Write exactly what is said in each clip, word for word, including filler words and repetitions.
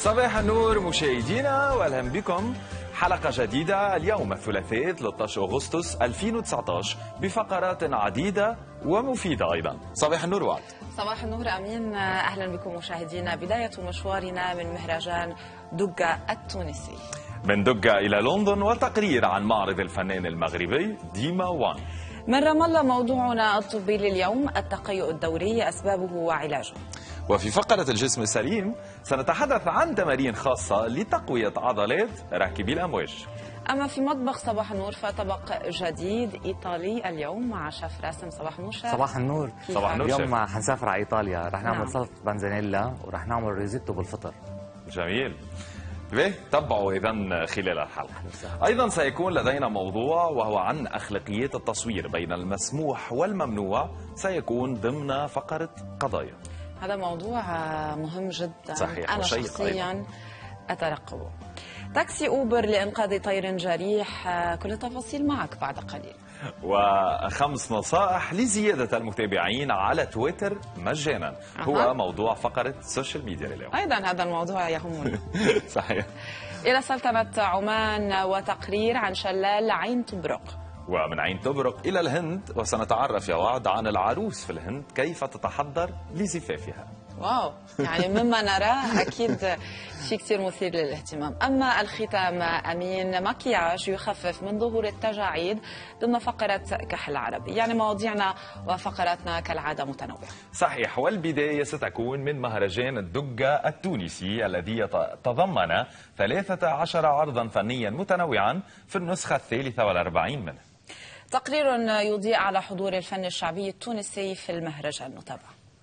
صباح النور مشاهدينا واهلا بكم. حلقة جديدة اليوم الثلاثاء ثلاثة عشر أغسطس ألفين وتسعة عشر بفقرات عديدة ومفيدة أيضا. صباح النور وعد. صباح النور أمين، أهلا بكم مشاهدينا. بداية مشوارنا من مهرجان دقة التونسي. من دقة إلى لندن وتقرير عن معرض الفنان المغربي ديما وان. من رام الله موضوعنا الطبي لليوم التقيؤ الدوري أسبابه وعلاجه. وفي فقرة الجسم السليم سنتحدث عن تمارين خاصة لتقوية عضلات راكبي الأمواج. أما في مطبخ صباح النور فطبق جديد إيطالي اليوم مع شيف راسم. صباح النور شيف. صباح النور. صباح النور شيف. اليوم حنسافر على إيطاليا، رح نعمل نعم. سلطة بانزانيلا ورح نعمل ريزيتو بالفطر. جميل. ليه؟ تابعوا إذن خلال الحلقة. أيضا سيكون لدينا موضوع وهو عن أخلاقيات التصوير بين المسموح والممنوع، سيكون ضمن فقرة قضايا. هذا موضوع مهم جدا. صحيح. أنا شخصيا أيضا أترقبه. تاكسي أوبر لإنقاذ طير جريح، كل التفاصيل معك بعد قليل. وخمس نصائح لزيادة المتابعين على تويتر مجانا. أه. هو موضوع فقرة السوشيال ميديا اليوم. أيضا هذا الموضوع يهمني. صحيح. إلى سلطنة عمان وتقرير عن شلال عين طبرق. ومن عين طبرق إلى الهند وسنتعرف يا وعد عن العروس في الهند كيف تتحضر لزفافها. واو، يعني مما نراه أكيد شيء كثير مثير للاهتمام. أما الختام أمين، مكياج يخفف من ظهور التجاعيد ضمن فقرة كحل عربي. يعني مواضيعنا وفقراتنا كالعادة متنوعة. صحيح. والبداية ستكون من مهرجان الدقة التونسي الذي تضمن ثلاثة عشر عرضا فنيا متنوعا في النسخة الثالثة والأربعين منه. تقرير يضيء على حضور الفن الشعبي التونسي في المهرجان، نتابع.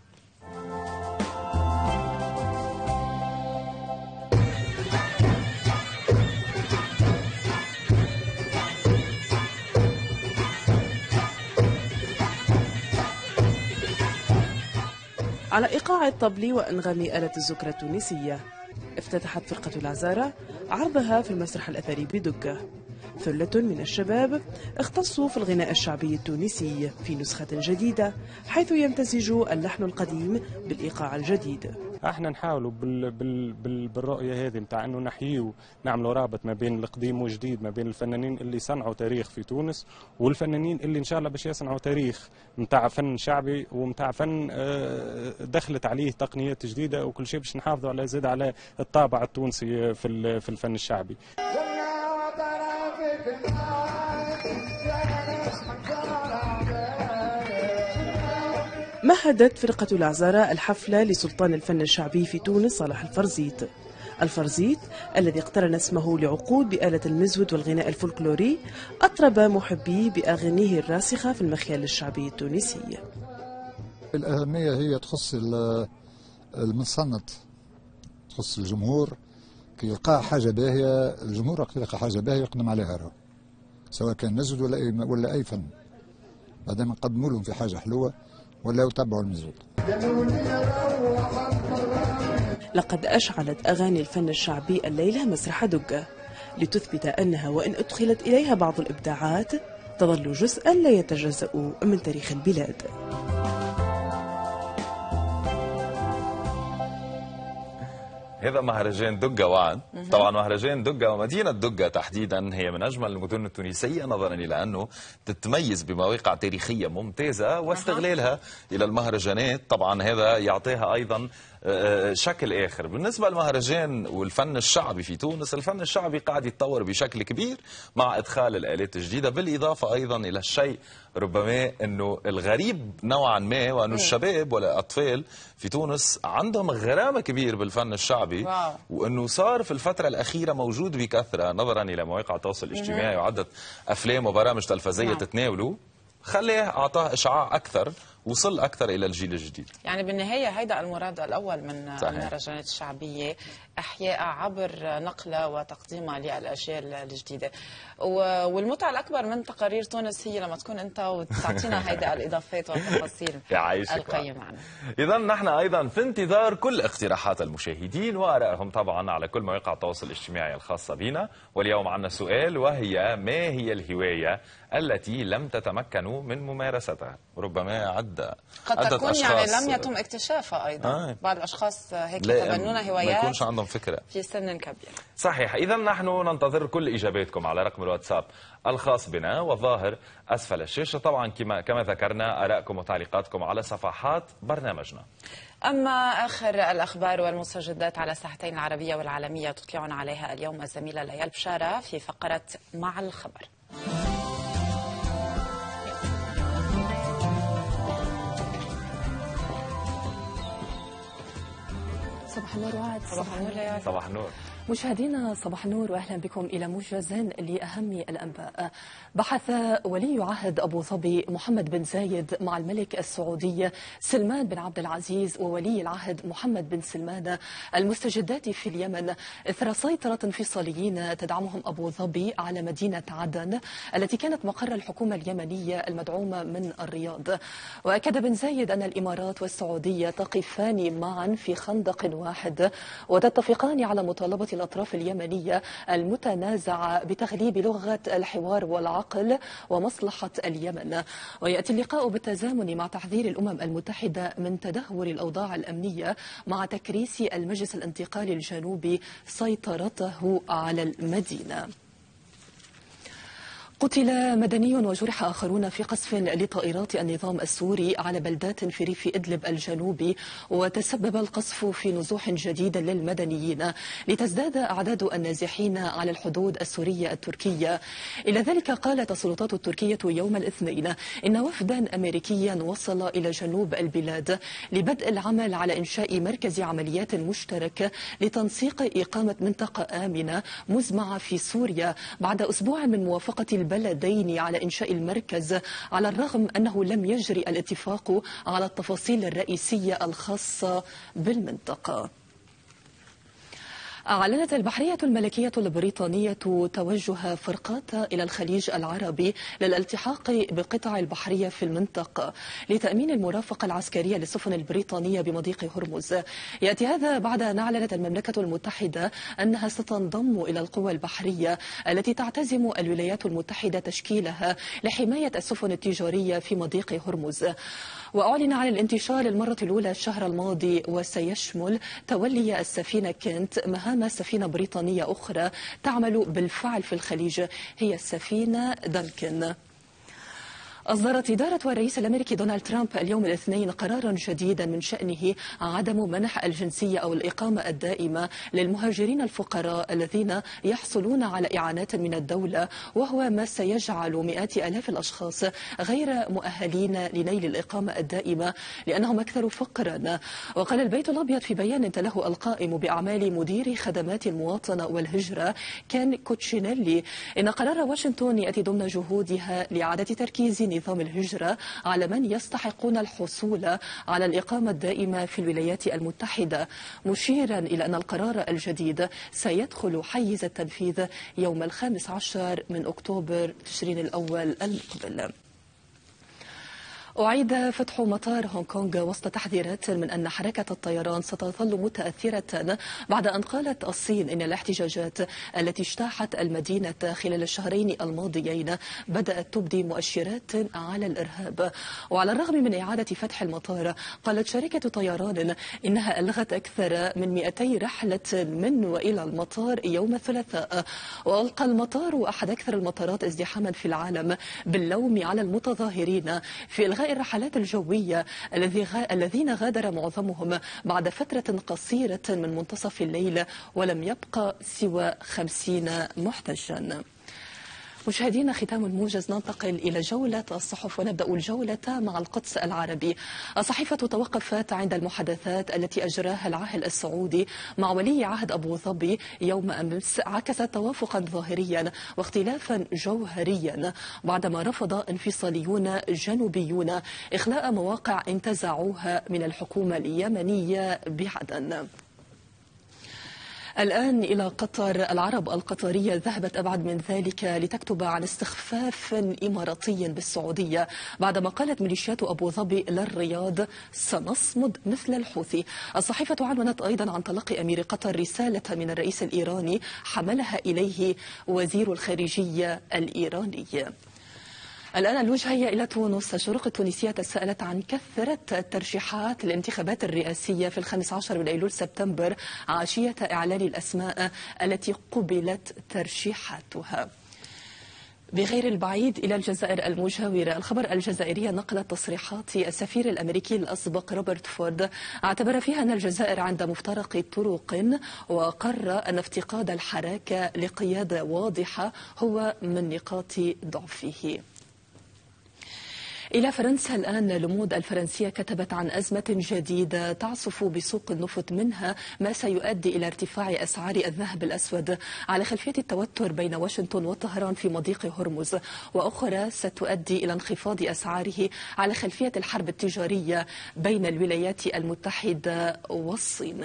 على إيقاع الطبل وأنغام آلة الزكرة التونسية، افتتحت فرقة العزارة عرضها في المسرح الأثري بدقة. ثلة من الشباب اختصوا في الغناء الشعبي التونسي في نسخة جديدة، حيث يمتزج اللحن القديم بالإيقاع الجديد. احنا نحاولوا بال بال بال بالرؤيه هذه نتاع انه نحيوا نعملوا رابط ما بين القديم والجديد، ما بين الفنانين اللي صنعوا تاريخ في تونس والفنانين اللي ان شاء الله باش يصنعوا تاريخ نتاع فن شعبي ونتاع فن دخلت عليه تقنيات جديده وكل شيء باش نحافظوا على زاد على الطابع التونسي في في الفن الشعبي. مهدت فرقة العزارة الحفلة لسلطان الفن الشعبي في تونس صلاح الفرزيت. الفرزيت الذي اقترن اسمه لعقود بآلة المزود والغناء الفولكلوري أطرب محبيه بأغانيه الراسخة في المخيال الشعبي التونسي. الأهمية هي تخص المنصنت، تخص الجمهور كي يلقى حاجة باهية، الجمهور كي يلقى حاجة باهية يقدم عليها راه، سواء كان مزود ولا أي ولا أي فن، بعدين نقدموا لهم في حاجة حلوة ولا يتبعوا المزود. لقد أشعلت أغاني الفن الشعبي الليلة مسرح دقة لتثبت أنها وإن أدخلت إليها بعض الإبداعات تظل جزءا لا يتجزأ من تاريخ البلاد. هذا مهرجان دقة وعد. طبعا مهرجان دقة ومدينة دقة تحديدا هي من أجمل المدن التونسية نظرا إلى أنه تتميز بمواقع تاريخية ممتازة، واستغلالها إلى المهرجانات طبعا هذا يعطيها أيضا شكل آخر. بالنسبة للمهرجان والفن الشعبي في تونس، الفن الشعبي قاعد يتطور بشكل كبير مع إدخال الآلات الجديدة، بالإضافة أيضا إلى الشيء ربما أنه الغريب نوعا ما، وأنه الشباب والأطفال في تونس عندهم غرامة كبير بالفن الشعبي. واو. وأنه صار في الفترة الأخيرة موجود بكثرة نظرا إلى مواقع التواصل الاجتماعي وعدة أفلام وبرامج تلفزية نعم. تتناوله، خليه أعطاه إشعاع أكثر، وصل أكثر إلى الجيل الجديد. يعني بالنهاية هيدا المراد الأول من صحيح. المهرجانات الشعبية، إحياء عبر نقلة وتقديمها للأجيال الجديدة. والمتعة الأكبر من تقارير تونس هي لما تكون أنت وتعطينا هيدا الإضافات والتفاصيل القيمة عنها. إذا نحن أيضا في انتظار كل اقتراحات المشاهدين وآرائهم طبعا على كل مواقع التواصل الاجتماعي الخاصة بنا. واليوم عندنا سؤال، وهي ما هي الهواية التي لم تتمكنوا من ممارستها؟ ربما عد أدى قد أدت تكون أشخاص يعني لم يتم اكتشافها أيضا. آه. بعض الأشخاص هيك لا يتبنون ما هوايات يكونش عندهم فكرة في سن كبير. صحيح. إذا نحن ننتظر كل إجاباتكم على رقم الواتساب الخاص بنا والظاهر أسفل الشاشة. طبعا كما كما ذكرنا آرائكم وتعليقاتكم على صفحات برنامجنا. أما آخر الأخبار والمستجدات على الساحتين العربية والعالمية تطلعنا عليها اليوم الزميلة ليال بشارة في فقرة مع الخبر. صباح النور وعد. صباح النور ليال. صباح النور مشاهدينا، صباح النور واهلا بكم الى موجز لاهم الانباء. بحث ولي عهد ابو ظبي محمد بن زايد مع الملك السعودي سلمان بن عبد العزيز وولي العهد محمد بن سلمان المستجدات في اليمن اثر سيطره انفصاليين تدعمهم ابو ظبي على مدينه عدن التي كانت مقر الحكومه اليمنيه المدعومه من الرياض. واكد بن زايد ان الامارات والسعوديه تقفان معا في خندق واحد وتتفقان على مطالبه الأطراف اليمنية المتنازعة بتغليب لغة الحوار والعقل ومصلحة اليمن. ويأتي اللقاء بالتزامن مع تحذير الأمم المتحدة من تدهور الأوضاع الأمنية مع تكريس المجلس الانتقالي الجنوبي سيطرته على المدينة. قتل مدني وجرح آخرون في قصف لطائرات النظام السوري على بلدات في ريف إدلب الجنوبي، وتسبب القصف في نزوح جديد للمدنيين لتزداد أعداد النازحين على الحدود السورية التركية. إلى ذلك قالت السلطات التركية يوم الاثنين إن وفدا أمريكيا وصل إلى جنوب البلاد لبدء العمل على إنشاء مركز عمليات مشترك لتنسيق إقامة منطقة آمنة مزمعة في سوريا بعد أسبوع من موافقة البلدين على إنشاء المركز، على الرغم أنه لم يجري الاتفاق على التفاصيل الرئيسية الخاصة بالمنطقة. أعلنت البحرية الملكية البريطانية توجه فرقات إلى الخليج العربي للالتحاق بقطع البحرية في المنطقة لتأمين المرافقة العسكرية للسفن البريطانية بمضيق هرمز. يأتي هذا بعد أن أعلنت المملكة المتحدة أنها ستنضم إلى القوى البحرية التي تعتزم الولايات المتحدة تشكيلها لحماية السفن التجارية في مضيق هرمز. وأعلن عن الانتشار للمرة الأولى الشهر الماضي، وسيشمل تولي السفينة كنت مهام سفينة بريطانية أخرى تعمل بالفعل في الخليج، هي السفينة دانكن. أصدرت إدارة الرئيس الأمريكي دونالد ترامب اليوم الاثنين قرارا جديدا من شأنه عدم منح الجنسية أو الإقامة الدائمة للمهاجرين الفقراء الذين يحصلون على إعانات من الدولة، وهو ما سيجعل مئات آلاف الأشخاص غير مؤهلين لنيل الإقامة الدائمة لأنهم أكثر فقرا. وقال البيت الأبيض في بيان تله القائم بأعمال مدير خدمات المواطنة والهجرة كان كوتشينيلي إن قرار واشنطن يأتي ضمن جهودها لإعادة تركيز نظام الهجرة على من يستحقون الحصول على الإقامة الدائمة في الولايات المتحدة، مشيرا إلى أن القرار الجديد سيدخل حيز التنفيذ يوم الخامس عشر من أكتوبر تشرين الأول المقبل. أعيد فتح مطار هونغ كونغ وسط تحذيرات من أن حركة الطيران ستظل متأثرة بعد أن قالت الصين إن الاحتجاجات التي اجتاحت المدينة خلال الشهرين الماضيين بدأت تبدي مؤشرات على الإرهاب. وعلى الرغم من إعادة فتح المطار، قالت شركة طيران إنها ألغت أكثر من مئتي رحلة من وإلى المطار يوم الثلاثاء. وألقى المطار أحد أكثر المطارات ازدحاما في العالم باللوم على المتظاهرين في إلغاء الرحلات الجوية الذين غادر معظمهم بعد فترة قصيرة من منتصف الليل، ولم يبقى سوى خمسين محتجا. مشاهدينا، ختام الموجز ننتقل إلى جولة الصحف، ونبدأ الجولة مع القدس العربي. الصحيفة توقفت عند المحادثات التي أجراها العاهل السعودي مع ولي عهد أبو ظبي يوم أمس، عكست توافقا ظاهريا واختلافا جوهريا بعدما رفض انفصاليون جنوبيون إخلاء مواقع انتزعوها من الحكومة اليمنية بعدن. الآن إلى قطر. العرب القطرية ذهبت أبعد من ذلك لتكتب عن استخفاف إماراتي بالسعودية بعدما قالت ميليشيات أبو ظبي للرياض سنصمد مثل الحوثي. الصحيفة عنونت أيضا عن تلقي أمير قطر رسالة من الرئيس الإيراني حملها إليه وزير الخارجية الإيراني. الآن الوجهة إلى تونس. الشروق التونسية تساءلت عن كثرة الترشيحات للانتخابات الرئاسية في الخامس عشر من أيلول سبتمبر عشية إعلان الأسماء التي قبلت ترشيحاتها. بغير البعيد إلى الجزائر المجاورة، الخبر الجزائرية نقلت تصريحات السفير الأمريكي الأسبق روبرت فورد اعتبر فيها أن الجزائر عند مفترق طرق، وقرر أن افتقاد الحراك لقيادة واضحة هو من نقاط ضعفه. إلى فرنسا الآن. لوموند الفرنسية كتبت عن أزمة جديدة تعصف بسوق النفط، منها ما سيؤدي إلى ارتفاع أسعار الذهب الأسود على خلفية التوتر بين واشنطن وطهران في مضيق هرمز، وأخرى ستؤدي إلى انخفاض أسعاره على خلفية الحرب التجارية بين الولايات المتحدة والصين.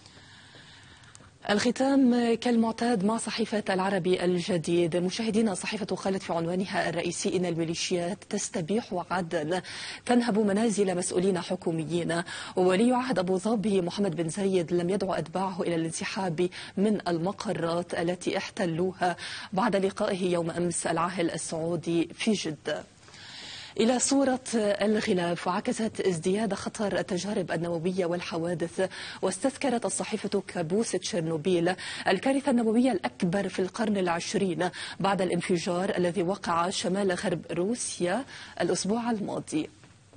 الختام كالمعتاد مع صحيفة العربي الجديد. مشاهدينا، صحيفة قالت في عنوانها الرئيسي إن الميليشيات تستبيح عدن تنهب منازل مسؤولين حكوميين. وولي عهد أبو ظبي محمد بن زايد لم يدعو أتباعه إلى الانسحاب من المقرات التي احتلوها بعد لقائه يوم أمس العاهل السعودي في جدة. إلى صورة الغلاف، وعكست ازدياد خطر التجارب النووية والحوادث. واستذكرت الصحيفة كابوس تشيرنوبيل الكارثة النووية الأكبر في القرن العشرين بعد الانفجار الذي وقع شمال غرب روسيا الأسبوع الماضي.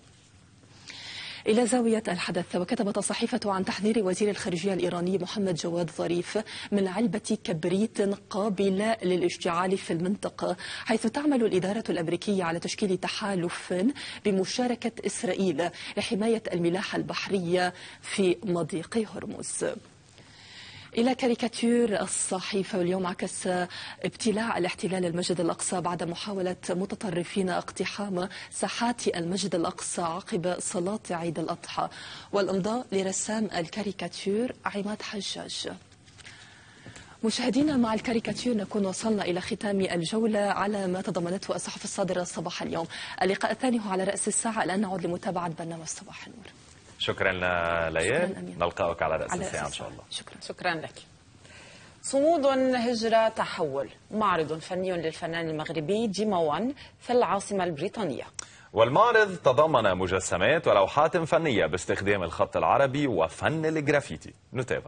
إلى زاوية الحدث، وكتبت الصحيفة عن تحذير وزير الخارجية الإيراني محمد جواد ظريف من علبة كبريت قابلة للاشتعال في المنطقة، حيث تعمل الإدارة الأمريكية على تشكيل تحالف بمشاركة إسرائيل لحماية الملاحة البحرية في مضيق هرمز. إلى كاريكاتير الصحيفة، واليوم عكس ابتلاع الاحتلال المسجد الأقصى بعد محاولة متطرفين اقتحام ساحات المسجد الأقصى عقب صلاة عيد الأضحى. والإمضاء لرسام الكاريكاتير عماد حجاج. مشاهدينا، مع الكاريكاتير نكون وصلنا إلى ختام الجولة على ما تضمنته الصحف الصادرة صباح اليوم. اللقاء الثاني هو على رأس الساعة. الآن نعود لمتابعة برنامج صباح النور. شكرا ليال، نلقاك على رأس الساعة إن شاء الله. شكرا شكرا لك. صمود هجرة تحول، معرض فني للفنان المغربي جيماوان في العاصمة البريطانية. والمعرض تضمن مجسمات ولوحات فنية باستخدام الخط العربي وفن الجرافيتي. نتابع.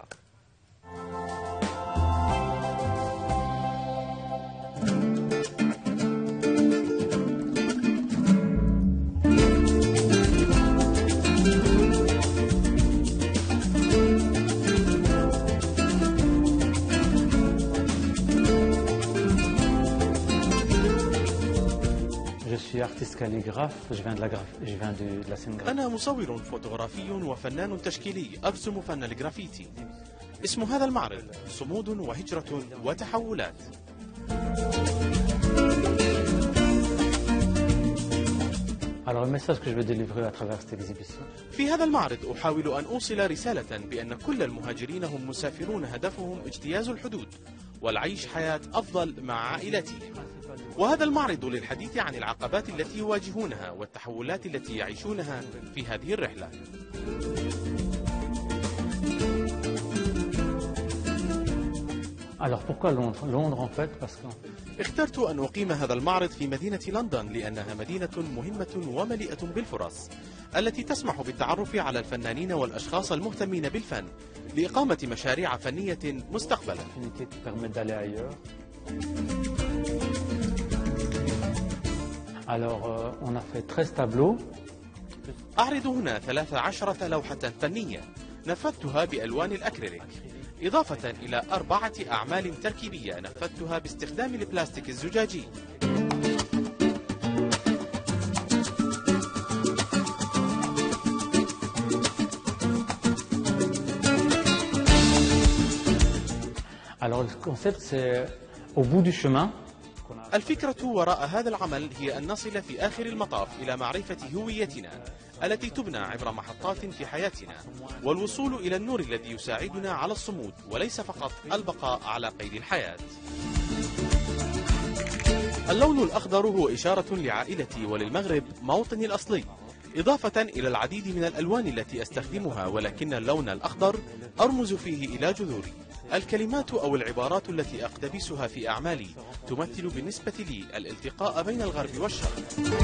أنا مصور فوتوغرافي وفنان تشكيلي أرسم فن الجرافيتي. اسم هذا المعرض صمود وهجرة وتحولات. في هذا المعرض أحاول أن أوصل رسالة بأن كل المهاجرين هم مسافرون هدفهم اجتياز الحدود والعيش حياة أفضل مع عائلتهم. وهذا المعرض للحديث عن العقبات التي يواجهونها والتحولات التي يعيشونها في هذه الرحلة. اخترت أن أقيم هذا المعرض في مدينة لندن لأنها مدينة مهمة ومليئة بالفرص التي تسمح بالتعرف على الفنانين والأشخاص المهتمين بالفن لإقامة مشاريع فنية مستقبلا. أعرض هنا ثلاث عشرة لوحة فنية نفذتها بألوان الأكريليك، إضافة إلى أربعة أعمال تركيبية نفذتها باستخدام البلاستيك الزجاجي. الفكرة وراء هذا العمل هي أن نصل في آخر المطاف إلى معرفة هويتنا التي تبنى عبر محطات في حياتنا، والوصول إلى النور الذي يساعدنا على الصمود وليس فقط البقاء على قيد الحياة. اللون الأخضر هو إشارة لعائلتي وللمغرب موطني الأصلي، إضافة إلى العديد من الألوان التي أستخدمها، ولكن اللون الأخضر أرمز فيه إلى جذوري. الكلمات أو العبارات التي أقتبسها في أعمالي تمثل بالنسبة لي الالتقاء بين الغرب والشرق.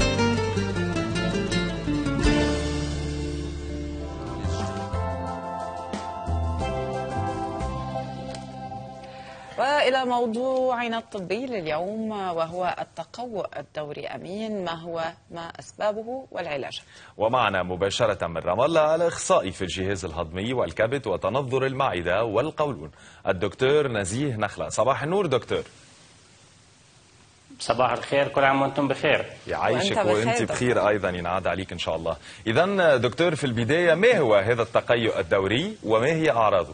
وإلى موضوعنا الطبي لليوم، وهو التقوء الدوري. أمين، ما هو ما أسبابه والعلاج؟ ومعنا مباشرة من رام الله الأخصائي في الجهاز الهضمي والكبد وتنظر المعدة والقولون الدكتور نزيه نخلة. صباح النور دكتور. صباح الخير، كل عام وانتم بخير. يعيشك وانت بخير ايضا، ينعاد عليك ان شاء الله. اذا دكتور، في البداية ما هو هذا التقيؤ الدوري وما هي أعراضه؟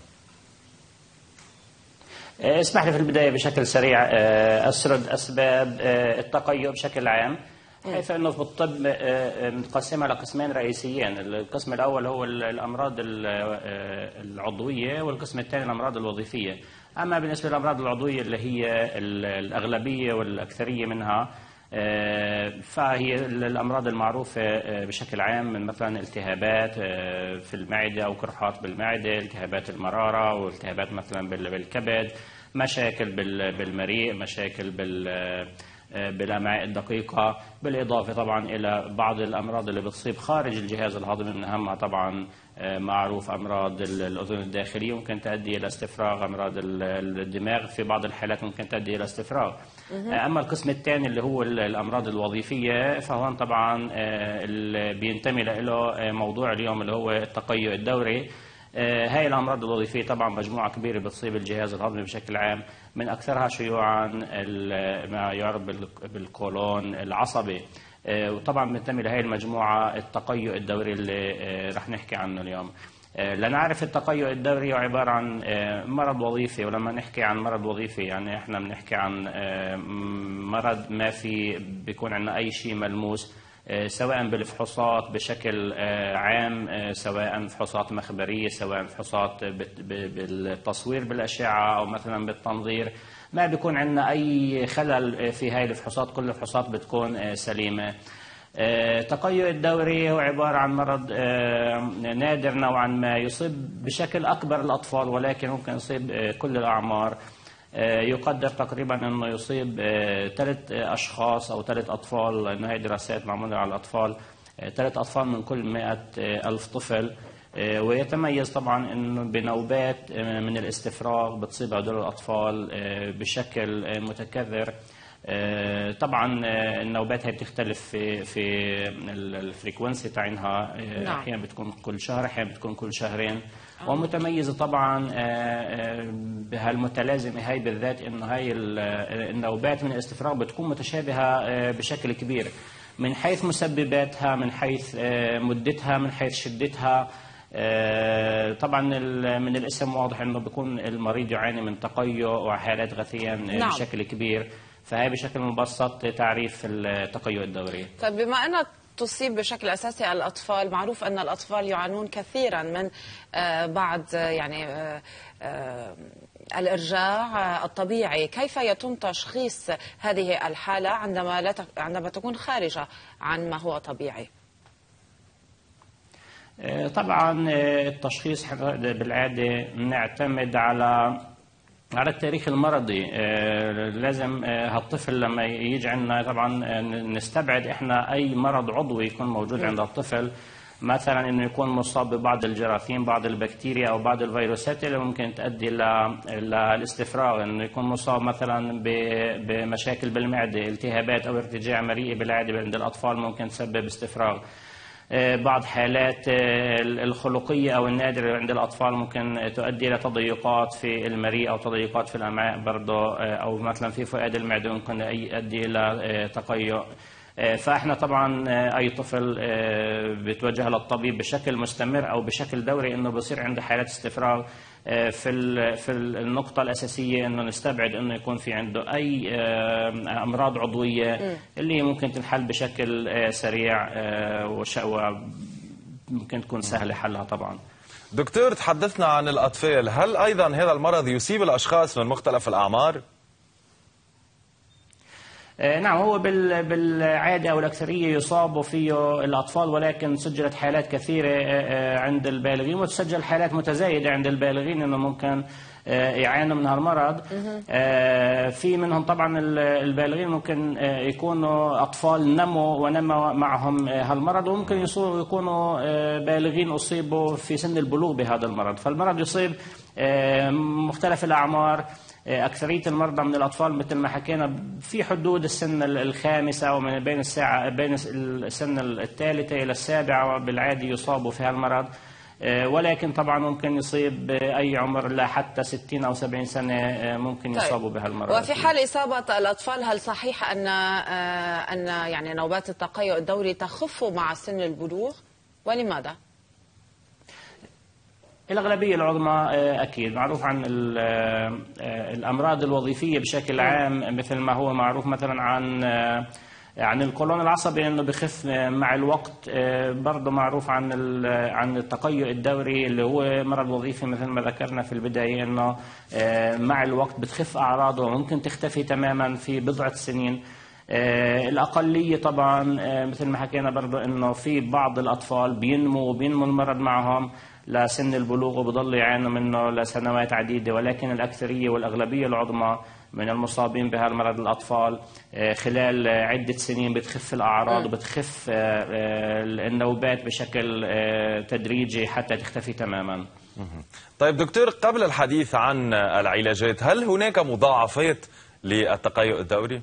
اسمح لي في البداية بشكل سريع أسرد أسباب التقيؤ بشكل عام، حيث أنه في الطب متقسمة لقسمين رئيسيين. القسم الأول هو الأمراض العضوية، والقسم الثاني الأمراض الوظيفية. أما بالنسبة للأمراض العضوية اللي هي الأغلبية والأكثرية منها، فهي الأمراض المعروفة بشكل عام، من مثلا التهابات في المعدة أو قرحات بالمعدة، التهابات المرارة، والتهابات مثلا بالكبد، مشاكل بالمريء، مشاكل بال بالأمعاء الدقيقة، بالإضافة طبعا إلى بعض الأمراض اللي بتصيب خارج الجهاز الهضمي. من أهمها طبعا معروف أمراض الأذن الداخلية، ممكن تؤدي إلى استفراغ. أمراض الدماغ في بعض الحالات ممكن تؤدي إلى استفراغ. أما القسم الثاني اللي هو الأمراض الوظيفية، فهون طبعا اللي بينتمي له موضوع اليوم اللي هو التقيؤ الدوري. هاي الأمراض الوظيفية طبعا مجموعة كبيرة بتصيب الجهاز الهضمي بشكل عام، من أكثرها شيوعا ما يعرف بالقولون العصبي، وطبعا بننتمي لهي المجموعة التقيؤ الدوري اللي رح نحكي عنه اليوم. لنعرف التقيؤ الدوري عبارة عن مرض وظيفي، ولما نحكي عن مرض وظيفي يعني احنا بنحكي عن مرض ما في بيكون عندنا أي شيء ملموس، سواء بالفحوصات بشكل عام، سواء فحوصات مخبرية، سواء فحوصات بالتصوير بالأشعة، أو مثلا بالتنظير. ما بيكون عندنا أي خلل في هاي الفحوصات، كل الفحوصات بتكون سليمة. التقيؤ الدوري هو عبارة عن مرض نادر نوعا ما، يصيب بشكل أكبر الأطفال، ولكن ممكن يصيب كل الأعمار. يقدر تقريبا أنه يصيب ثلاث أشخاص أو ثلاث أطفال، لأنه هي دراسات معمولة على الأطفال، ثلاث أطفال من كل مئة ألف طفل. ويتميز طبعا أنه بنوبات من الاستفراغ بتصيب هذول الأطفال بشكل متكرر. طبعا النوبات هي بتختلف في في الفريكونسي تاعها، احيانا بتكون كل شهر، احيانا بتكون كل شهرين. ومتميزه طبعا بهالمتلازمه هي بالذات، انه هي النوبات من الاستفراغ بتكون متشابهه بشكل كبير، من حيث مسبباتها، من حيث مدتها، من حيث شدتها. طبعا من الاسم واضح انه بيكون المريض يعاني من تقيؤ وحالات غثيان نعم. بشكل كبير. فهي بشكل مبسط تعريف التقيؤ الدوري. طيب، بما أنها تصيب بشكل أساسي الأطفال، معروف أن الأطفال يعانون كثيرا من بعض يعني الإرجاع الطبيعي. كيف يتم تشخيص هذه الحالة عندما لا عندما تكون خارجة عن ما هو طبيعي؟ طبعا التشخيص بالعادة نعتمد على على التاريخ المرضي. لازم هالطفل لما يجي عندنا طبعا نستبعد احنا اي مرض عضوي يكون موجود عند الطفل، مثلا انه يكون مصاب ببعض الجراثيم، بعض البكتيريا او بعض الفيروسات اللي ممكن تؤدي للاستفراغ، انه يكون مصاب مثلا بمشاكل بالمعده، التهابات او ارتجاع مريء بالعاده عند الاطفال ممكن تسبب استفراغ. بعض حالات الخلقية أو النادرة عند الأطفال ممكن تؤدي إلى تضيقات في المريء أو تضيقات في الأمعاء برضه، أو مثلا في فؤاد المعدة ممكن يؤدي إلى تقيؤ. فإحنا طبعا أي طفل بيتوجه للطبيب بشكل مستمر أو بشكل دوري إنه بصير عنده حالات استفراغ. في في النقطة الأساسية إنه نستبعد إنه يكون في عنده أي أمراض عضوية اللي ممكن تنحل بشكل سريع، وممكن تكون سهلة حلها طبعا. دكتور، تحدثنا عن الأطفال، هل أيضا هذا المرض يصيب الأشخاص من مختلف الأعمار؟ نعم، هو بالعادة أو الأكثرية يصاب فيه الأطفال، ولكن سجلت حالات كثيرة عند البالغين، وتسجل حالات متزايدة عند البالغين، إنه ممكن يعانوا من هالمرض. في منهم طبعا البالغين ممكن يكونوا أطفال نموا ونمى معهم هالمرض، وممكن يكونوا بالغين أصيبوا في سن البلوغ بهذا المرض. فالمرض يصيب مختلف الأعمار. أكثرية المرضى من الأطفال مثل ما حكينا في حدود السن الخامسة أو من بين الساعة بين السن الثالثة إلى السابعة بالعادي يصابوا في هالمرض، ولكن طبعا ممكن يصيب أي عمر لا حتى ستين أو سبعين سنة ممكن يصابوا طيب. بهالمرض. وفي حال إصابة الأطفال هل صحيح أن أن يعني نوبات التقيؤ الدوري تخف مع سن البلوغ، ولماذا؟ الأغلبية العظمى أكيد معروف عن الأمراض الوظيفية بشكل عام، مثل ما هو معروف مثلا عن عن القولون العصبي انه بخف مع الوقت. برضه معروف عن عن التقيؤ الدوري اللي هو مرض وظيفي مثل ما ذكرنا في البداية، انه مع الوقت بتخف أعراضه وممكن تختفي تماما في بضعة سنين. الأقلية طبعا مثل ما حكينا برضه انه في بعض الأطفال بينمو وبينمو المرض معهم لسن البلوغ وبضل يعانوا منه لسنوات عديدة، ولكن الأكثرية والأغلبية العظمى من المصابين بهالمرض الأطفال خلال عدة سنين بتخف الأعراض وبتخف النوبات بشكل تدريجي حتى تختفي تماما. طيب دكتور، قبل الحديث عن العلاجات، هل هناك مضاعفات للتقيؤ الدوري؟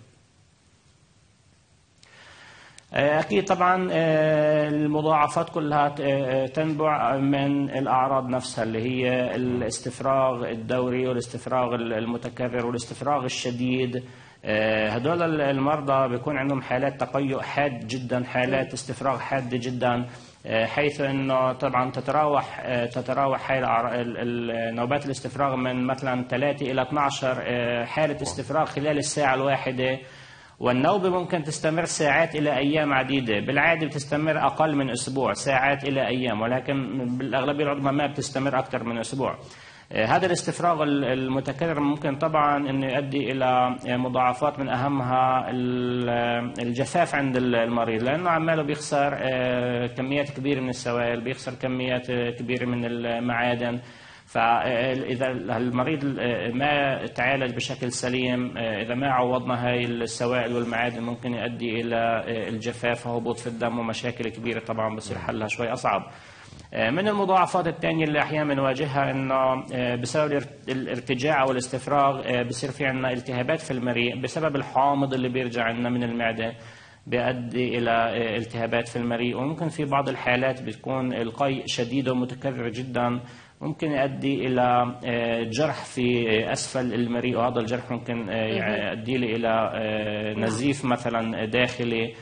أكيد طبعا المضاعفات كلها تنبع من الأعراض نفسها اللي هي الاستفراغ الدوري والاستفراغ المتكرر والاستفراغ الشديد. هدول المرضى بيكون عندهم حالات تقيؤ حاد جدا، حالات استفراغ حادة جدا، حيث انه طبعا تتراوح تتراوح نوبات الاستفراغ من مثلا ثلاثة إلى اثني عشر حالة استفراغ خلال الساعة الواحدة، والنوبة ممكن تستمر ساعات إلى أيام عديدة. بالعادة بتستمر أقل من أسبوع، ساعات إلى أيام، ولكن بالأغلبية العظمى ما بتستمر أكثر من أسبوع. هذا الاستفراغ المتكرر ممكن طبعا أنه يؤدي إلى مضاعفات، من أهمها الجفاف عند المريض، لأنه عماله بيخسر كميات كبيرة من السوائل، بيخسر كميات كبيرة من المعادن. فإذا المريض ما تعالج بشكل سليم، إذا ما عوضنا هاي السوائل والمعادن، ممكن يؤدي إلى الجفاف وهبوط في الدم ومشاكل كبيرة طبعا بصير حلها شوي أصعب. من المضاعفات الثانية اللي أحيانا بنواجهها إنه بسبب الارتجاع أو الاستفراغ بصير في عندنا التهابات في المريء بسبب الحامض اللي بيرجع عندنا من المعدة، بيؤدي إلى التهابات في المريء. وممكن في بعض الحالات بتكون القيء شديد ومتكرر جدا، ممكن يؤدي إلى جرح في أسفل المريء، وهذا الجرح ممكن يؤدي إلى نزيف مثلا داخلي،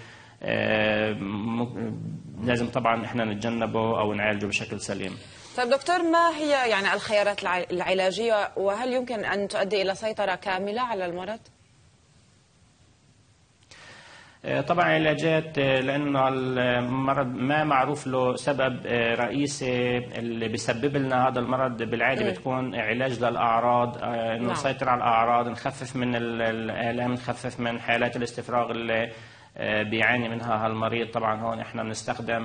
لازم طبعا احنا نتجنبه أو نعالجه بشكل سليم. طيب دكتور، ما هي يعني الخيارات العلاجية، وهل يمكن أن تؤدي إلى سيطرة كاملة على المرض؟ طبعا علاجات، لأنه المرض ما معروف له سبب رئيسي اللي بيسبب لنا هذا المرض. بالعادة بتكون علاج للأعراض، إنه نسيطر على الأعراض، نخفف من الآلام، نخفف من حالات الاستفراغ اللي بيعاني منها هالمريض. طبعا هون احنا بنستخدم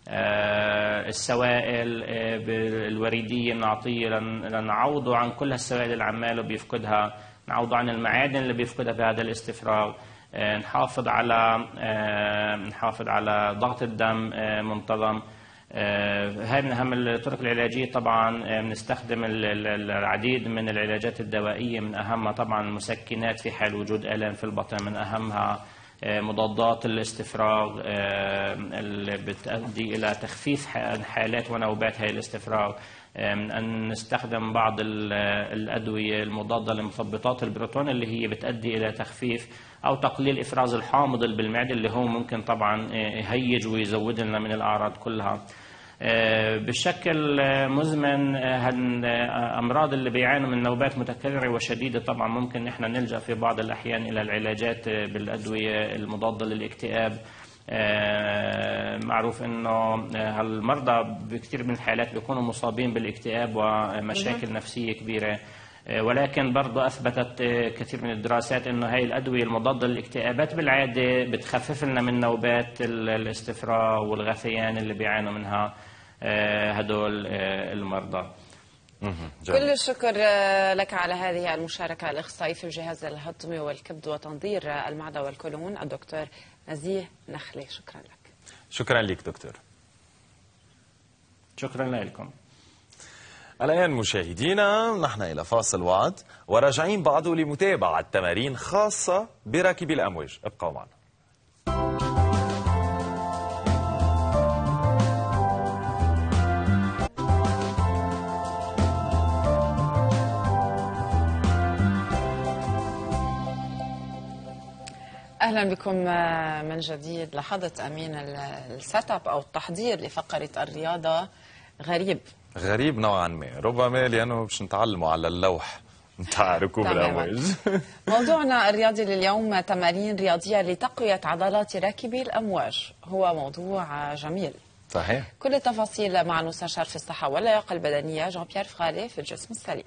السوائل الوريدية، بنعطيه لنعوضه عن كل هالسوائل اللي عماله بيفقدها، نعوضه عن المعادن اللي بيفقدها بهذا الاستفراغ، نحافظ على نحافظ على ضغط الدم منتظم. هاي من أهم الطرق العلاجية. طبعا بنستخدم العديد من العلاجات الدوائية، من أهمها طبعا المسكنات في حال وجود آلام في البطن، من أهمها مضادات الاستفراغ اللي بتؤدي إلى تخفيف حالات ونوبات هاي الاستفراغ، من أن نستخدم بعض الأدوية المضادة لمثبطات البروتون اللي هي بتؤدي إلى تخفيف أو تقليل إفراز الحامض اللي بالمعدة، اللي هو ممكن طبعا يهيج ويزود لنا من الأعراض كلها. بشكل مزمن الأمراض اللي بيعانوا من نوبات متكررة وشديدة طبعا ممكن نحن نلجأ في بعض الأحيان إلى العلاجات بالأدوية المضادة للاكتئاب. معروف انه هالمرضى بكثير من الحالات بيكونوا مصابين بالاكتئاب ومشاكل نفسية كبيرة، ولكن برضه أثبتت كثير من الدراسات أنه هاي الأدوية المضادة للاكتئابات بالعادة بتخفف لنا من نوبات الاستفراغ والغثيان اللي بيعانوا منها هدول المرضى. كل الشكر لك على هذه المشاركة. الأخصائي في الجهاز الهضمي والكبد وتنظير المعدة والكولون الدكتور نزيه نخلي، شكرا لك. شكرا لك دكتور. شكرا لكم. الآن مشاهدينا نحن إلى فاصل وعد وراجعين بعده لمتابعة تمارين خاصة براكبي الأمواج. ابقوا معنا. اهلا بكم من جديد. لاحظت امين السيت اب او التحضير لفقره الرياضه غريب غريب نوعا ما، ربما لانه باش نتعلموا على اللوح نتاع ركوب الامواج. موضوعنا الرياضي لليوم تمارين رياضيه لتقويه عضلات راكبي الامواج. هو موضوع جميل صحيح. كل التفاصيل مع المستشار في الصحه واللياقه البدنيه جان بيير فغالي في الجسم السليم.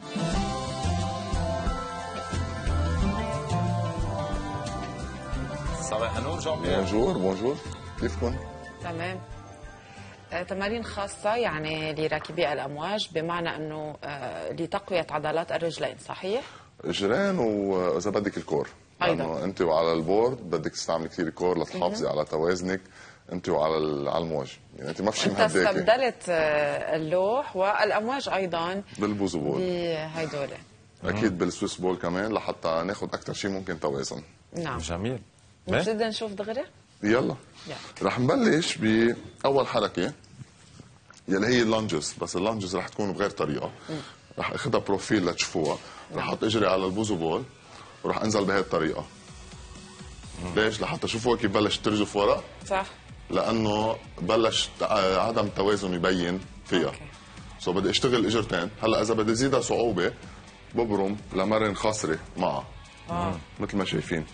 صباح النور جان بيير. بونجور بونجور، كيفكم؟ تمام. تمارين خاصة يعني لراكبي الأمواج، بمعنى أنه لتقوية عضلات الرجلين، صحيح؟ رجلين وإذا بدك الكور، لأنه أنت وعلى البورد بدك تستعمل كثير الكور لتحافظي على توازنك أنت وعلى على المواج، يعني أنت ما فيش مهداكي. أنت استبدلت اللوح والأمواج أيضا بالبوزو بول بهيدول، أكيد بالسويس بول كمان لحتى ناخذ أكثر شيء ممكن توازن. نعم جميل. نبتدي نشوف دغري؟ يلا رح نبلش بأول حركة يلي هي اللانجز، بس اللانجز رح تكون بغير طريقة. رح اخذها بروفيل لتشوفوها. رح احط اجري على البوزو بول ورح انزل بهي الطريقة. ليش؟ لحتى شوفوا كيف بلش ترجف ورا. صح. لأنه بلش عدم التوازن يبين فيها. سو بدي اشتغل اجرتين، هلا إذا بدي زيدها صعوبة ببرم لمرن خاصرة معها. آه. مثل ما شايفين.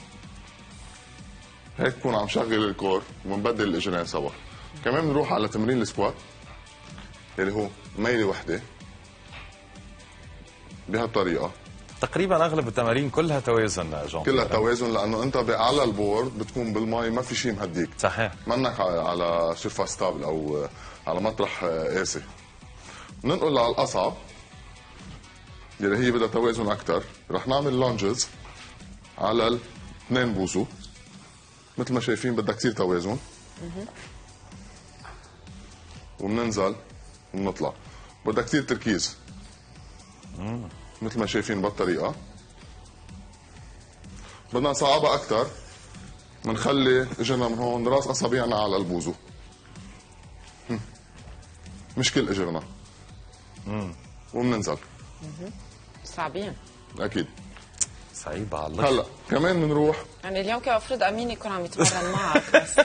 هيك بكون عم شغل الكور وبنبدل الاجرين سوا. كمان بنروح على تمرين السكوات اللي هو ميله وحده بهالطريقه. تقريبا اغلب التمارين كلها توازن جون. كلها توازن لانه انت على البورد بتكون بالماء ما في شيء مهديك. صحيح. منك على شرفه ستابل او على مطرح قاسي. ننقل على الاصعب اللي هي بدها توازن اكثر. رح نعمل لانجز على الاثنين بوزو مثل ما شايفين، بدها كثير توازن. وبننزل وبنطلع، بدها كثير تركيز. مم. مثل ما شايفين بهالطريقه. بدنا نصعبها اكثر، بنخلي اجرنا من هون راس اصابعنا على البوزو. مم. مش كل اجرنا. امم وبننزل. صعبين اكيد صعيبة على الله. هلا كمان بنروح، يعني اليوم كان المفروض امين يكون عم يتمرن معك بس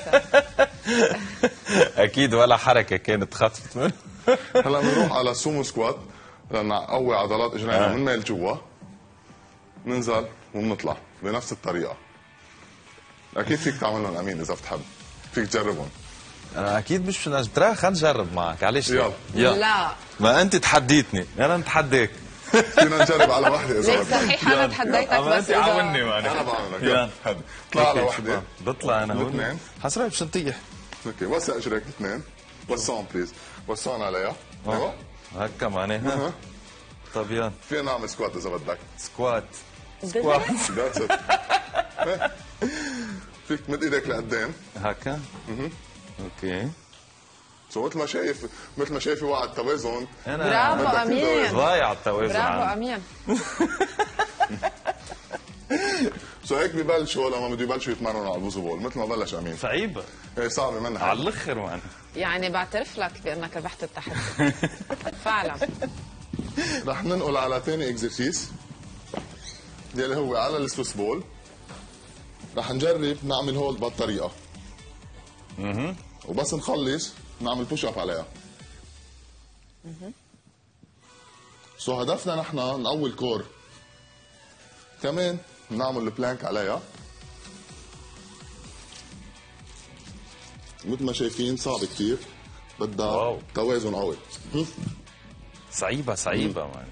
اكيد ولا حركه كانت خطفت منه. هلا بنروح على السومو سكوات لنقوي عضلات اجرينا من ميل جوا. بننزل وبنطلع بنفس الطريقه. اكيد فيك تعملهم امين اذا بتحب، فيك تجربهم. انا اكيد مش ترى خلينا نجرب معك. علاش يلا يلا لا ما انت تحديتني انا نتحداك. فينا نجرب على وحده اذا بدك. صحيح انا تحديتك بس انت عاوني معنا. انا بعملك. يلا طلع على وحده. بطلع انا هون حسرة باش نطيح. اوكي وسع اجريك الاثنين. وسعهم بليز. وسعهم عليها. ايوه هكا معناها. طب يلا فينا نعمل سكوات اذا بدك. سكوات سكوات ذاتس ات. فيك تمد ايدك لقدام هكا. اها اوكي. سو مثل ما شايف مثل ما شايف وقع التوازن. برافو امين. ضايع التوازن. برافو امين. سو هيك ببلشوا لما بده يبلشوا يتمرنوا على البوزو بول مثل ما بلش امين. صعيبه. ايه صعبه منها على الاخر معنا. يعني بعترف لك بانك ربحت التحدي فعلا. رح ننقل على ثاني اكزرسيس اللي هو على السويس بول. رح نجرب نعمل هولد بهالطريقه. اها وبس نخلص نعمل بوش اب عليها. اها سو هدفنا نحن نقوي الكور. كمان نعمل البلانك عليها مثل ما شايفين. صعب كثير، بدها توازن قوي. صعيبه صعيبه يعني.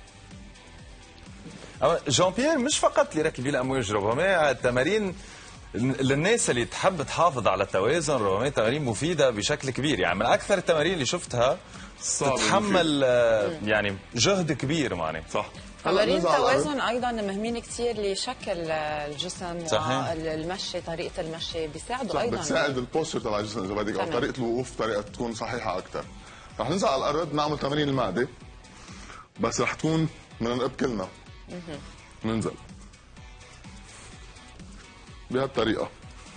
أما جان بيير مش فقط لراكبي الامواج، ربما التمارين للناس اللي تحب تحافظ على التوازن ربما تمارين مفيده بشكل كبير، يعني من اكثر التمارين اللي شفتها تتحمل يعني جهد كبير معناه. صح. تمارين التوازن ايضا مهمين كثير لشكل الجسم والمشي، طريقه المشي بيساعدوا ايضا، بتساعد البوستشر تبع الجسم اذا بدك، او طريقه الوقوف طريقه تكون صحيحه اكثر. رح ننزل على الارض نعمل تمارين المعده، بس رح تكون من نقب كلنا. ننزل بهالطريقه.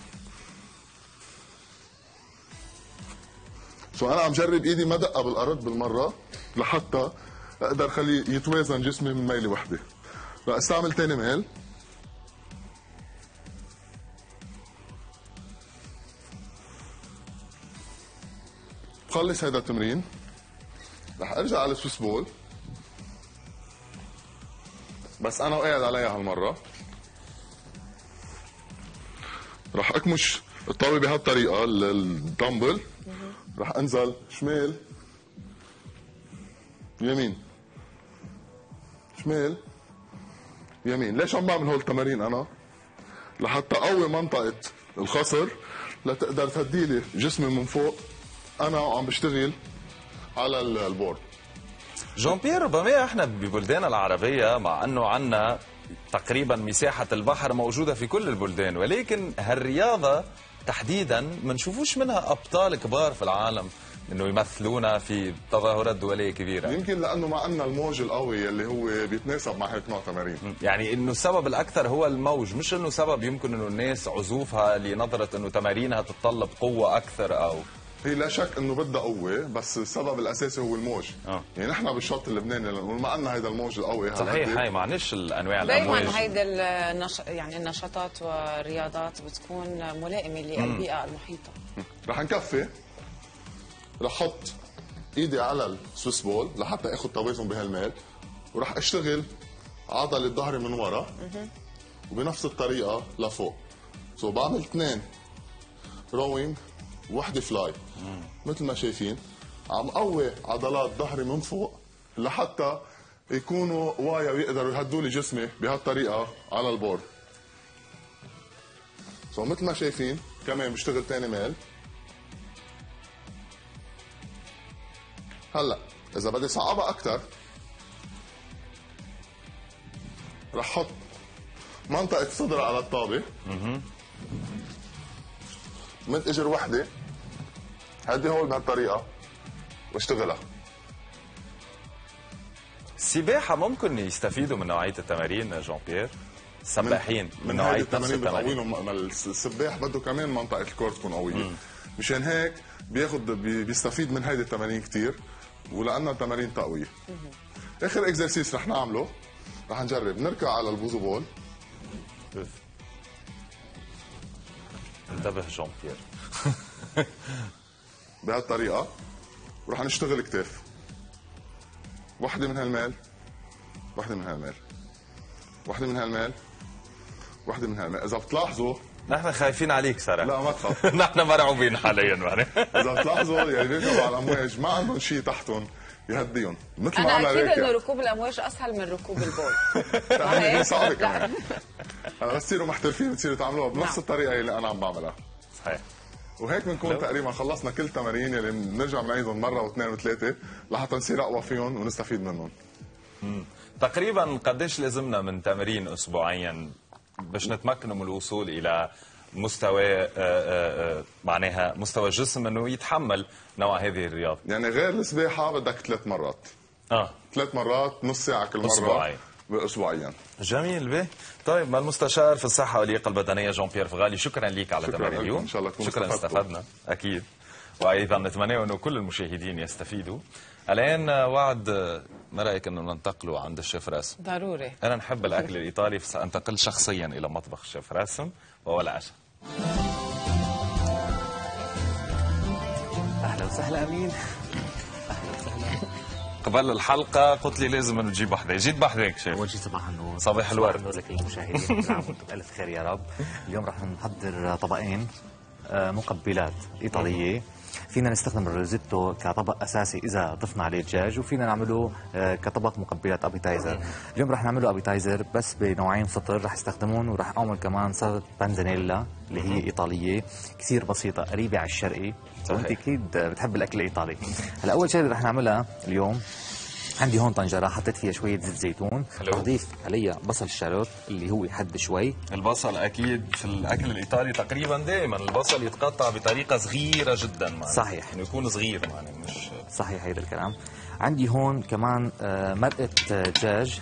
سو انا عم جرب ايدي ما دقه بالارض بالمره لحتى اقدر خلي يتوازن جسمي من ميله وحده. رح استعمل ثاني ميل. بخلص هيدا التمرين رح ارجع على السويس بول، بس انا وقاعد عليها هالمره. رح اكمش الطاوله بهالطريقه الدمبل، رح انزل شمال يمين شمال يمين. ليش عم بعمل هول التمارين انا؟ لحتى اقوي منطقه الخصر لتقدر تهديلي جسمي من فوق انا وعم بشتغل على البورد. جون بيير، ربما احنا ببلدان العربيه مع انه عندنا تقريبا مساحه البحر موجوده في كل البلدان، ولكن هالرياضه تحديدا ما نشوفوش منها ابطال كبار في العالم انه يمثلونا في تظاهرات دوليه كبيره. يمكن لانه ما عندنا الموج القوي اللي هو بيتناسب مع هيك نوع تمارين. يعني انه السبب الاكثر هو الموج، مش انه سبب يمكن انه الناس عزوفها لنظره انه تمارينها تتطلب قوه اكثر، او هي لا شك انه بدها قوه، بس السبب الاساسي هو الموج. آه. يعني نحن بالشط اللبناني ما عندنا هيدا الموج القوي. صحيح، هاي معناش الانواع الامواج. دائما هيدي النش... يعني النشاطات والرياضات بتكون ملائمه للبيئه المحيطه. رح نكفي، رح احط ايدي على السويس بول لحتى اخذ توازن بهالميل، ورح اشتغل عضله ظهري من ورا وبنفس الطريقه لفوق. سو بعمل اثنين روينج وحده فلاي. مم. مثل ما شايفين عم قوي عضلات ظهري من فوق لحتى يكونوا وايا ويقدروا يهدوا لي جسمي بهالطريقه على البورد. سو مثل ما شايفين كمان بشتغل ثاني ميل. هلا اذا بدي صعبها اكثر رح احط منطقه صدر على الطابه من اجر وحده، هدي هول بهالطريقه واشتغلها. السباحه ممكن يستفيدوا من نوعيه التمارين جون بيير؟ السباحين من, من نوعيه التمارين بتقويهم. السباح بده كمان منطقه الكور تكون قويه. مم. مشان هيك بياخذ بيستفيد من هيدي التمارين كثير، ولانها تمارين تقويه. اخر اكزرسيس رح نعمله، رح نجرب نركع على البوزو بول. انتبه جون بيير. بهالطريقه، ورح نشتغل كتاف. وحده من هالميل، وحده من هالميل، وحده من هالميل، وحده من هالميل. اذا بتلاحظوا نحن خايفين عليك صراحه. لا ما تخاف. نحن مرعوبين حاليا يعني. اذا بتلاحظوا يعني بيركبوا على الامواج ما عندهم شيء تحتهم يهديهم، مثل ما انا اكيد انه ركوب الامواج اسهل من ركوب البول. هي صعبه كمان. بس تصيروا محترفين بتصيروا تعملوها بنفس نعم. الطريقه اللي انا عم بعملها. صحيح. وهيك بنكون تقريبا خلصنا كل التمارين اللي بنرجع بنعيدهم مره واثنين وثلاثه لحتى نصير اقوى فيهم ونستفيد منهم. مم. تقريبا قديش لازمنا من تمارين اسبوعيا باش نتمكنوا من الوصول الى مستوى معناها مستوى الجسم انه يتحمل نوع هذه الرياضه؟ يعني غير السباحه بدك ثلاث مرات. اه ثلاث مرات نص ساعه كل مره اسبوعيا. اسبوعيا. جميل. به طيب، ما المستشار في الصحه واللياقه البدنيه جون بيير فغالي، شكرا لك على تمارين اليوم. ان شاء الله شكرا استفدنا اكيد، وايضا نتمنى انه كل المشاهدين يستفيدوا. الان وعد، ما رايك انه ننتقلوا عند الشيف راسم؟ ضروري. انا نحب الاكل الايطالي، فسانتقل شخصيا الى مطبخ الشيف راسم وهو العشاء. اهلا وسهلا امين. قبل الحلقة قلت لي لازم انه تجيب وحدة، جيت بوحدك شيف. أول شيء صباح النور. صباح الورد. صباح النور لك المشاهدين. كل عام وانتم بألف خير يا رب. اليوم راح نحضر طبقين مقبلات إيطالية فينا نستخدم الروزيتو كطبق اساسي اذا ضفنا عليه دجاج، وفينا نعمله آه، كطبق مقبلات ابيتايزر. اليوم رح نعمله ابيتايزر بس بنوعين فطر رح استخدمهم، ورح اعمل كمان سلطه بانزانيلا اللي هي ايطاليه كثير بسيطه قريبه على الشرقي، وانت اكيد بتحب الاكل الايطالي. هلا اول شيء رح نعملها اليوم، عندي هون طنجره حطيت فيها شويه زيت زيتون، رح اضيف عليها بصل شالوت اللي هو حد شوي. البصل اكيد في الاكل الايطالي تقريبا دائما البصل يتقطع بطريقه صغيره جدا معنا. صحيح، انه يكون صغير معنا مش صحيح هيدا الكلام. عندي هون كمان آه، مرقه دجاج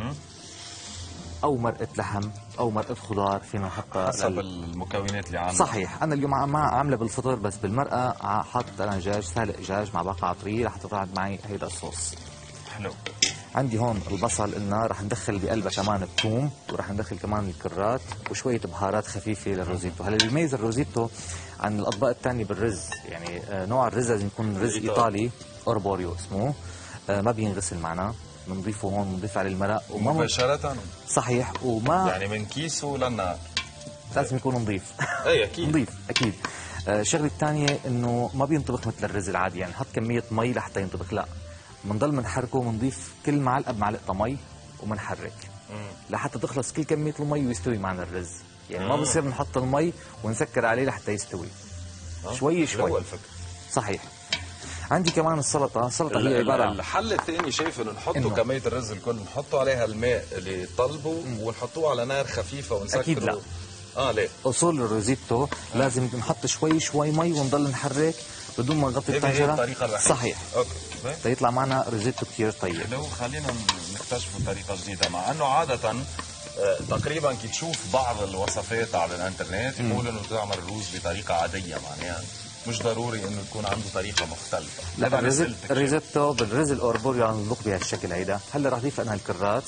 او مرقه لحم او مرقه خضار فينا نحطها حسب لل... المكونات اللي عندنا. صحيح. انا اليوم ما عامله بالفطر، بس بالمرقه حاطط انا دجاج سالق دجاج مع بقعه طريه رح تطلع معي هيدا الصوص. حلو. عندي هون البصل قلنا رح ندخل بقلبها كمان الثوم، ورح ندخل كمان الكرات وشويه بهارات خفيفه للروزيتو. هلا اللي بيميز الروزيتو عن الاطباق الثانيه بالرز، يعني آه نوع الرز لازم يكون رز ايطالي اوربوريو اسمه، آه ما بينغسل معنا، بنضيفه هون بنضيف عليه المرق وما مباشره. صحيح. وما يعني من كيسه للنار لازم يكون نظيف. اي اكيد نظيف اكيد. آه الشغله الثانيه انه ما بينطبخ مثل الرز العادي، يعني نحط كميه مي لحتى ينطبخ، لا بنضل بنحركه، بنضيف كل معلقه بمعلقه مي وبنحرك لحتى تخلص كل كميه المي ويستوي معنا الرز. يعني مم. ما بصير نحط المي ونسكر عليه لحتى يستوي. آه. شوي شوي. صحيح. عندي كمان السلطه، السلطه هي عباره عن الحل الثاني شايف انه نحطه كميه الرز الكل، نحطه عليها الماء اللي طلبه ونحطوه على نار خفيفه ونسكره. اكيد لا. اه ليه؟ اصول الروزيتو آه. لازم نحط شوي شوي مي ونضل نحرك بدون ما نغطي الطنجره. الطريقه الوحيده. صحيح. اوكي. تيطلع معنا روزيتو كثير طيب. لو خلينا نكتشفوا طريقه جديده، مع انه عاده آه تقريبا كي تشوف بعض الوصفات على الانترنت يقولوا انه تعمل الرز بطريقه عاديه، معناها مش ضروري انه يكون عنده طريقه مختلفه. لا الريزوتو بالرز الاوربوريو عم نطبخ بهالشكل هيدا. هلا رح اضيف انا الكرات،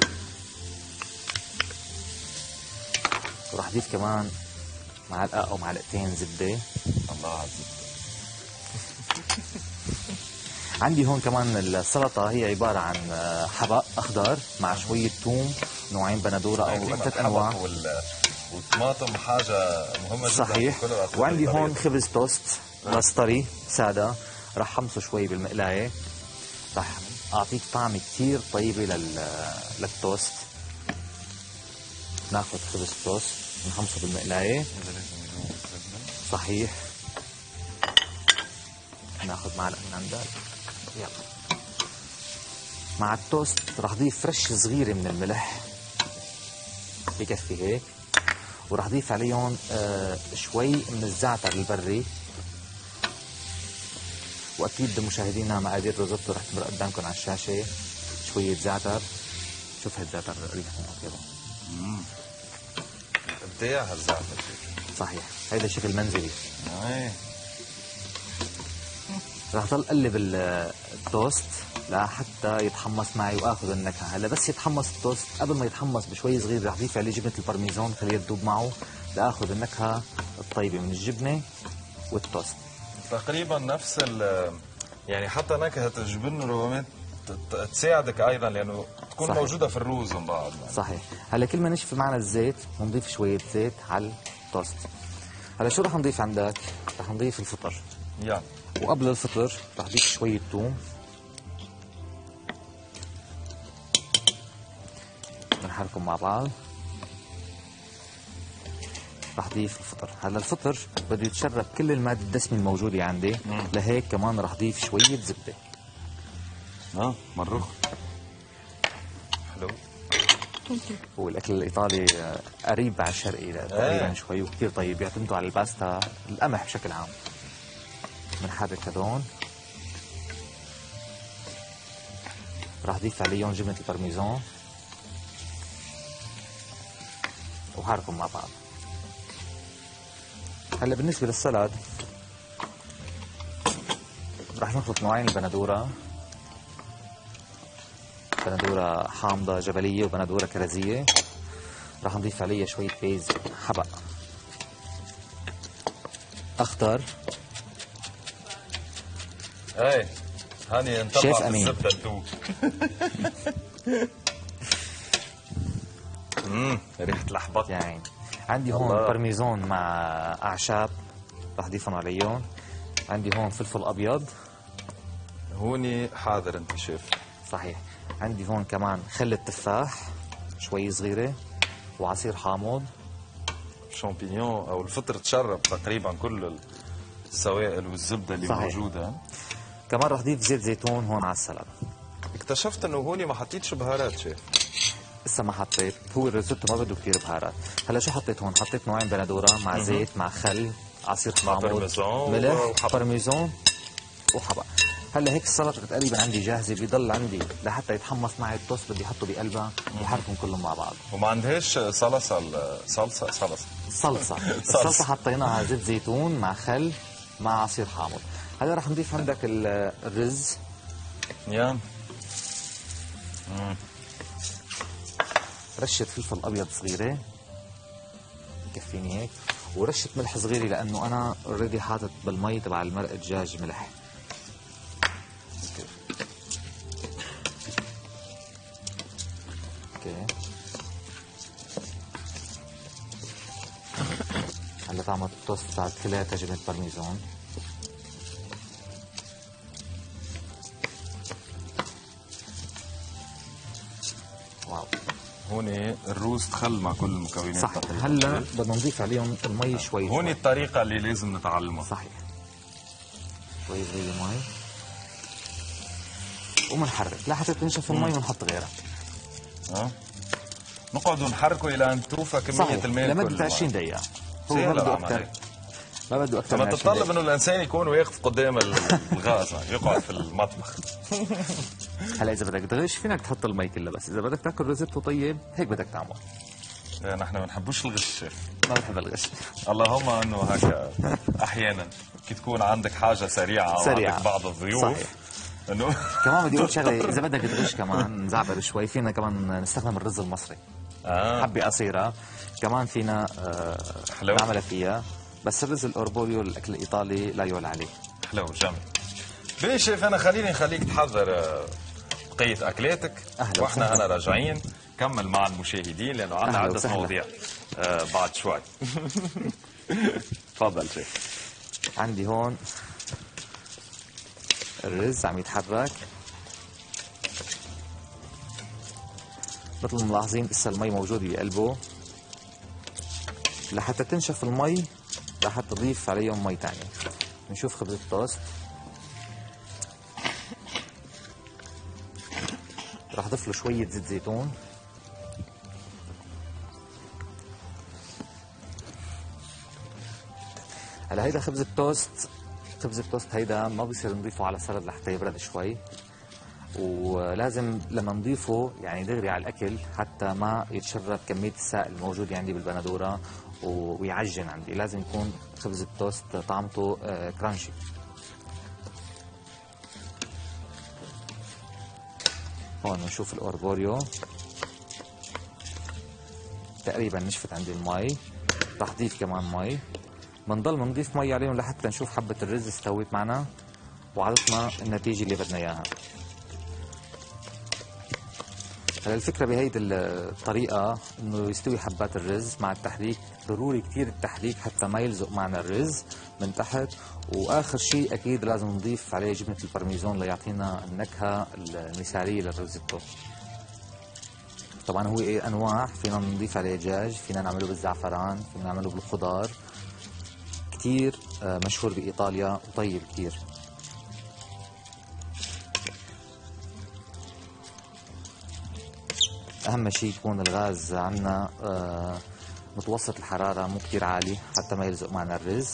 ورح اضيف كمان معلقه او معلقتين زبده. الله على الزبده. عندي هون كمان السلطه هي عباره عن حبق اخضر مع شويه ثوم، نوعين بندوره او ثلاث انواع، والطماطم حاجه مهمه جدا. صحيح. وعندي هون خبز توست بس طري ساده، رح حمصه شوي بالمقلايه، رح اعطيك طعمه كثير طيبه لل للتوست. ناخذ خبز توست نحمصه بالمقلايه. صحيح. ناخذ معلقه من عندك. يلا. مع التوست رح اضيف فرش صغيره من الملح، بكفي هيك، ورح اضيف عليهم آه شوي من الزعتر البري. واكيد مشاهدينا مقادير الروزيتو رح تمر قدامكم على الشاشه. شويه زعتر، شوف هالزعتر ريحته كذا. امم ابداع هالزعتر. صحيح، هيدا شكل منزلي. ايه. رح ضل قلب التوست لحتى يتحمص معي واخذ النكهه. هلا بس يتحمص التوست، قبل ما يتحمص بشوي صغير رح اضيف عليه جبنه البارميزان خليه تذوب معه لاخذ النكهه الطيبه من الجبنه والتوست. تقريبا نفس ال يعني حتى نكهه الجبن ربما تساعدك ايضا لانه تكون صحيح. موجوده في الروز من بعض. صحيح. هلا كل ما نشف معنا الزيت بنضيف شويه زيت على التوست. هلا شو رح نضيف عندك؟ رح نضيف الفطر. يلا. وقبل الفطر رح اضيف شويه ثوم، بنحركهم مع بعض. رح اضيف الفطر. هلا الفطر بده يتشرب كل الماده الدسمه الموجوده عندي، مم. لهيك كمان رح اضيف شويه زبده. اه مرخ حلو. هو الاكل الايطالي قريب على الشرقي تقريبا شوي وكثير طيب، بيعتمدوا على الباستا القمح بشكل عام. بنحرك هدول، رح اضيف عليهم جبنه البارميزان وحركهم مع بعض. هلا بالنسبه للسلطه رح نخلط نوعين البندوره، بندوره حامضه جبليه وبندوره كرزيه. رح نضيف عليها شويه بيز حبق اخضر. ايه هاني انطبع الزبده تدوب. امم ريحه لحبط يعني. عندي هون بارميزان مع اعشاب رح اضيفهم عليهم. عندي هون فلفل ابيض. هوني حاضر انت شيف. صحيح. عندي هون كمان خل التفاح شوي صغيره وعصير حامض. شامبينيون او الفطر تشرب تقريبا كل السوائل والزبده اللي صحيح. موجوده. كمان رح اضيف زيت زيتون هون على السلطه. اكتشفت انه هوني ما حطيتش بهارات شيف. لسه ما حطيت، هو الريزوتو ما بده كثير بهارات. هلا شو حطيت هون؟ حطيت نوعين بندوره مع م- زيت مع خل عصير حامض ملح بارميزون وحبق. هلا هيك السلطه تقريبا عندي جاهزه، بيضل عندي لحتى يتحمص معي التوست بدي احطه بقلبها وحركهم كلهم مع بعض. وما عندهاش صلصه صلصه صلصه صلصه الصلصه حطيناها زيت زيتون مع خل مع عصير حامض. هلا رح نضيف عندك الرز. يا رشه فلفل ابيض صغيره بكفيني هيك، ورشه ملح صغيره لانه انا اوريدي حاطط بالمي تبع المرق الدجاج ملح. اوكي. هلا طعم التوست تاعت ثلاثة جبنة بارميزون. واو. هون الروز تخل مع كل المكونات. صح. هلا بدنا نضيف عليهم المي شوي. هون الطريقة اللي لازم نتعلمها. صحيح. شوي صغيرة مي ومنحرك لحتى تنشف المي ونحط غيرها. اه نقعد نحركه الى ان توفى كمية الماء لمدة عشرين دقيقة. هو ما بده أكثر. ما بده أكثر. لما تتطلب انه الانسان يكون واقف قدام الغاز يقعد في المطبخ. هلا اذا بدك تغش فينك تحط المي كلها، بس اذا بدك تاكل ريزوتو طيب هيك بدك تعمل. نحن ما بنحبوش الغش. ما بنحب الغش. اللهم انه هكا احيانا كي تكون عندك حاجه سريعه او عندك بعض الضيوف. صحيح. انه كمان بدي اقول شغله، اذا بدك تغش كمان نزعبر شوي، فينا كمان نستخدم الرز المصري. آه. حبه قصيره كمان فينا آه نعملها فيها، بس الرز الاوربوريو الاكل الايطالي لا يعلى عليه. حلو جميل. بليش شيف انا خليني نخليك تحضر بقيه اكلاتك. أهلا واحنا وسهلا. هنا راجعين كمل مع المشاهدين لانه عندنا عده مواضيع آه بعد شوي. تفضل شيف. عندي هون الرز عم يتحرك مثل ما ملاحظين. لسه المي موجوده بقلبه. لحتى تنشف المي رح تضيف عليهم مي ثانيه. نشوف خبز التوست. رح اضيف له شويه زيت زيتون. هلا هيدا خبز التوست. خبز التوست هيدا ما بصير نضيفه على سلد لحتى يبرد شوي، ولازم لما نضيفه يعني دغري على الاكل حتى ما يتشرب كميه السائل الموجوده عندي بالبندوره ويعجن عندي. لازم يكون خبز التوست طعمته كرانشي. هون نشوف الاوربوريو تقريبا نشفت عندي المي. رح اضيف كمان مي. بنضل بنضيف مي عليهم لحتى نشوف حبه الرز استوت معنا وعطتنا النتيجه اللي بدنا اياها. هلا الفكره بهيدي الطريقه انه يستوي حبات الرز مع التحريك. ضروري كثير التحريك حتى ما يلزق معنا الرز من تحت. واخر شيء اكيد لازم نضيف عليه جبنه البارميزون ليعطينا النكهه المثاليه للريزوتو. طبعا هو ايه انواع، فينا نضيف عليه دجاج، فينا نعمله بالزعفران، فينا نعمله بالخضار. كثير مشهور بايطاليا وطيب كثير. اهم شيء يكون الغاز عندنا متوسط الحراره مو كثير عالي حتى ما يلزق معنا الرز.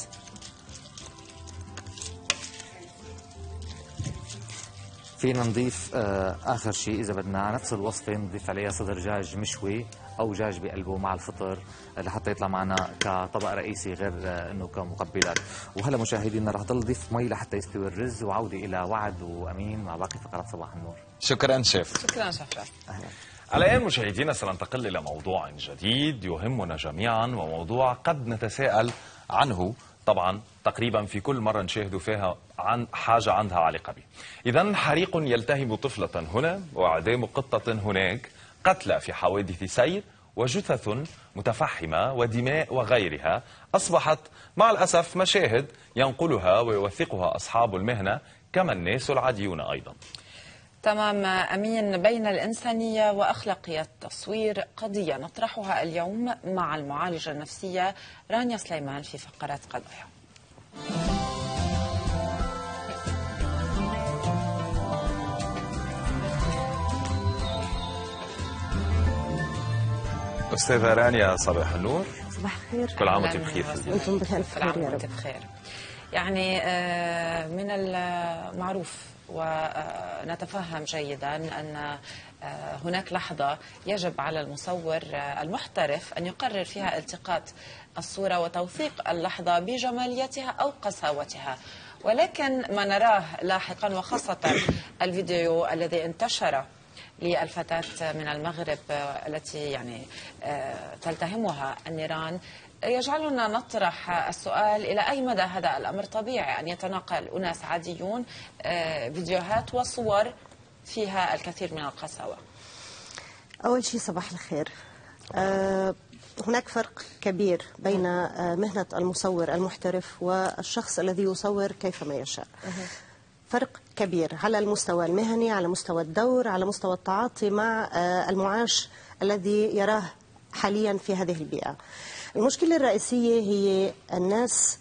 فينا نضيف اخر شيء اذا بدنا على نفس الوصفه نضيف عليها صدر دجاج مشوي او دجاج بقلبه مع الفطر لحتى يطلع معنا كطبق رئيسي غير انه كمقبلات. وهلا مشاهدينا رح ضل ضيف مي لحتى يستوي الرز، وعوده الى وعد وامين مع باقي فقرات صباح النور. شكرا شيف. شكرا شيف. اهلا. الآن مشاهدينا سننتقل إلى موضوع جديد يهمنا جميعا، وموضوع قد نتساءل عنه طبعا تقريبا في كل مرة نشاهد فيها عن حاجة عندها علاقة به. إذا حريق يلتهم طفلة هنا وإعدام قطة هناك، قتلى في حوادث سير وجثث متفحمة ودماء وغيرها أصبحت مع الأسف مشاهد ينقلها ويوثقها أصحاب المهنة كما الناس العاديون أيضا. تمام أمين، بين الإنسانية وأخلاقية التصوير قضية نطرحها اليوم مع المعالجة النفسية رانيا سليمان في فقرة قضايا. أستاذة رانيا صباح النور. صباح الخير. كل عام وانت بخير. وانتم بألف خير يا رب. بخير. يعني من المعروف ونتفهم جيدا أن هناك لحظة يجب على المصور المحترف أن يقرر فيها التقاط الصورة وتوثيق اللحظة بجماليتها أو قساوتها، ولكن ما نراه لاحقا وخاصة الفيديو الذي انتشر للفتاة من المغرب التي يعني تلتهمها النيران يجعلنا نطرح السؤال إلى أي مدى هذا الأمر طبيعي أن يتناقل أناس عاديون فيديوهات وصور فيها الكثير من القساوة. أول شيء صباح الخير. أه هناك فرق كبير بين مهنة المصور المحترف والشخص الذي يصور كيفما يشاء. فرق كبير على المستوى المهني، على مستوى الدور، على مستوى التعاطي مع المعاش الذي يراه حاليا في هذه البيئة. المشكلة الرئيسية هي الناس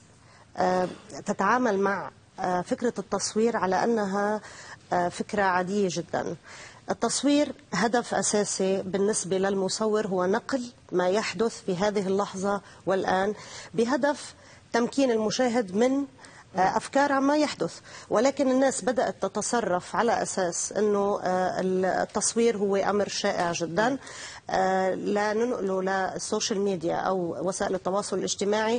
تتعامل مع فكرة التصوير على أنها فكرة عادية جدا. التصوير هدف أساسي بالنسبة للمصور هو نقل ما يحدث في هذه اللحظة والآن بهدف تمكين المشاهد من أفكار عما يحدث، ولكن الناس بدأت تتصرف على أساس أنه التصوير هو أمر شائع جدا، لا ننقله للسوشيال ميديا أو وسائل التواصل الاجتماعي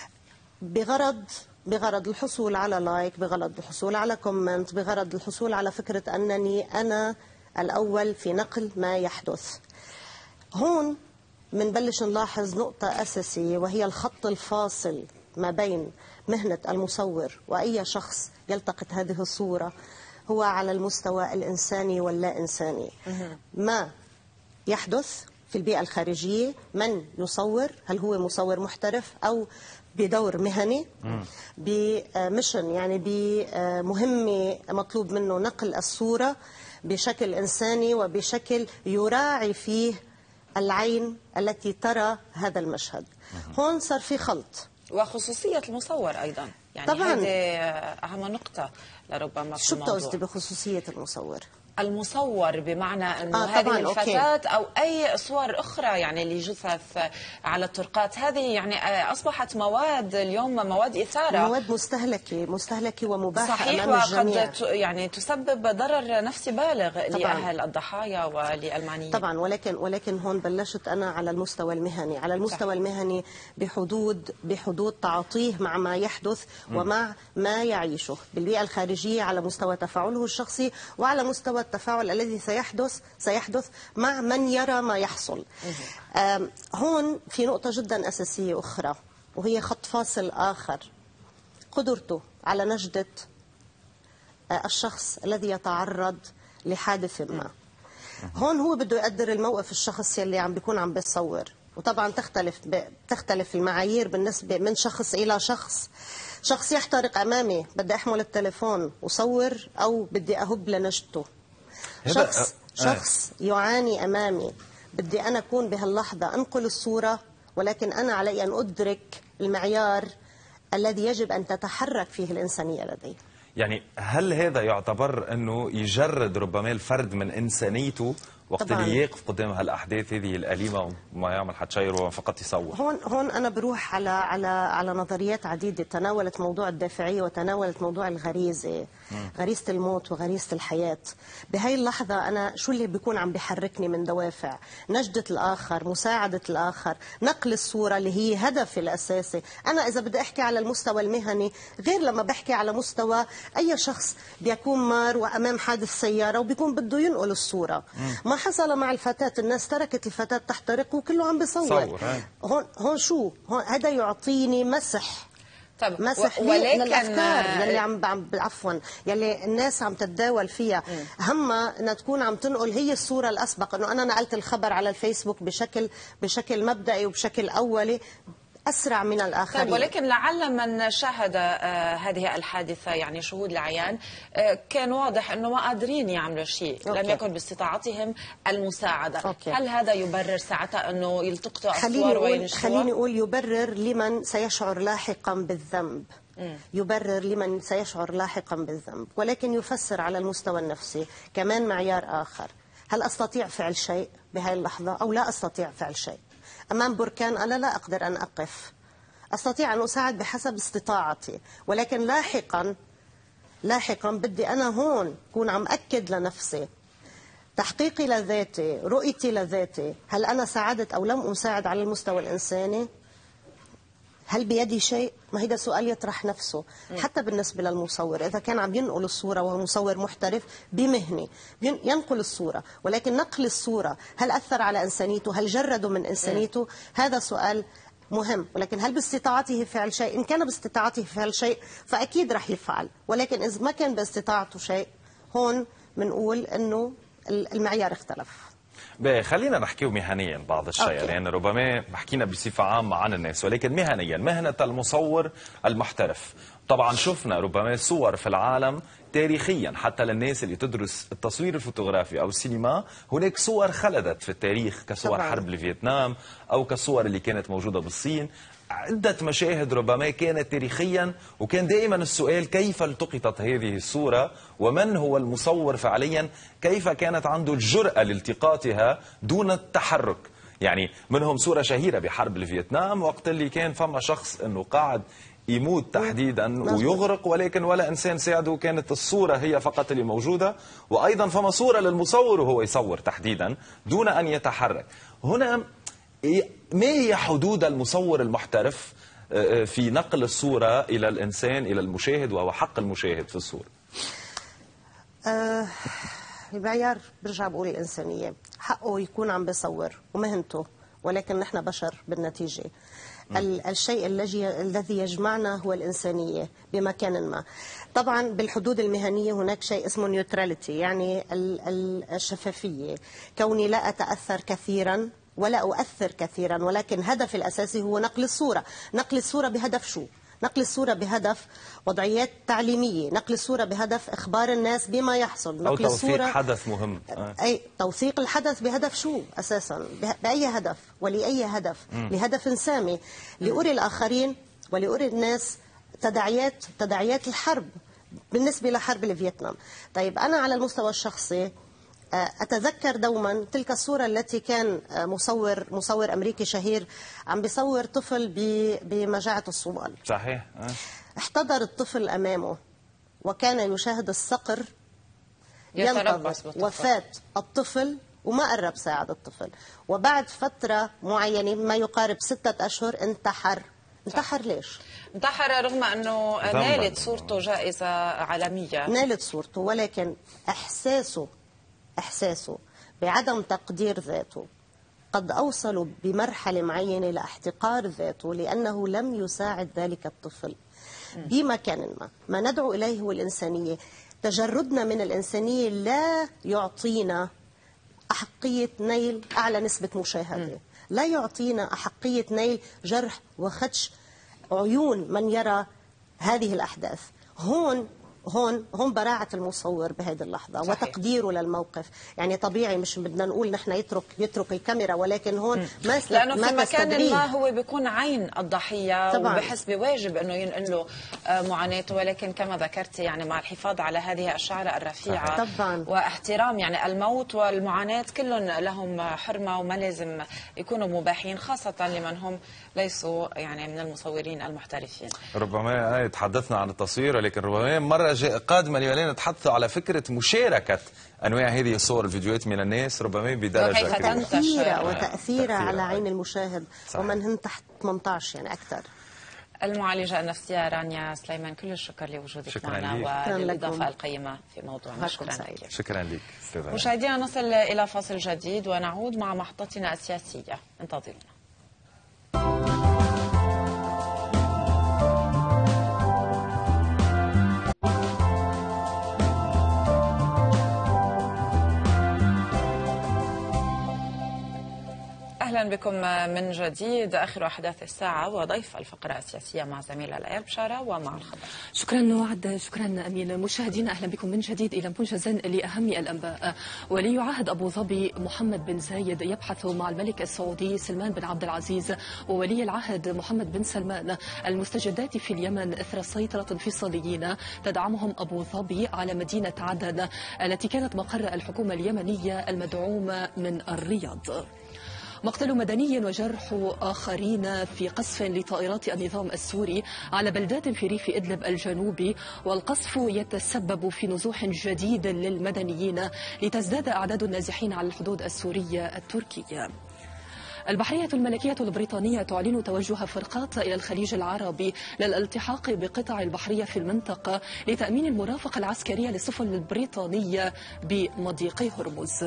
بغرض بغرض الحصول على لايك، بغرض الحصول على كومنت، بغرض الحصول على فكرة أنني أنا الأول في نقل ما يحدث. هون منبلش نلاحظ نقطة أساسية وهي الخط الفاصل ما بين مهنة المصور وأي شخص يلتقط هذه الصورة هو على المستوى الإنساني واللا إنساني. ما يحدث في البيئة الخارجية، من يصور، هل هو مصور محترف أو بدور مهني بمشن، يعني بمهمة مطلوب منه نقل الصورة بشكل إنساني وبشكل يراعي فيه العين التي ترى هذا المشهد. هون صار في خلط. وخصوصية المصور أيضا، يعني طبعا هذه أهم نقطة لربما في شو الموضوع. بتقصدي بخصوصية المصور؟ المصور بمعنى أنه آه هذه الفتاة أوكي. أو أي صور أخرى يعني لجثث على الطرقات، هذه يعني أصبحت مواد اليوم، مواد إثارة، مواد مستهلكة مستهلكة ومباحة صحيح، أمام الجميع. وقد يعني تسبب ضرر نفسي بالغ طبعاً لأهل الضحايا وللمعنيين. طبعا، ولكن ولكن هون بلشت أنا على المستوى المهني، على المستوى صح. المهني بحدود بحدود تعاطيه مع ما يحدث م. ومع ما يعيشه بالبيئة الخارجية، على مستوى تفاعله الشخصي وعلى مستوى التفاعل الذي سيحدث سيحدث مع من يرى ما يحصل. هون في نقطة جدا أساسية أخرى وهي خط فاصل آخر، قدرته على نجدة الشخص الذي يتعرض لحادث ما. هون هو بده يقدر الموقف الشخص يلي عم بيكون عم بيصور، وطبعا تختلف تختلف المعايير بالنسبة من شخص إلى شخص. شخص يحترق أمامي بدي أحمل التليفون وصور أو بدي أهب لنجدته. شخص شخص يعاني أمامي بدي أنا أكون بهاللحظة أنقل الصورة، ولكن أنا علي أن أدرك المعيار الذي يجب أن تتحرك فيه الإنسانية لدي. يعني هل هذا يعتبر أنه يجرد ربما الفرد من إنسانيته وقت اللي يقف قدام هالأحداث هذه الأليمة وما يعمل حد شيء وفقط يصور؟ هون هون أنا بروح على على على نظريات عديدة تناولت موضوع الدافعية وتناولت موضوع الغريزة، غريزة الموت وغريزة الحياة. بهاي اللحظة أنا شو اللي بيكون عم بيحركني من دوافع؟ نجدة الآخر، مساعدة الآخر، نقل الصورة اللي هي هدفي الأساسي. أنا إذا بدي أحكي على المستوى المهني غير لما بحكي على مستوى أي شخص بيكون مار وأمام حادث سيارة وبيكون بده ينقل الصورة. ما حصل مع الفتاة، الناس تركت الفتاة تحترق وكله عم بيصور. هون هون شو؟ هون هذا يعطيني مسح طب مسح و... ولكن الافكار يلي عم عم عفوا يلي الناس عم تتداول فيها، همها انها تكون عم تنقل هي الصوره الاسبق، انه انا نقلت الخبر على الفيسبوك بشكل بشكل مبدئي وبشكل اولي أسرع من الآخرين. طيب ولكن لعل من شاهد آه هذه الحادثة يعني شهود العيان آه كان واضح أنه ما قادرين يعملوا شيء، أوكي. لم يكن باستطاعتهم المساعدة. أوكي. هل هذا يبرر ساعتها أنه يلتقطوا الصور وينشروها؟ خليني أقول يبرر لمن سيشعر لاحقا بالذنب. م. يبرر لمن سيشعر لاحقا بالذنب، ولكن يفسر على المستوى النفسي كمان معيار آخر. هل أستطيع فعل شيء بهذه اللحظة أو لا أستطيع فعل شيء؟ أمام بركان أنا لا أقدر أن أقف، أستطيع أن أساعد بحسب استطاعتي، ولكن لاحقا لاحقا بدي أنا هون أكون عم أكد لنفسي تحقيقي لذاتي، رؤيتي لذاتي، هل أنا ساعدت أو لم أساعد على المستوى الإنساني؟ هل بيدي شيء؟ ما هيدا سؤال يطرح نفسه. حتى بالنسبة للمصور، إذا كان عم ينقل الصورة وهو مصور محترف بمهنة ينقل الصورة، ولكن نقل الصورة هل أثر على إنسانيته؟ هل جرده من إنسانيته؟ هذا سؤال مهم. ولكن هل باستطاعته فعل شيء؟ إن كان باستطاعته فعل شيء فأكيد رح يفعل، ولكن إذا ما كان باستطاعته شيء هون بنقول إنه المعيار اختلف. باهي خلينا نحكيه مهنيا بعض الشيء، لأن يعني ربما حكينا بصفة عامة عن الناس، ولكن مهنيا مهنة المصور المحترف. طبعا شفنا ربما صور في العالم تاريخيا حتى للناس اللي تدرس التصوير الفوتوغرافي أو السينما، هناك صور خلدت في التاريخ كصور طبعا. حرب لفيتنام أو كصور اللي كانت موجودة بالصين. عدة مشاهد ربما كانت تاريخيا، وكان دائما السؤال كيف التقطت هذه الصورة ومن هو المصور فعليا، كيف كانت عنده الجرأة لالتقاطها دون التحرك. يعني منهم صورة شهيرة بحرب الفيتنام وقت اللي كان فما شخص انه قاعد يموت تحديدا ويغرق، ولكن ولا انسان ساعده، كانت الصورة هي فقط اللي موجودة. وايضا فما صورة للمصور وهو يصور تحديدا دون ان يتحرك. هنا ما هي حدود المصور المحترف في نقل الصورة إلى الإنسان، إلى المشاهد، وهو حق المشاهد في الصورة؟ آه المعيار برجع بقول الإنسانية، حقه يكون عم بيصور ومهنته، ولكن نحن بشر بالنتيجة. الشيء الذي يجمعنا هو الإنسانية بمكان ما. طبعا بالحدود المهنية هناك شيء اسمه نيوتراليتي، يعني الشفافية، كوني لا أتأثر كثيرا ولا أؤثر كثيرا، ولكن هدفي الأساسي هو نقل الصورة. نقل الصورة بهدف شو؟ نقل الصورة بهدف وضعيات تعليمية، نقل الصورة بهدف إخبار الناس بما يحصل، نقل أو توثيق الصورة حدث مهم. أي توثيق الحدث بهدف شو أساسا؟ بأي هدف ولأي هدف؟ م. لهدف سامي، لأري الآخرين ولأري الناس تداعيات تداعيات الحرب بالنسبة لحرب الفيتنام. طيب أنا على المستوى الشخصي أتذكر دوما تلك الصورة التي كان مصور مصور أمريكي شهير عم بيصور طفل بمجاعة الصومال. صحيح. احتضر الطفل أمامه وكان يشاهد الصقر ينتظر وفاة الطفل وما قرب ساعد الطفل، وبعد فترة معينة ما يقارب ستة أشهر انتحر. انتحر ليش؟ انتحر رغم أنه نالت صورته جائزة عالمية. نالت صورته، ولكن إحساسه إحساسه بعدم تقدير ذاته قد أوصلوا بمرحلة معينة لاحتقار ذاته لأنه لم يساعد ذلك الطفل بمكان ما. ما ندعو إليه هو الإنسانية. تجردنا من الإنسانية لا يعطينا أحقية نيل أعلى نسبة مشاهدة، لا يعطينا أحقية نيل جرح وخدش عيون من يرى هذه الأحداث. هون هون هون براعة المصور بهذه اللحظة. صحيح. وتقديره للموقف. يعني طبيعي مش بدنا نقول نحن يترك يترك الكاميرا، ولكن هون م. ما لأنه في مكان ما هو بيكون عين الضحية طبعا. وبحس بواجب أنه ينقل له معاناته، ولكن كما ذكرتي يعني مع الحفاظ على هذه الشعرة الرفيعة طبعا. واحترام يعني الموت والمعاناة كلهم لهم حرمة وما لازم يكونوا مباحين، خاصة لمن هم ليسوا يعني من المصورين المحترفين. ربما تحدثنا عن التصوير، ولكن ربما مرة قادمة اليوم نتحدث على فكرة مشاركة أنواع هذه الصور الفيديوهات من الناس ربما بدرجة كبيرة وتأثيرها على عين المشاهد. صحيح. ومن هم تحت ثمانية عشر يعني أكثر. المعالجة النفسية رانيا سليمان، كل الشكر لوجودك معنا والإضافة القيمة في موضوعنا. شكرا لك. شكرا لك. مشاهدينا نصل إلى فاصل جديد ونعود مع محطتنا السياسية، انتظرونا. أهلا بكم من جديد. آخر أحداث الساعة وضيف الفقرة السياسية مع زميلة ليال بشارة ومع الخبر. شكرا وعد، شكرا أمين. مشاهدينا أهلا بكم من جديد إلى موجز لأهم الأنباء. ولي عهد أبو ظبي محمد بن زايد يبحث مع الملك السعودي سلمان بن عبد العزيز وولي العهد محمد بن سلمان المستجدات في اليمن إثر سيطرة انفصاليين تدعمهم أبو ظبي على مدينة عدن التي كانت مقر الحكومة اليمنية المدعومة من الرياض. مقتل مدني وجرح آخرين في قصف لطائرات النظام السوري على بلدات في ريف إدلب الجنوبي، والقصف يتسبب في نزوح جديد للمدنيين لتزداد أعداد النازحين على الحدود السورية التركية. البحرية الملكية البريطانية تعلن توجه فرقات إلى الخليج العربي للالتحاق بقطع البحرية في المنطقة لتأمين المرافقة العسكرية للسفن البريطانية بمضيق هرمز.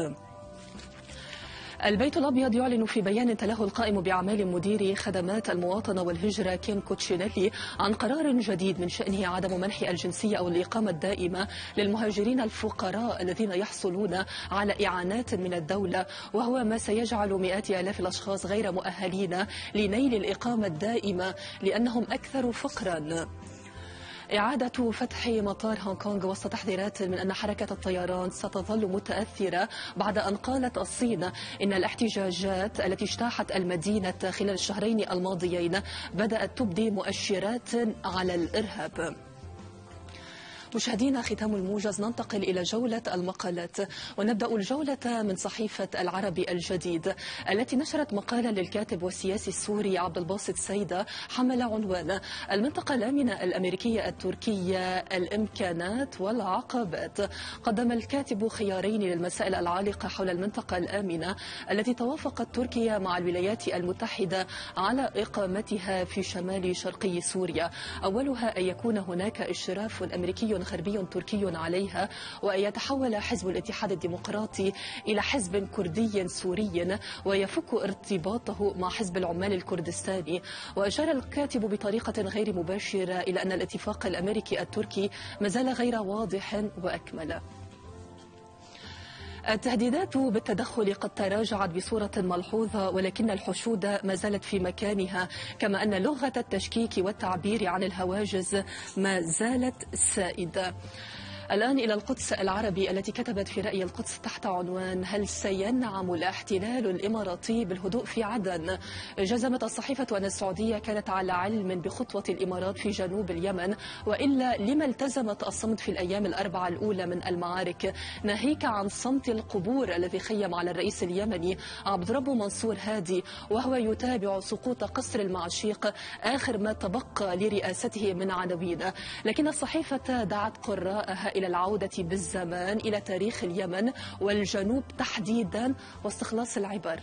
البيت الأبيض يعلن في بيان تلاه القائم بأعمال مدير خدمات المواطنة والهجرة كيم كوتشينيلي عن قرار جديد من شأنه عدم منح الجنسية أو الإقامة الدائمة للمهاجرين الفقراء الذين يحصلون على إعانات من الدولة، وهو ما سيجعل مئات آلاف الأشخاص غير مؤهلين لنيل الإقامة الدائمة لأنهم أكثر فقرا. إعادة فتح مطار هونغ كونغ وسط تحذيرات من أن حركة الطيران ستظل متأثرة بعد أن قالت الصين إن الاحتجاجات التي اجتاحت المدينة خلال الشهرين الماضيين بدأت تبدي مؤشرات على الإرهاب. مشاهدينا، ختام الموجز، ننتقل إلى جولة المقالات، ونبدأ الجولة من صحيفة العربي الجديد التي نشرت مقالا للكاتب والسياسي السوري عبد الباسط سيدة حمل عنوان المنطقة الآمنة الأمريكية التركية، الإمكانات والعقبات. قدم الكاتب خيارين للمسائل العالقة حول المنطقة الآمنة التي توافقت تركيا مع الولايات المتحدة على إقامتها في شمال شرقي سوريا. أولها أن يكون هناك إشراف أمريكي غربي تركي عليها، وأن يتحول حزب الاتحاد الديمقراطي إلى حزب كردي سوري ويفك ارتباطه مع حزب العمال الكردستاني. وأشار الكاتب بطريقة غير مباشرة إلى أن الاتفاق الأمريكي التركي مازال غير واضح وأكمل. التهديدات بالتدخل قد تراجعت بصورة ملحوظة، ولكن الحشود ما زالت في مكانها، كما أن لغة التشكيك والتعبير عن الهواجس ما زالت سائدة. الآن إلى القدس العربي التي كتبت في رأي القدس تحت عنوان هل سينعم الاحتلال الإماراتي بالهدوء في عدن؟ جزمت الصحيفة أن السعودية كانت على علم بخطوة الإمارات في جنوب اليمن، وإلا لما التزمت الصمت في الأيام الأربعة الأولى من المعارك، ناهيك عن صمت القبور الذي خيم على الرئيس اليمني عبد ربه منصور هادي وهو يتابع سقوط قصر المعشيق آخر ما تبقى لرئاسته من عناوين. لكن الصحيفة دعت قراءها إلى العودة بالزمان إلى تاريخ اليمن والجنوب تحديدا واستخلاص العبر.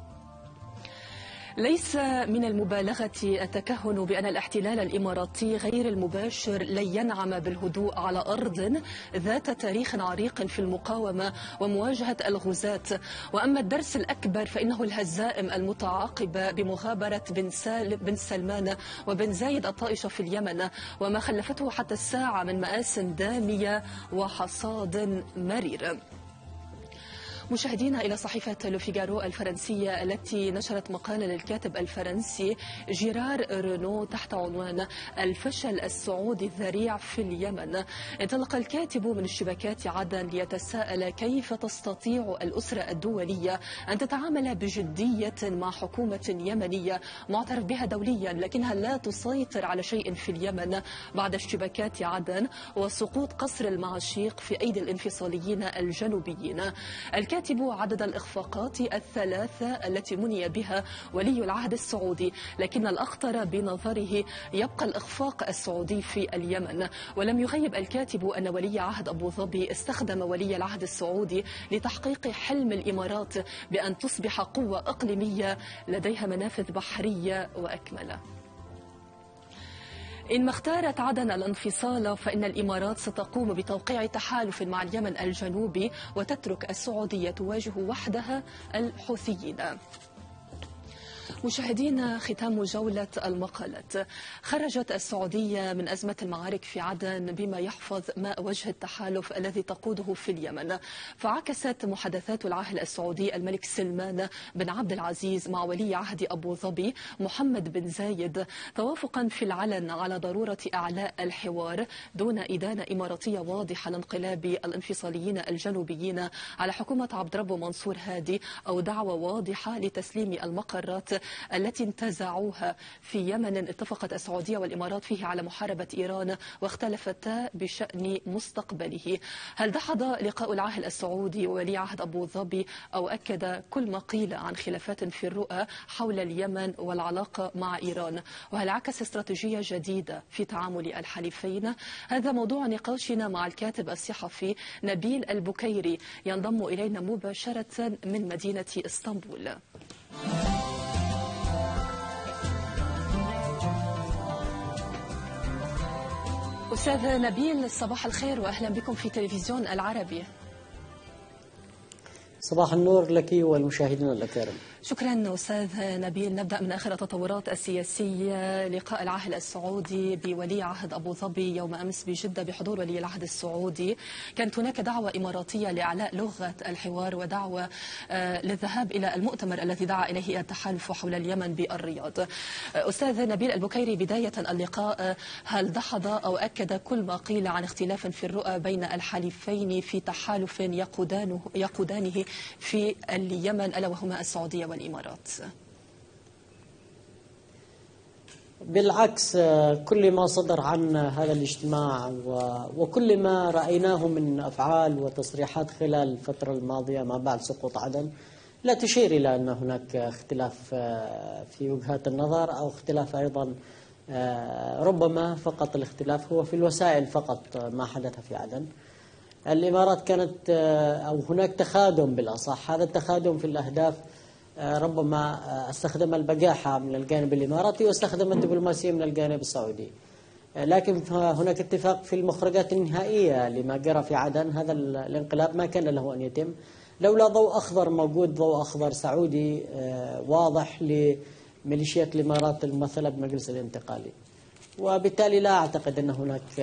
ليس من المبالغة التكهن بأن الاحتلال الإماراتي غير المباشر لن ينعم بالهدوء على أرض ذات تاريخ عريق في المقاومة ومواجهة الغزاة. وأما الدرس الأكبر فإنه الهزائم المتعاقبة بمغامرة بن, بن سلمان وبن زايد الطائشة في اليمن، وما خلفته حتى الساعة من مآس دامية وحصاد مرير. مشاهدينا إلى صحيفة لو فيغارو الفرنسية التي نشرت مقالا للكاتب الفرنسي جيرار رونو تحت عنوان الفشل السعودي الذريع في اليمن. انطلق الكاتب من اشتباكات عدن ليتساءل كيف تستطيع الأسرة الدولية أن تتعامل بجدية مع حكومة يمنية معترف بها دوليا لكنها لا تسيطر على شيء في اليمن بعد اشتباكات عدن وسقوط قصر المعشيق في أيدي الانفصاليين الجنوبيين. الكاتب عدد الإخفاقات الثلاثة التي مني بها ولي العهد السعودي، لكن الأخطر بنظره يبقى الإخفاق السعودي في اليمن. ولم يغيب الكاتب أن ولي عهد أبو ظبي استخدم ولي العهد السعودي لتحقيق حلم الإمارات بأن تصبح قوة إقليمية لديها منافذ بحرية وأكمل. إن ما اختارت عدن الانفصال فإن الإمارات ستقوم بتوقيع تحالف مع اليمن الجنوبي وتترك السعودية تواجه وحدها الحوثيين. مشاهدينا، ختام جولة المقالات. خرجت السعودية من أزمة المعارك في عدن بما يحفظ ماء وجه التحالف الذي تقوده في اليمن. فعكست محادثات العاهل السعودي الملك سلمان بن عبد العزيز مع ولي عهد أبو ظبي محمد بن زايد توافقا في العلن على ضرورة إعلاء الحوار دون إدانة إماراتية واضحة لانقلاب الانفصاليين الجنوبيين على حكومة عبد ربه منصور هادي، أو دعوة واضحة لتسليم المقرات التي انتزعوها في يمن اتفقت السعودية والإمارات فيه على محاربة إيران واختلفتا بشأن مستقبله. هل دحض لقاء العاهل السعودي وولي عهد أبو ظبي أو أكد كل ما قيل عن خلافات في الرؤى حول اليمن والعلاقة مع إيران؟ وهل عكس استراتيجية جديدة في تعامل الحليفين؟ هذا موضوع نقاشنا مع الكاتب الصحفي نبيل البكيري، ينضم إلينا مباشرة من مدينة اسطنبول. أستاذ نبيل، صباح الخير وأهلا بكم في تلفزيون العربي. صباح النور لك والمشاهدين الأكارم. شكرا أستاذ نبيل. نبدأ من آخر التطورات السياسية. لقاء العاهل السعودي بولي عهد أبو ظبي يوم أمس بجدة بحضور ولي العهد السعودي، كانت هناك دعوة إماراتية لإعلاء لغة الحوار ودعوة للذهاب إلى المؤتمر الذي دعا إليه التحالف حول اليمن بالرياض. أستاذ نبيل البكيري، بداية اللقاء، هل دحض أو أكد كل ما قيل عن اختلاف في الرؤى بين الحليفين في تحالف يقودانه يقودانه في اليمن ألا وهما السعودية والإمارات؟ بالعكس، كل ما صدر عن هذا الاجتماع وكل ما رأيناه من أفعال وتصريحات خلال الفترة الماضية ما بعد سقوط عدن لا تشير إلى أن هناك اختلاف في وجهات النظر أو اختلاف أيضا، ربما فقط الاختلاف هو في الوسائل فقط ما حدث في عدن. الإمارات كانت أو هناك تخادم بالأصح، هذا التخادم في الأهداف ربما استخدم البجاحة من الجانب الإماراتي واستخدم الدبلوماسية من الجانب السعودي، لكن هناك اتفاق في المخرجات النهائية لما جرى في عدن. هذا الانقلاب ما كان له أن يتم لولا ضوء أخضر موجود، ضوء أخضر سعودي واضح لميليشيات الإمارات الممثلة بالمجلس الانتقالي، وبالتالي لا أعتقد أن هناك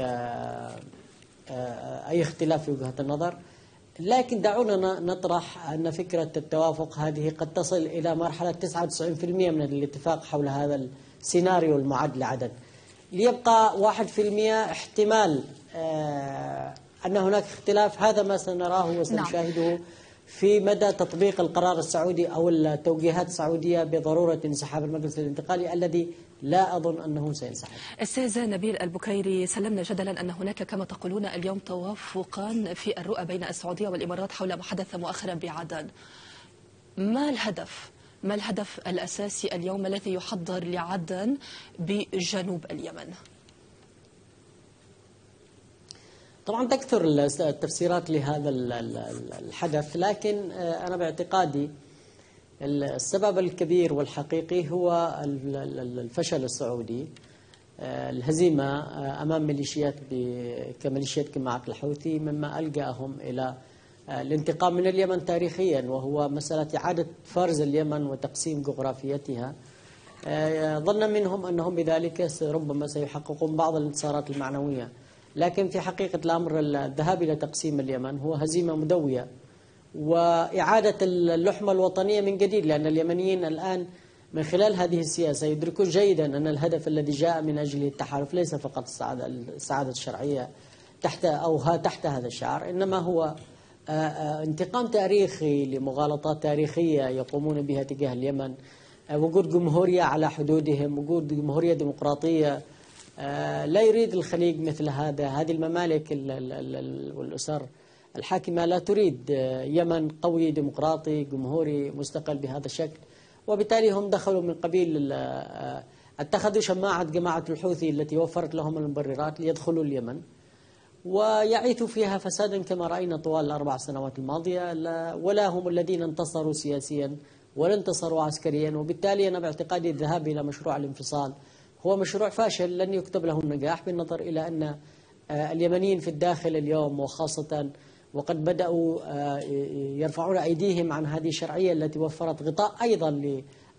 أي اختلاف في وجهة النظر. لكن دعونا نطرح أن فكرة التوافق هذه قد تصل إلى مرحلة تسعة وتسعين بالمئة من الاتفاق حول هذا السيناريو المعد لعدن، ليبقى واحد بالمئة احتمال أن هناك اختلاف. هذا ما سنراه وسنشاهده في مدى تطبيق القرار السعودي أو التوجيهات السعودية بضرورة انسحاب المجلس الانتقالي الذي لا أظن أنه سينسحب. أستاذ نبيل البكيري، سلمنا جدلا أن هناك كما تقولون اليوم توافقا في الرؤى بين السعودية والإمارات حول ما حدث مؤخرا بعدن. ما الهدف؟ ما الهدف الأساسي اليوم الذي يحضر لعدن بجنوب اليمن؟ طبعا تكثر التفسيرات لهذا الحدث، لكن أنا باعتقادي السبب الكبير والحقيقي هو الفشل السعودي، الهزيمة أمام ميليشيات كميليشيات جماعة الحوثي، مما ألجأهم إلى الانتقام من اليمن تاريخيا، وهو مسألة إعادة فرز اليمن وتقسيم جغرافيتها. ظن منهم أنهم بذلك ربما سيحققون بعض الانتصارات المعنوية، لكن في حقيقة الأمر الذهاب إلى تقسيم اليمن هو هزيمة مدوية وإعادة اللحمة الوطنية من جديد، لأن اليمنيين الآن من خلال هذه السياسة يدركون جيدا أن الهدف الذي جاء من أجله التحالف ليس فقط السعادة, السعادة الشرعية تحت أو تحت هذا الشعار، إنما هو انتقام تاريخي لمغالطات تاريخية يقومون بها تجاه اليمن، وجود جمهورية على حدودهم، وجود جمهورية ديمقراطية. لا يريد الخليج مثل هذا. هذه الممالك والأسر الحاكمة لا تريد يمن قوي ديمقراطي جمهوري مستقل بهذا الشكل، وبالتالي هم دخلوا من قبيل اتخذوا شماعة جماعة الحوثي التي وفرت لهم المبررات ليدخلوا اليمن ويعيثوا فيها فسادا كما رأينا طوال الأربع سنوات الماضية، ولا هم الذين انتصروا سياسيا ولا انتصروا عسكريا. وبالتالي أنا باعتقادي الذهاب إلى مشروع الانفصال هو مشروع فاشل لن يكتب له النجاح، بالنظر إلى أن اليمنيين في الداخل اليوم وخاصة وقد بدأوا يرفعون أيديهم عن هذه الشرعية التي وفرت غطاء أيضا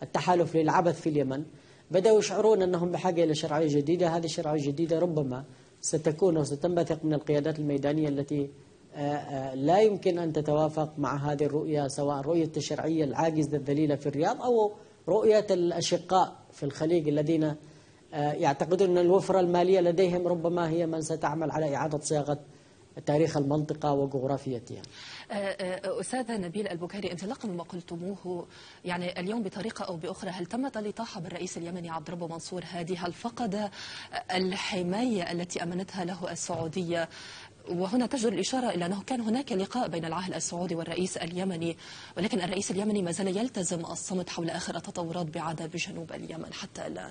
التحالف للعبث في اليمن بدأوا يشعرون أنهم بحاجة إلى شرعية جديدة. هذه الشرعية الجديدة ربما ستكون وستنبثق من القيادات الميدانية التي لا يمكن أن تتوافق مع هذه الرؤية، سواء رؤية الشرعية العاجزة الذليلة في الرياض أو رؤية الأشقاء في الخليج الذين يعتقدون أن الوفرة المالية لديهم ربما هي من ستعمل على إعادة صياغة تاريخ المنطقة وجغرافيتها. أستاذ نبيل البكيري، انطلاقا مما قلتموه يعني اليوم بطريقة أو بأخرى، هل تمت الإطاحة بالرئيس اليمني عبد الرب منصور هادي؟ هل فقد الحماية التي أمنتها له السعودية؟ وهنا تجدر الإشارة إلى أنه كان هناك لقاء بين العاهل السعودي والرئيس اليمني، ولكن الرئيس اليمني ما زال يلتزم الصمت حول آخر التطورات بعدة بجنوب اليمن حتى الآن.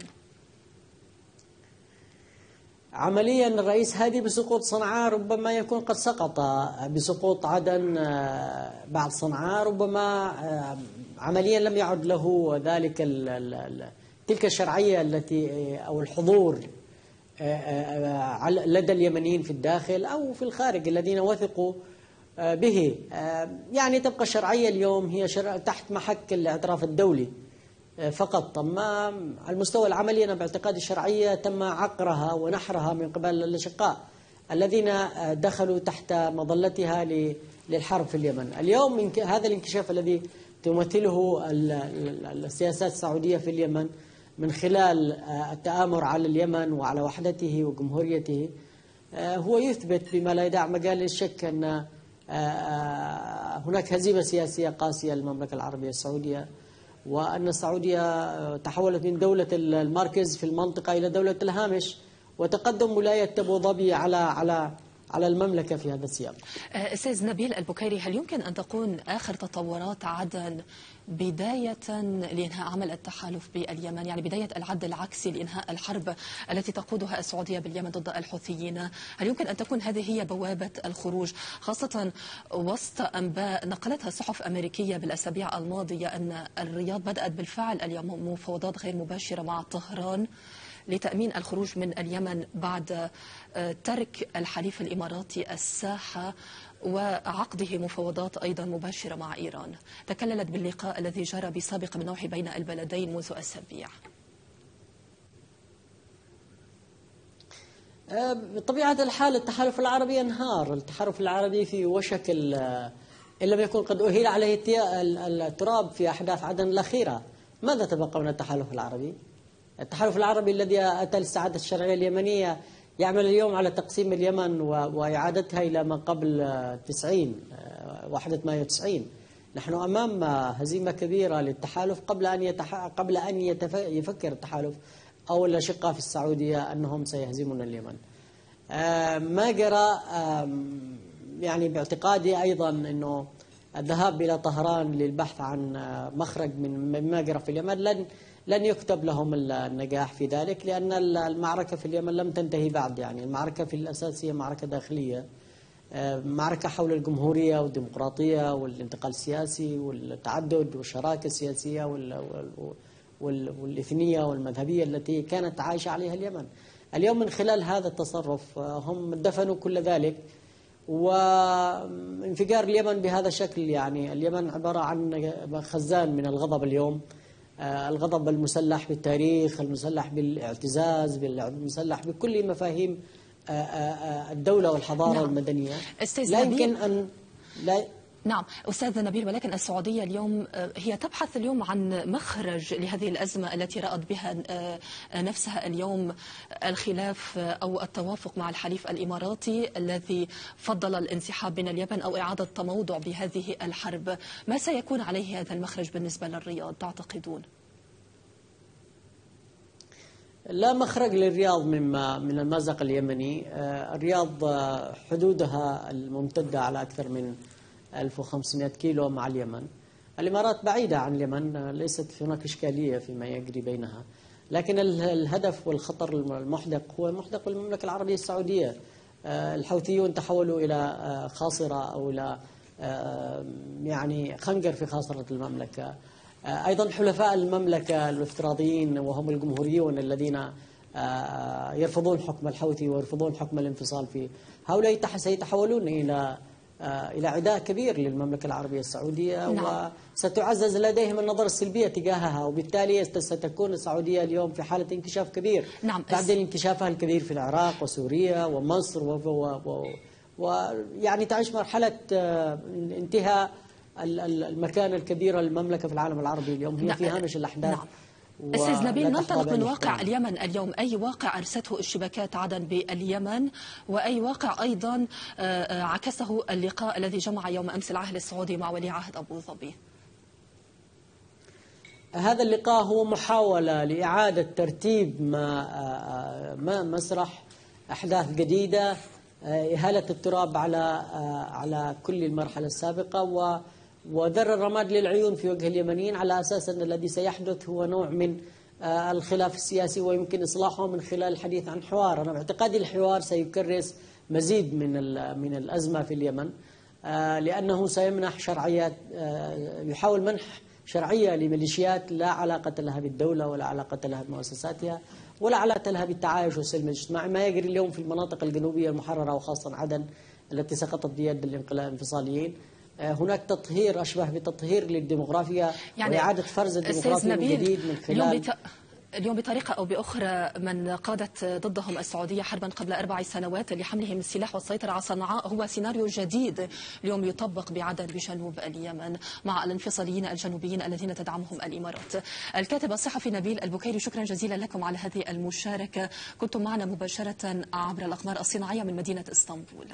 عمليا الرئيس هادي بسقوط صنعاء ربما يكون قد سقط، بسقوط عدن بعد صنعاء ربما عمليا لم يعد له ذلك تلك الشرعية التي أو الحضور لدى اليمنيين في الداخل أو في الخارج الذين وثقوا به. يعني تبقى الشرعية اليوم هي تحت محك الاعتراف الدولي فقط. أما على المستوى العملي أنا باعتقادي الشرعية تم عقرها ونحرها من قبل الأشقاء الذين دخلوا تحت مظلتها للحرب في اليمن. اليوم هذا الانكشاف الذي تمثله السياسات السعودية في اليمن من خلال التآمر على اليمن وعلى وحدته وجمهوريته هو يثبت بما لا يدع مجال للشك أن هناك هزيمة سياسية قاسية للمملكة العربية السعودية، وأن السعودية تحولت من دولة المركز في المنطقة إلى دولة الهامش، وتقدم ولاية أبو ظبي على على على المملكة في هذا السياق. أستاذ نبيل البكيري، هل يمكن أن تكون آخر تطورات عدن بداية لإنهاء عمل التحالف باليمن، يعني بداية العد العكسي لإنهاء الحرب التي تقودها السعودية باليمن ضد الحوثيين؟ هل يمكن أن تكون هذه هي بوابة الخروج، خاصة وسط أنباء نقلتها صحف أمريكية بالأسابيع الماضية أن الرياض بدأت بالفعل اليوم مفاوضات غير مباشرة مع طهران لتأمين الخروج من اليمن بعد ترك الحليف الإماراتي الساحة وعقده مفاوضات أيضا مباشرة مع إيران؟ تكللت باللقاء الذي جرى بسابق من نوعه بين البلدين منذ أسابيع. بطبيعة الحال التحالف العربي انهار، التحالف العربي في وشك إن لم يكن قد أهيل عليه التراب في أحداث عدن الأخيرة. ماذا تبقى من التحالف العربي؟ التحالف العربي الذي أتى للسعادة الشرعية اليمنية يعمل اليوم على تقسيم اليمن وإعادتها إلى ما قبل تسعين، وحدة مايو تسعين. نحن أمام هزيمة كبيرة للتحالف قبل أن يتح... قبل أن يتف... يفكر التحالف أو الأشقاء في السعودية أنهم سيهزمون اليمن. ما جرى يعني باعتقادي أيضا أنه الذهاب إلى طهران للبحث عن مخرج من ما جرى في اليمن لن لن يكتب لهم النجاح في ذلك، لأن المعركة في اليمن لم تنتهي بعد. يعني المعركة في الأساس هي معركة داخلية، معركة حول الجمهورية والديمقراطية والانتقال السياسي والتعدد والشراكة السياسية والإثنية والمذهبية التي كانت عايشة عليها اليمن. اليوم من خلال هذا التصرف هم دفنوا كل ذلك، وانفجار اليمن بهذا الشكل، يعني اليمن عبارة عن خزان من الغضب اليوم، الغضب المسلح بالتاريخ، المسلح بالاعتزاز، المسلح بكل مفاهيم الدولة والحضارة نعم. المدنية. لا يمكن أن لا نعم أستاذ نبيل، ولكن السعودية اليوم هي تبحث اليوم عن مخرج لهذه الأزمة التي رأت بها نفسها اليوم الخلاف أو التوافق مع الحليف الإماراتي الذي فضل الانسحاب من اليمن أو إعادة تموضع بهذه الحرب. ما سيكون عليه هذا المخرج بالنسبة للرياض تعتقدون؟ لا مخرج للرياض مما من المأزق اليمني. الرياض حدودها الممتدة على أكثر من ألف وخمسمائة كيلو مع اليمن. الإمارات بعيدة عن اليمن، ليست هناك إشكالية فيما يجري بينها، لكن الهدف والخطر المحدق هو محدق المملكة العربية السعودية. الحوثيون تحولوا إلى خاصرة أو إلى يعني خنجر في خاصرة المملكة. أيضا حلفاء المملكة الافتراضيين وهم الجمهوريون الذين يرفضون حكم الحوثي ويرفضون حكم الانفصال فيه، هؤلاء سيتحولون إلى إلى عداء كبير للمملكة العربية السعودية. نعم. وستعزز لديهم النظرة السلبية تجاهها، وبالتالي ستكون السعودية اليوم في حالة انكشاف كبير. نعم. بعد انكشافها الكبير في العراق وسوريا ومصر ويعني تعيش مرحلة انتهاء المكانة الكبيرة للمملكة في العالم العربي اليوم، هي في هامش الأحداث. نعم. أستاذ نبيل، ننطلق من واقع اليمن اليوم. أي واقع أرسته اشتباكات عدن باليمن، وأي واقع أيضا عكسه اللقاء الذي جمع يوم أمس العهد السعودي مع ولي عهد أبو ظبي؟ هذا اللقاء هو محاولة لإعادة ترتيب ما ما مسرح أحداث جديدة، إهالة التراب على على كل المرحلة السابقة، و وذر الرماد للعيون في وجه اليمنيين، على أساس أن الذي سيحدث هو نوع من الخلاف السياسي ويمكن إصلاحه من خلال الحديث عن حوار. أنا باعتقادي الحوار سيكرس مزيد من من الأزمة في اليمن، لأنه سيمنح شرعيات، يحاول منح شرعية لميليشيات لا علاقة لها بالدولة ولا علاقة لها بمؤسساتها ولا علاقة لها بالتعايش والسلم الاجتماعي، ما يجري اليوم في المناطق الجنوبية المحررة وخاصة عدن التي سقطت بيد الانفصاليين. هناك تطهير أشبه بتطهير للديمغرافيا، يعني وإعادة فرز الديمغرافيا من جديد من خلال اليوم, بت... اليوم بطريقة أو بأخرى من قادت ضدهم السعودية حربا قبل أربع سنوات لحملهم السلاح والسيطرة على صنعاء هو سيناريو جديد اليوم يطبق بعدن بجنوب اليمن مع الانفصاليين الجنوبيين الذين تدعمهم الإمارات. الكاتب الصحفي نبيل البكيري، شكرا جزيلا لكم على هذه المشاركة، كنتم معنا مباشرة عبر الأقمار الصناعية من مدينة اسطنبول.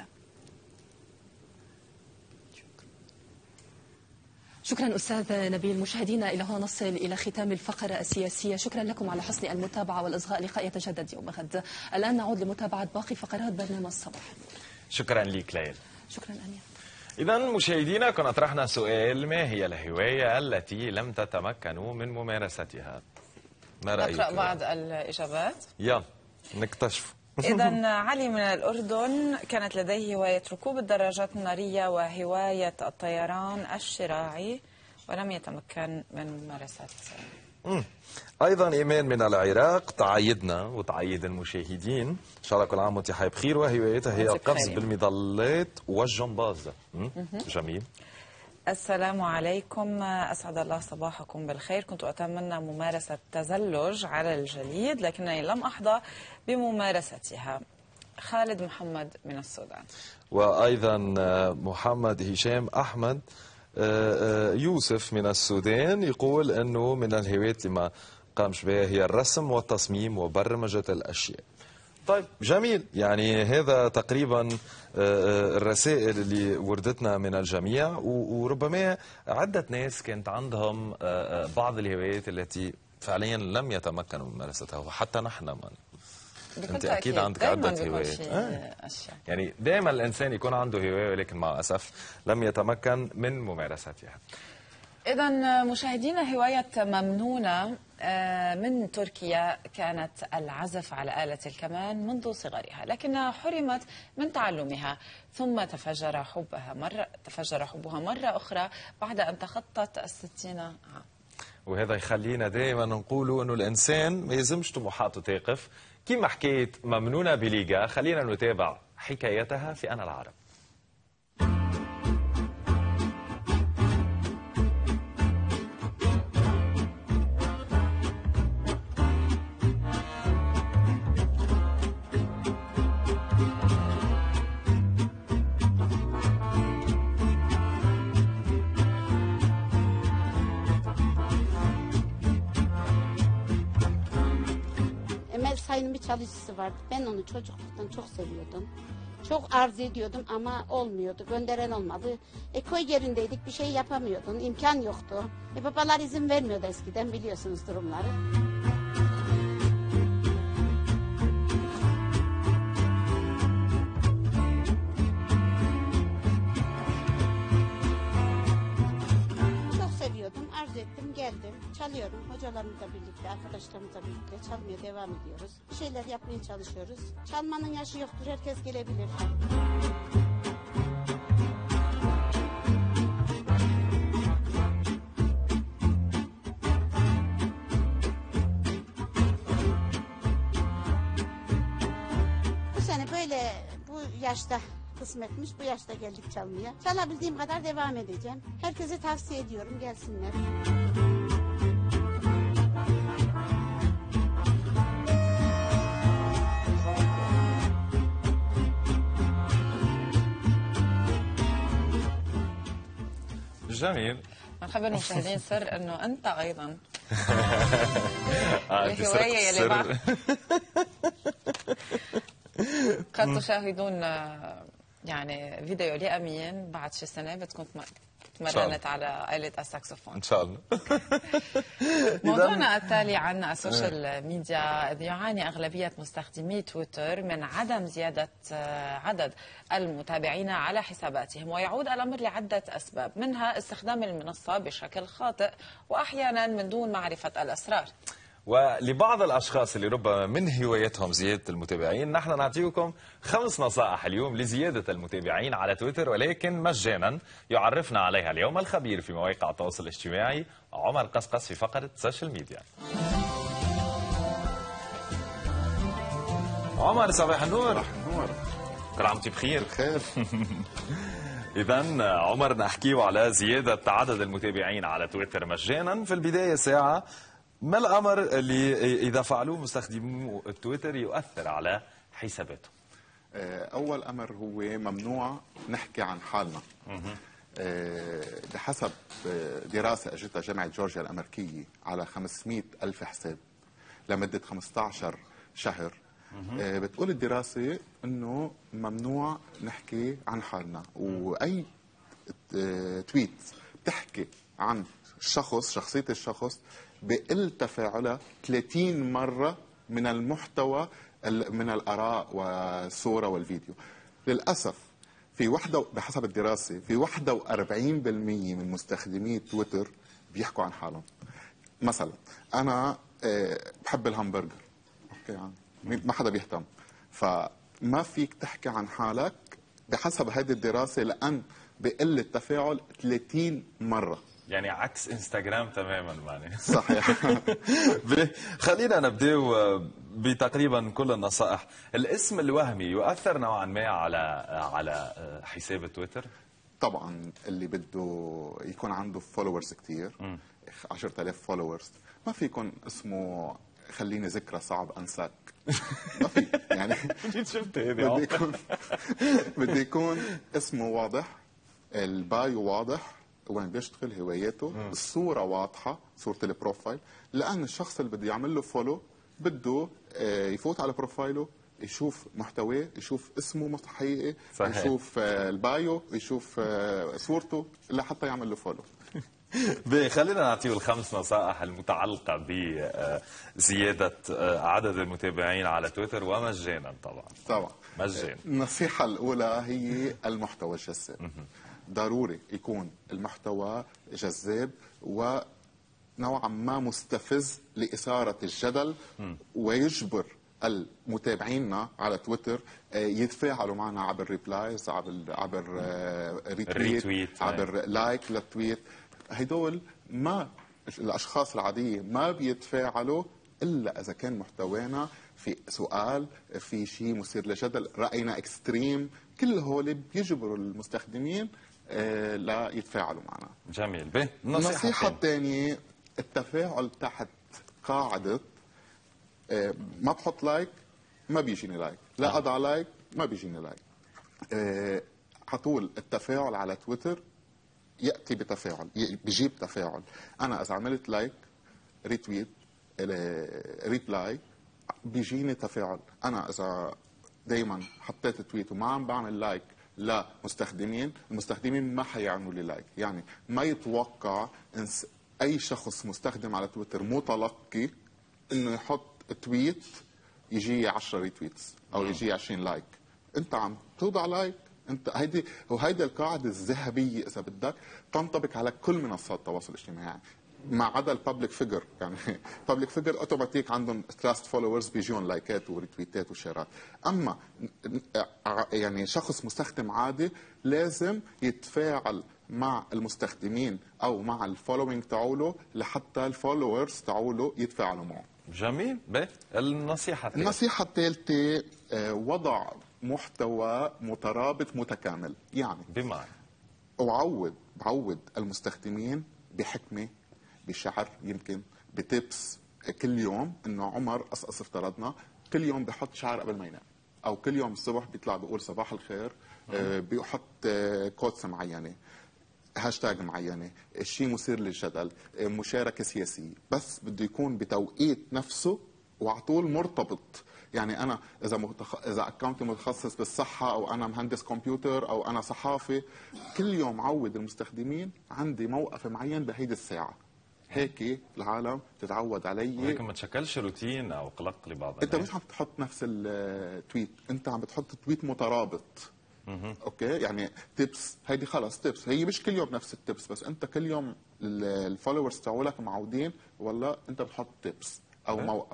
شكرا أستاذ نبيل. مشاهدينا، إلى هنا نصل إلى ختام الفقرة السياسية. شكرا لكم على حسن المتابعة والإصغاء. لقاء يتجدد يوم غد. الآن نعود لمتابعة باقي فقرات برنامج صباح. شكرا لك ليل. شكرا أنيا. إذا مشاهدينا، كنا طرحنا سؤال: ما هي الهواية التي لم تتمكنوا من ممارستها؟ ما رأيك؟ نقرأ بعض الإجابات. يلا نكتشف. إذا علي من الأردن كانت لديه هواية ركوب الدراجات النارية وهواية الطيران الشراعي ولم يتمكن من ممارستها. أيضا إيمان من العراق تعايدنا وتعايد المشاهدين، إن شاء الله كل عام وأنت حي بخير، وهوايتها هي القفز بالمظلات والجمباز. جميل. السلام عليكم، أسعد الله صباحكم بالخير. كنت أتمنى ممارسة التزلج على الجليد لكنني لم أحظى بممارستها. خالد محمد من السودان. وأيضا محمد هشام أحمد يوسف من السودان يقول أنه من الهوايات اللي ما قامش بها هي الرسم والتصميم وبرمجة الأشياء. طيب جميل، يعني هذا تقريبا الرسائل اللي وردتنا من الجميع، وربما عدة ناس كانت عندهم بعض الهوايات التي فعليا لم يتمكنوا من ممارستها، وحتى نحن من انت اكيد عندك عدة هوايات. آه. يعني دائما الانسان يكون عنده هواية ولكن مع الاسف لم يتمكن من ممارستها. إذا مشاهدينا، هواية ممنونة من تركيا كانت العزف على آلة الكمان منذ صغرها، لكنها حرمت من تعلمها، ثم تفجر حبها مرة تفجر حبها مرة أخرى بعد أن تخطت الستين عام. وهذا يخلينا دائما نقولوا أنه الإنسان ما يلزمش طموحاته تقف. كما حكيت ممنونة بليغا، خلينا نتابع حكايتها في أنا العرب. Sayın bir çalışıcısı vardı. Ben onu çocukluktan çok seviyordum. Çok arzu ediyordum ama olmuyordu. Gönderen olmadı. E, köy yerindeydik, bir şey yapamıyordun. İmkan yoktu. E, babalar izin vermiyordu eskiden, biliyorsunuz durumları. Çok seviyordum, arzu ettim, geldim. Çalıyorum, hocalarımızla birlikte, arkadaşlarımızla birlikte çalmaya devam ediyoruz. Bir şeyler yapmaya çalışıyoruz. Çalmanın yaşı yoktur, herkes gelebilir. Bu sene böyle, bu yaşta kısmetmiş bu yaşta geldik çalmaya. Çalabildiğim kadar devam edeceğim. Herkese tavsiye ediyorum gelsinler. جميل. نخبر المشاهدين سر انه انت ايضا آه، الهوايه يلي بعد قد تشاهدون يعني فيديو لأمين بعد شي سنه بتكون تمرنت على آلة الساكسفون ان شاء الله. موضوعنا التالي عن السوشيال ميديا. إذ يعاني أغلبية مستخدمي تويتر من عدم زيادة عدد المتابعين على حساباتهم، ويعود الأمر لعدة أسباب، منها استخدام المنصة بشكل خاطئ وأحيانا من دون معرفة الأسرار. ولبعض الأشخاص اللي ربما من هوايتهم زيادة المتابعين، نحن نعطيكم خمس نصائح اليوم لزيادة المتابعين على تويتر ولكن مجانا. يعرفنا عليها اليوم الخبير في مواقع التواصل الاجتماعي عمر قصقص في فقرة سوشيال ميديا. عمر صباح النور. صباح النور. كل عام وانت بخير. بخير. إذا عمر نحكيه على زيادة عدد المتابعين على تويتر مجانا. في البداية ساعة، ما الأمر اللي إذا فعلوه مستخدمو التويتر يؤثر على حساباتهم؟ أول أمر هو ممنوع نحكي عن حالنا. بحسب دراسة أجتها جامعة جورجيا الأمريكية على خمسمئة ألف حساب لمدة خمسة عشر شهر، بتقول الدراسة أنه ممنوع نحكي عن حالنا، وأي تويت بتحكي عن الشخص، شخصية الشخص، بقل تفاعلها ثلاثين مرة من المحتوى من الآراء والصورة والفيديو. للأسف في وحدة بحسب الدراسة في واحد وأربعين بالمئة من مستخدمي تويتر بيحكوا عن حالهم. مثلا أنا بحب الهمبرجر، أوكي يعني ما حدا بيهتم، فما فيك تحكي عن حالك بحسب هذه الدراسة لأن بقل التفاعل ثلاثين مرة. يعني عكس انستغرام تماما معني. صحيح. خلينا نبدأ بتقريبا كل النصائح. الاسم الوهمي يؤثر نوعا ما على على حساب تويتر؟ طبعا اللي بده يكون عنده فولورز كثير، عشرة آلاف فولورز، ما في يكون اسمه خليني ذكرى صعب انساك. ما في يعني. شفت بده يكون بده يكون اسمه واضح، البايو واضح، وين بيشتغل، هواياته، مم. الصورة واضحة، صورة البروفايل، لأن الشخص اللي بده يعمل له فولو بده يفوت على بروفايله، يشوف محتواه، يشوف اسمه حقيقي، صحيح. يشوف البايو، يشوف صورته لحتى يعمل له فولو. خلينا نعطيه الخمس نصائح المتعلقة بزيادة عدد المتابعين على تويتر ومجانا طبعا. طبعا مجانا. النصيحة الأولى هي المحتوى الجذاب. ضروري يكون المحتوى جذاب ونوعا ما مستفز لإثارة الجدل، ويجبر المتابعينا على تويتر يتفاعلوا معنا عبر ريبلايز، عبر عبر ريتويت، عبر لايك للتويت. هدول ما الأشخاص العادية ما بيتفاعلوا إلا إذا كان محتوانا في سؤال، في شيء مثير لجدل، رأينا اكستريم. كل هول بيجبروا المستخدمين لا يتفاعلوا معنا. جميل. به النصيحة الثانية التفاعل تحت قاعدة ما بحط لايك ما بيجيني لايك، لا أضع لايك ما بيجيني لايك. حطول التفاعل على تويتر يأتي بتفاعل، بيجيب تفاعل. أنا إذا عملت لايك، ريتويت، ريبلاي، بيجيني تفاعل. أنا إذا دايما حطيت تويت وما عم بعمل لايك لمستخدمين، المستخدمين ما حيعملوا لي لايك. يعني ما يتوقع اي شخص مستخدم على تويتر متلقي انه يحط تويت يجي عشرة ريتويتس او يجي عشرين لايك. انت عم توضع لايك، انت هيدي وهيدي القاعده الذهبيه اذا بدك تنطبق على كل منصات التواصل الاجتماعي ما عدا الببليك فيجر. يعني بابليك فيجر اوتوماتيك عندهم تراست فولورز بيجيهم لايكات وريتويتات وشيرات. اما يعني شخص مستخدم عادي لازم يتفاعل مع المستخدمين او مع الفولوينج تاعوله لحتى الفولورز تاعوله يتفاعلوا معه. جميل. النصيحه الثالثه النصيحه الثالثه وضع محتوى مترابط متكامل. يعني بمعنى أعود بعود المستخدمين بحكمة، بشعر، يمكن بتبس كل يوم. انه عمر قصقص افترضنا كل يوم بحط شعر قبل ما ينام، او كل يوم الصبح بيطلع بيقول صباح الخير، آه بيحط آه كوتس معينه، هاشتاج معينه، شيء مثير للجدل، آه مشاركه سياسيه، بس بده يكون بتوقيت نفسه وعلى طول مرتبط. يعني انا اذا متخ... اذا اكونتي متخصص بالصحه، او انا مهندس كمبيوتر، او انا صحافي، كل يوم عود المستخدمين عندي موقف معين بهيدي الساعه. هيك العالم تتعود علي. ولكن ما تشكلش روتين او قلق لبعض انت مش عم تحط نفس التويت، انت عم بتحط تويت مترابط. مه. اوكي، يعني تيبس، هيدي خلص تيبس، هي مش كل يوم نفس التيبس، بس انت كل يوم الفولورز تاعولك معودين والله انت بتحط تيبس او أه. موقف.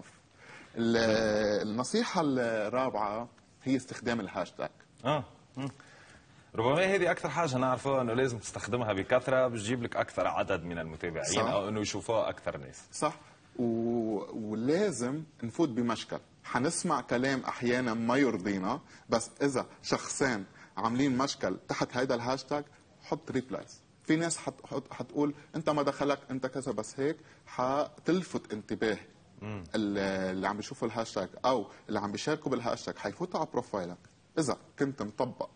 النصيحه الرابعه هي استخدام الهاشتاج. اه مم. ربما هذه اكثر حاجه نعرفها، انه لازم تستخدمها بكثره، بتجيب لك اكثر عدد من المتابعين. صح. او انه يشوفوها اكثر ناس. صح. و... ولازم نفوت بمشكل. حنسمع كلام احيانا ما يرضينا، بس اذا شخصين عاملين مشكل تحت هيدا الهاشتاج حط ريبلايز. في ناس حت... حتقول انت ما دخلك انت كذا، بس هيك حتلفت انتباه مم. اللي عم بيشوفوا الهاشتاج او اللي عم بيشاركوا بالهاشتاج، حيفوتوا على بروفايلك. اذا كنت مطبق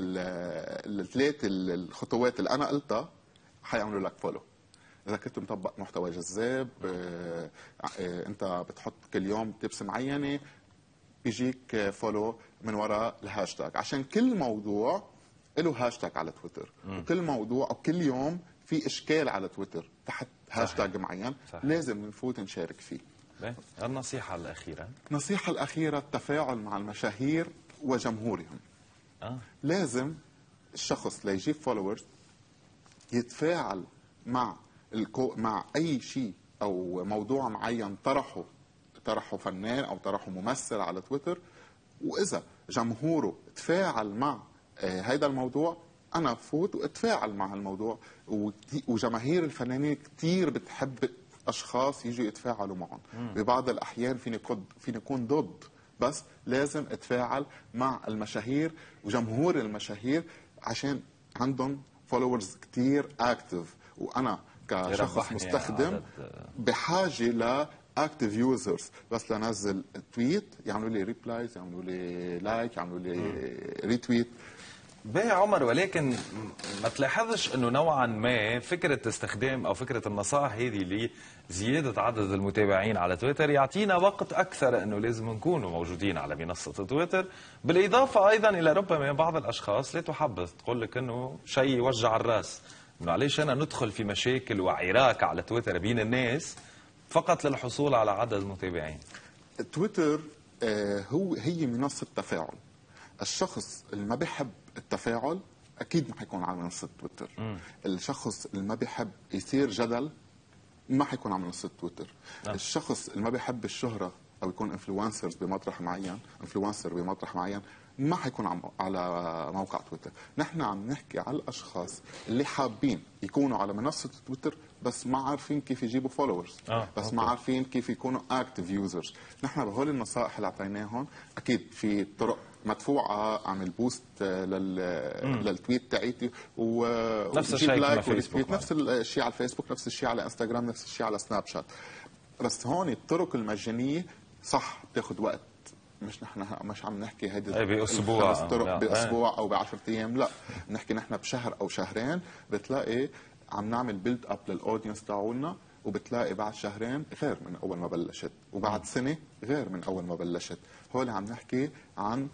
الثلاث الخطوات اللي انا قلتها حيعملوا لك فولو. اذا كنت مطبق محتوى جذاب، اه اه انت بتحط كل يوم تبس معينه، بيجيك فولو من وراء الهاشتاج. عشان كل موضوع له هاشتاج على تويتر، م. وكل موضوع او كل يوم في اشكال على تويتر تحت هاشتاج معين. صحيح. لازم نفوت نشارك فيه. النصيحه الاخيره النصيحه الاخيره التفاعل مع المشاهير وجمهورهم. آه. لازم الشخص ليجيب فولورز يتفاعل مع الكو مع اي شيء او موضوع معين طرحه طرحه فنان او طرحه ممثل على تويتر. واذا جمهوره تفاعل مع آه هذا الموضوع، انا فوت واتفاعل مع الموضوع. وجماهير الفنانين كثير بتحب اشخاص يجوا يتفاعلوا معهم. مم. ببعض الاحيان فيني كنت فيني اكون ضد، بس لازم اتفاعل مع المشاهير وجمهور المشاهير عشان عندهم فولورز كتير اكتف، وانا كشخص مستخدم بحاجه ل اكتف يوزرز. بس لنزل تويت يعملوا لي ريبلايز، يعملوا لي لايك، يعملوا لي ريتويت. باهي عمر، ولكن ما تلاحظش انه نوعا ما فكره استخدام او فكره النصائح هذه لزياده عدد المتابعين على تويتر يعطينا وقت اكثر انه لازم نكونوا موجودين على منصه تويتر، بالاضافه ايضا الى ربما بعض الاشخاص لا تحبذ تقول لك انه شيء يوجع الراس، انه علاش انا ندخل في مشاكل وعراك على تويتر بين الناس فقط للحصول على عدد متابعين. تويتر آه هو هي منصه تفاعل. الشخص اللي ما بيحب التفاعل اكيد ما حيكون على منصه تويتر. م. الشخص اللي ما بيحب يصير جدل ما حيكون على منصه تويتر. م. الشخص اللي ما بيحب الشهره او يكون انفلونسرز بمطرح معين، انفلونسر بمطرح معين، ما حيكون على موقع تويتر. نحن عم نحكي على الاشخاص اللي حابين يكونوا على منصه تويتر بس ما عارفين كيف يجيبوا فولورز. آه، بس أوكي. ما عارفين كيف يكونوا اكتف يوزرز. نحن بهول النصائح اللي اعطيناهم اكيد في طرق مدفوعه، اعمل بوست لل... للتويت تاعيتي و نفس الشيء على فيسبوك، نفس الشيء على الفيسبوك، نفس الشيء على انستغرام، نفس الشيء على سناب شات. بس هون الطرق المجانيه صح بتاخذ وقت، مش نحن مش عم نحكي هيدي باسبوع طرق باسبوع او ب عشرة ايام، لا نحكي نحن بشهر او شهرين بتلاقي عم نعمل بيلد اب للاودينس تاعولنا، وبتلاقي بعد شهرين غير من اول ما بلشت، وبعد سنه غير من اول ما بلشت. هول عم نحكي عن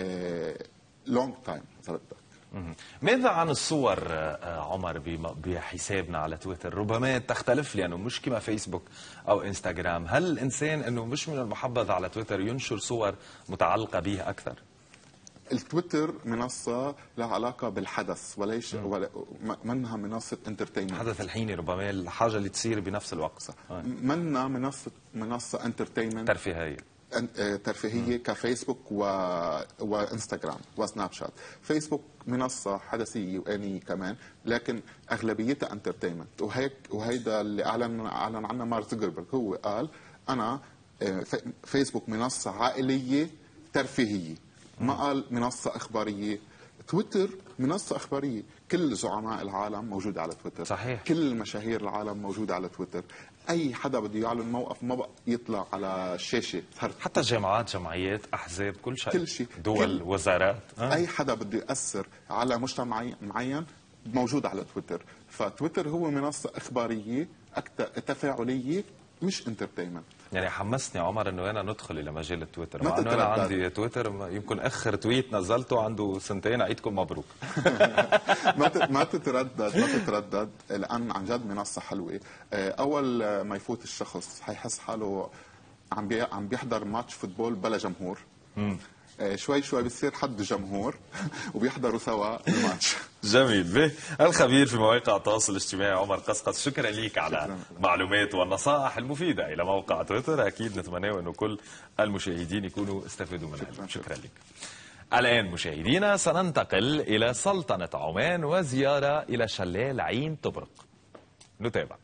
لونج تايم اذا بدك. ماذا عن الصور عمر بحسابنا على تويتر؟ ربما تختلف لانه مش كما فيسبوك او انستغرام. هل الانسان انه مش من المحبذ على تويتر ينشر صور متعلقه به اكثر؟ التويتر منصة لها علاقة بالحدث وليش ولا منها منصة انترتينمنت. الحدث الحيني ربما الحاجة اللي تصير بنفس الوقت. صح. منها منصة منصة انترتينمنت ترفيهية ترفيهية كفيسبوك و... وانستغرام وسناب شات. فيسبوك منصة حدثية وآنية كمان، لكن أغلبيتها انترتينمنت. وهيك وهيدا اللي أعلن أعلن عنه مارك زوكربيرج. هو قال أنا فيسبوك منصة عائلية ترفيهية، ما قال منصة إخبارية. تويتر منصة إخبارية، كل زعماء العالم موجودة على تويتر. صحيح. كل مشاهير العالم موجودة على تويتر. أي حدا بده يعلن موقف ما بقى يطلع على الشاشة. حتى جامعات، جمعيات، أحزاب، كل شيء، كل شيء، دول، كل وزارات. أه؟ أي حدا بده يأثر على مجتمع معين موجود على تويتر. فتويتر هو منصة إخبارية أكثر تفاعلية، مش انترتينمنت. يعني حمسني عمر انه انا ندخل الى مجال التويتر، مع انه انا عندي تويتر يمكن اخر تويت نزلته عنده سنتين. عيدكم مبروك. ما ما تتردد ما تتردد لان عن جد منصه حلوه. اول ما يفوت الشخص حيحس حاله عم بي عم بيحضر ماتش فوتبول بلا جمهور. مم. شوي شوي بيصير حد جمهور وبيحضروا سوا الماتش. جميل. به الخبير في مواقع التواصل الاجتماعي عمر قصقص، شكرا ليك على المعلومات والنصائح المفيدة إلى موقع تويتر. أكيد نتمنى أنه كل المشاهدين يكونوا استفادوا منها. شكرا, شكرا لك. الآن مشاهدينا سننتقل إلى سلطنة عمان وزيارة إلى شلال عين طبرق. نتابع.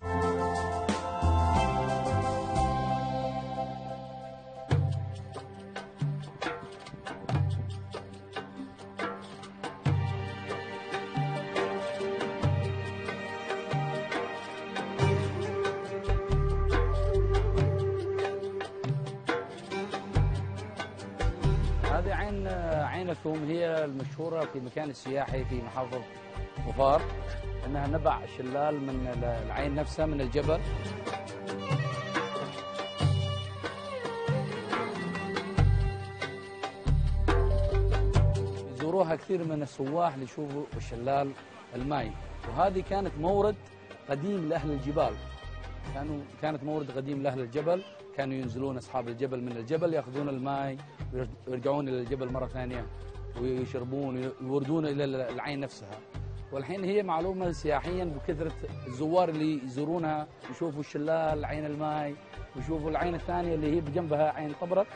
عين الثوم هي المشهورة في مكان السياحي في محافظة ظفار، أنها نبع شلال من العين نفسها من الجبل. يزوروها كثير من السواح ليشوفوا الشلال الماي، وهذه كانت مورد قديم لأهل الجبال. كانوا كانت مورد قديم لأهل الجبل، كانوا ينزلون أصحاب الجبل من الجبل يأخذون الماء ويرجعون إلى الجبل مرة ثانية ويشربون ويوردون إلى العين نفسها. والحين هي معلومة سياحيا بكثرة الزوار اللي يزورونها، يشوفوا الشلال عين الماء ويشوفوا العين الثانية اللي هي بجنبها عين طبرق.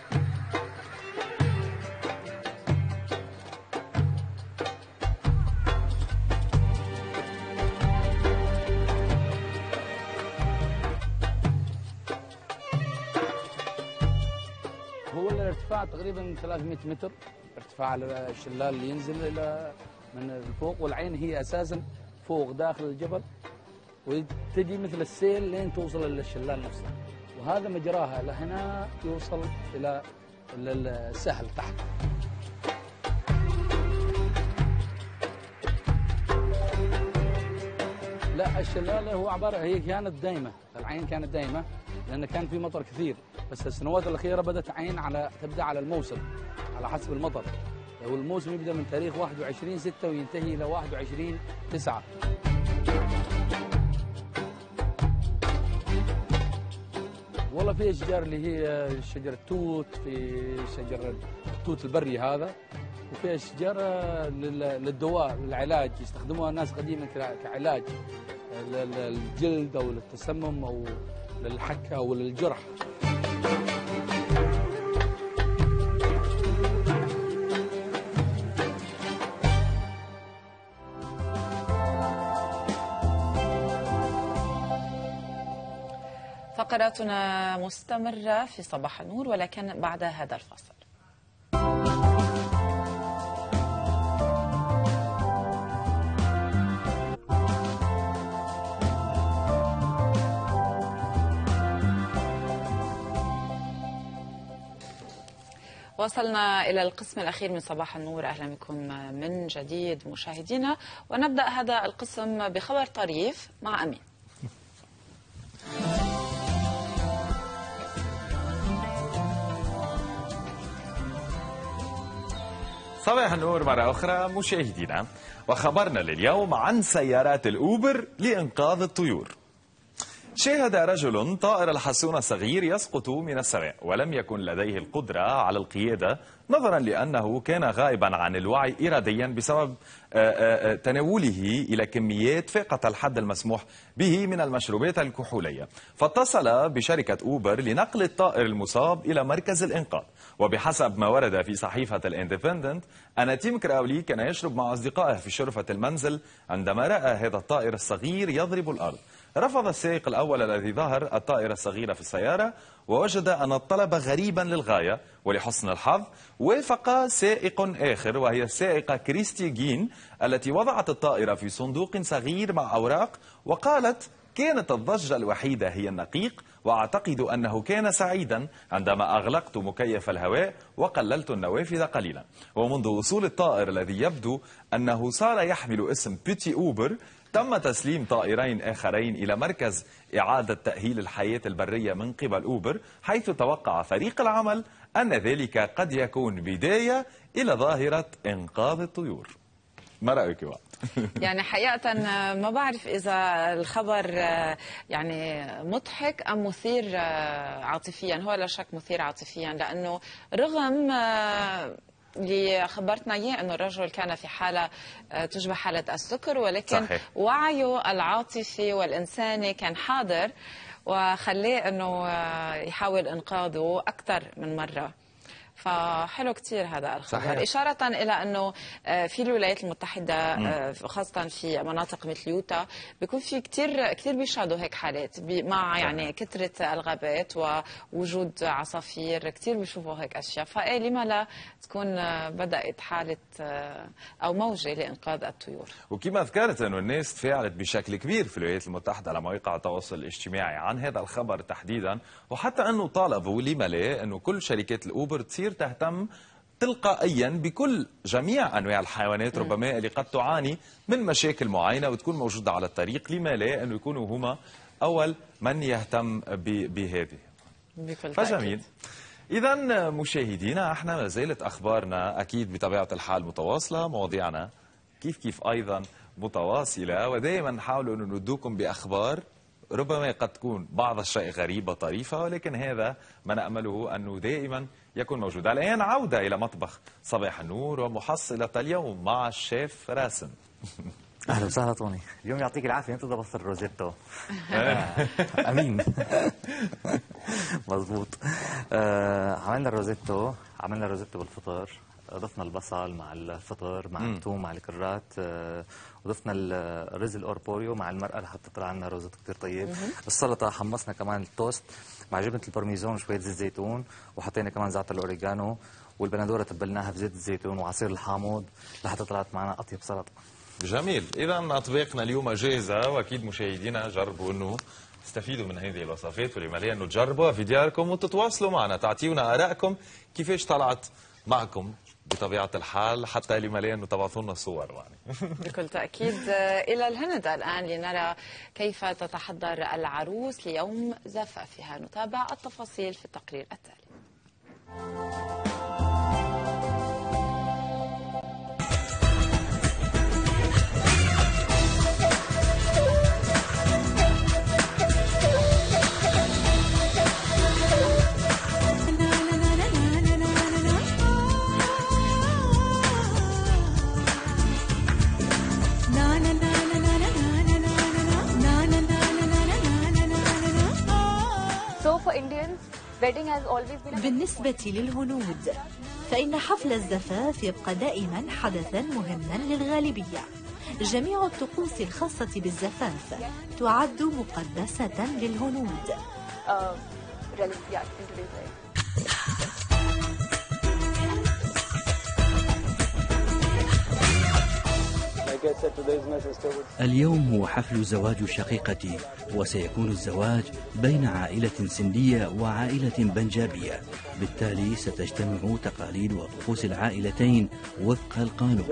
هو الارتفاع تقريبا ثلاثمئة متر ارتفاع الشلال اللي ينزل الى من الفوق، والعين هي اساسا فوق داخل الجبل، وتجي مثل السيل لين توصل للشلال نفسه، وهذا مجراها لهنا يوصل الى السهل تحت. لا الشلال هو عباره هي كانت دايمه، العين كانت دايمه لان كان في مطر كثير، بس السنوات الاخيره بدات عين على تبدا على الموسم على حسب المطر. والموسم يبدا من تاريخ واحد وعشرين ستة وينتهي الى واحد وعشرين تسعة. والله في اشجار اللي هي شجر التوت، في شجر التوت البري هذا، وفي اشجار للدواء للعلاج يستخدموها الناس قديما كعلاج للجلد او للتسمم او للحكه او للجرح. فقراتنا مستمرة في صباح النور، ولكن بعد هذا الفاصل. وصلنا إلى القسم الأخير من صباح النور. أهلا بكم من جديد مشاهدينا، ونبدأ هذا القسم بخبر طريف مع أمين. صباح النور مرة أخرى مشاهدينا، وخبرنا لليوم عن سيارات الأوبر لإنقاذ الطيور. شاهد رجل طائر الحسون الصغير يسقط من السماء، ولم يكن لديه القدرة على القيادة نظرا لأنه كان غائبا عن الوعي إراديا بسبب تناوله إلى كميات فاقت الحد المسموح به من المشروبات الكحولية، فاتصل بشركة أوبر لنقل الطائر المصاب إلى مركز الإنقاذ. وبحسب ما ورد في صحيفة الاندبندنت أن تيم كراولي كان يشرب مع أصدقائه في شرفة المنزل عندما رأى هذا الطائر الصغير يضرب الأرض، رفض السائق الأول الذي ظهر الطائرة الصغيرة في السيارة ووجد أن الطلب غريبا للغاية، ولحسن الحظ وافق سائق آخر وهي السائقة كريستي جين التي وضعت الطائرة في صندوق صغير مع أوراق وقالت: كانت الضجة الوحيدة هي النقيق، وأعتقد أنه كان سعيدا عندما أغلقت مكيف الهواء وقللت النوافذ قليلا. ومنذ وصول الطائر الذي يبدو أنه صار يحمل اسم بيتي أوبر، تم تسليم طائرين آخرين إلى مركز إعادة تأهيل الحياة البرية من قبل أوبر، حيث توقع فريق العمل أن ذلك قد يكون بداية إلى ظاهرة إنقاذ الطيور. ما رأيك بقى؟ يعني حقيقة ما بعرف إذا الخبر يعني مضحك أم مثير عاطفيا. هو لا شك مثير عاطفيا، لأنه رغم اللي خبرتنا اياه انه الرجل كان في حاله تشبه حاله السكر، ولكن صحيح. وعيه العاطفي والانساني كان حاضر وخلاه انه يحاول انقاذه اكثر من مره. فحلو كتير هذا الخبر، صحيح. إشارة إلى أنه في الولايات المتحدة خاصة في مناطق مثل يوتا بيكون في كتير كتير بيشهدوا هيك حالات مع يعني كثرة الغابات ووجود عصافير، كتير بيشوفوا هيك أشياء. فإيه لما لا تكون بدأت حالة أو موجة لإنقاذ الطيور. وكما ذكرت أنه الناس تفاعلت بشكل كبير في الولايات المتحدة على مواقع التواصل الاجتماعي عن هذا الخبر تحديدا، وحتى أنه طالبوا لما لا أنه كل شركات الأوبر تصير تهتم تلقائيا بكل جميع انواع الحيوانات ربما اللي قد تعاني من مشاكل معينه وتكون موجوده على الطريق، لما لا انه يكونوا هما اول من يهتم بهذه. فجميل. اذا مشاهدينا، احنا ما زالت اخبارنا اكيد بطبيعه الحال متواصله، مواضيعنا كيف كيف ايضا متواصله، ودائما نحاول انه ندوكم باخبار ربما قد تكون بعض الشيء غريبة طريفة، ولكن هذا ما نأمله أنه دائما يكون موجود. الآن عودة إلى مطبخ صباح النور ومحصلة اليوم مع الشيف راسم. أهلا وسهلا طوني. اليوم يعطيك العافية أنت ضبطت الروزيتو. أمين. مضبوط. آه عملنا الروزيتو عملنا الروزيتو بالفطر، ضفنا البصل مع الفطر مع الثوم مع الكرات، آه وضفنا الرز الأوربوريو مع المرقة لحتى طلع لنا روزيتو كثير طيب. السلطة حمصنا كمان التوست مع جبنة البارميزون وشوية زيت زيتون، وحطينا كمان زعتر الأوريجانو، والبندورة تبلناها في زيت الزيتون وعصير الحامض لحتى طلعت معنا أطيب سلطة. جميل. إذا أطباقنا اليوم جاهزة، وأكيد مشاهدينا جربوا أنه تستفيدوا من هذه الوصفات، ولما لا أنه تجربوها في دياركم وتتواصلوا معنا، تعطيونا آرائكم كيفاش طلعت معكم بطبيعة الحال، حتى لما لا أنه تبعثوا لنا صور يعني. بكل تأكيد. إلى الهند الآن لنرى كيف تتحضر العروس ليوم زفافها. نتابع التفاصيل في التقرير التالي. بالنسبة للهنود فإن حفل الزفاف يبقى دائما حدثا مهما للغالبية. جميع الطقوس الخاصة بالزفاف تعد مقدسة للهنود. اليوم هو حفل زواج شقيقتي، وسيكون الزواج بين عائلة سندية وعائلة بنجابية، بالتالي ستجتمع تقاليد وطقوس العائلتين وفق القانون.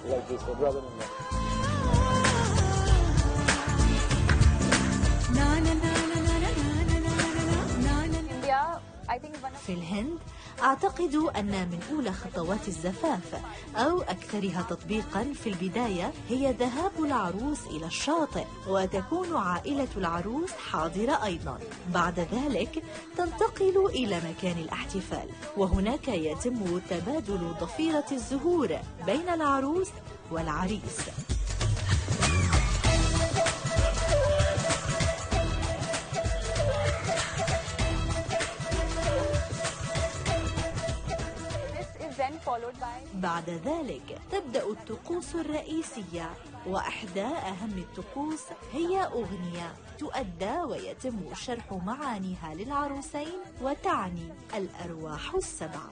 في الهند أعتقد أن من أولى خطوات الزفاف أو أكثرها تطبيقا في البداية هي ذهاب العروس إلى الشاطئ، وتكون عائلة العروس حاضرة أيضا. بعد ذلك تنتقل إلى مكان الاحتفال، وهناك يتم تبادل ضفيرة الزهور بين العروس والعريس. بعد ذلك تبدأ الطقوس الرئيسية، وإحدى أهم الطقوس هي أغنية تؤدى ويتم شرح معانيها للعروسين وتعني الأرواح السبعة.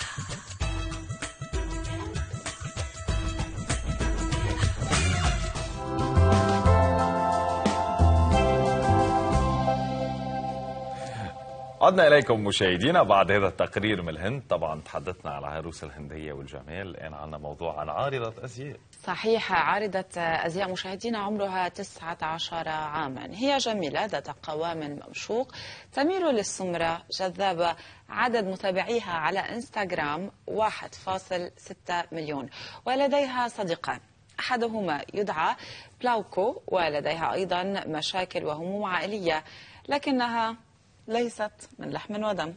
عدنا إليكم مشاهدينا بعد هذا التقرير من الهند. طبعا تحدثنا على العروس الهندية والجمال، الآن عندنا موضوع عن عارضة أزياء. صحيح، عارضة أزياء مشاهدينا عمرها تسعة عشر عاما. هي جميلة ذات قوام ممشوق، تميل للسمرة، جذابة، عدد متابعيها على انستغرام واحد فاصل ستة مليون، ولديها صديقان أحدهما يدعى بلاوكو، ولديها أيضا مشاكل وهموم عائلية، لكنها ليست من لحم ودم.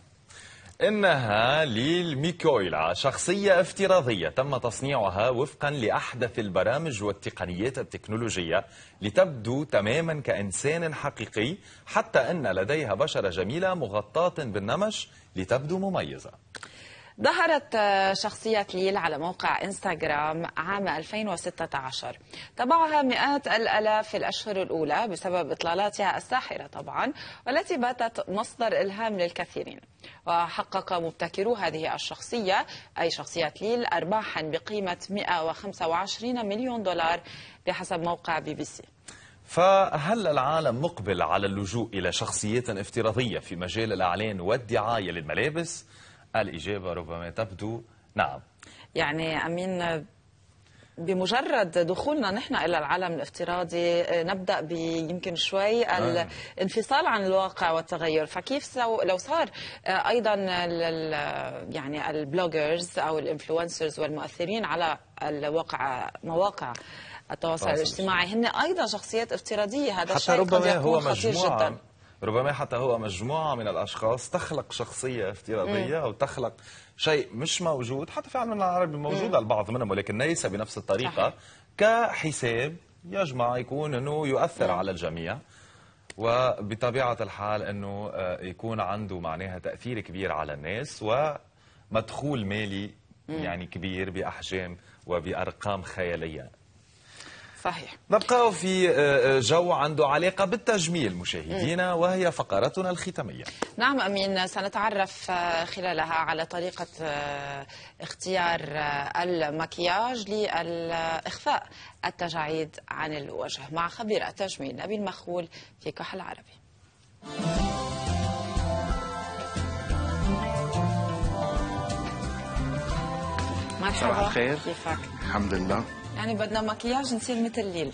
إنها ليل ميكويلا، شخصية افتراضية تم تصنيعها وفقا لأحدث البرامج والتقنيات التكنولوجية لتبدو تماما كإنسان حقيقي، حتى أن لديها بشرة جميلة مغطاة بالنمش لتبدو مميزة. ظهرت شخصية ليل على موقع انستغرام عام ألفين وستة عشر، تبعها مئات الآلاف في الأشهر الأولى بسبب إطلالاتها الساحرة طبعا، والتي باتت مصدر إلهام للكثيرين. وحقق مبتكرو هذه الشخصية أي شخصية ليل أرباحا بقيمة مئة وخمسة وعشرين مليون دولار بحسب موقع بي بي سي. فهل العالم مقبل على اللجوء إلى شخصيات افتراضية في مجال الإعلان والدعاية للملابس؟ الإجابة ربما تبدو نعم. يعني أمين، بمجرد دخولنا نحن إلى العالم الافتراضي نبدأ بيمكن شوي آه. الانفصال عن الواقع والتغير. فكيف لو صار أيضا يعني البلوجرز أو الانفلونسرز والمؤثرين على الواقع مواقع التواصل الاجتماعي هن أيضا شخصيات افتراضية، هذا الشيء قد يكون خطير جدا. ربما حتى هو مجموعة من الأشخاص تخلق شخصية افتراضية أو تخلق شيء مش موجود، حتى في عالمنا العربي موجود البعض منهم، ولكن ليس بنفس الطريقة. صحيح. كحساب يجمع يكون أنه يؤثر مم. على الجميع، وبطبيعة الحال أنه يكون عنده معناها تأثير كبير على الناس ومدخول مالي مم. يعني كبير بأحجام وبأرقام خيالية. صحيح. نبقى في جو عنده علاقة بالتجميل مشاهدينا، وهي فقرتنا الختامية. نعم أمين، سنتعرف خلالها على طريقة اختيار المكياج لإخفاء التجاعيد عن الوجه مع خبير التجميل نبيل مخول في كحل عربي. مرحبا. صباح الخير. كيفك؟ الحمد لله. يعني بدنا مكياج نصير مثل ليل.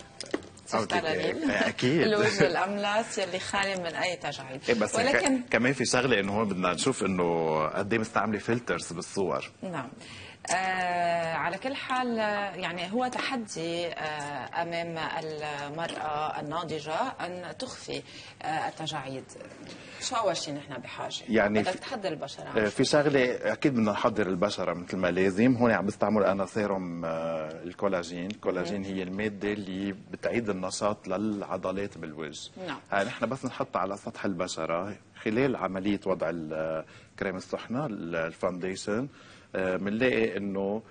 اكيد. الوجه الاملس يلي خالي من اي تجاعيد. إيه بس ولكن كمان في شغله انه هون بدنا نشوف انه قد ايه مستعمله فلترز بالصور. نعم. آه على كل حال يعني هو تحدي آه امام المراه الناضجه ان تخفي آه التجاعيد. شو اول شيء نحن بحاجه؟ يعني بدك تحضر البشره. آه في شغله اكيد بدنا نحضر البشره مثل ما لازم. هون عم بستعمل انا سيروم آه الكولاجين. الكولاجين هي الماده اللي بتعيد النشاط للعضلات بالوجه. نعم. آه نحن بس نحطها على سطح البشره خلال عمليه وضع الكريم السخنه الفاونديشن، بنلاقي انه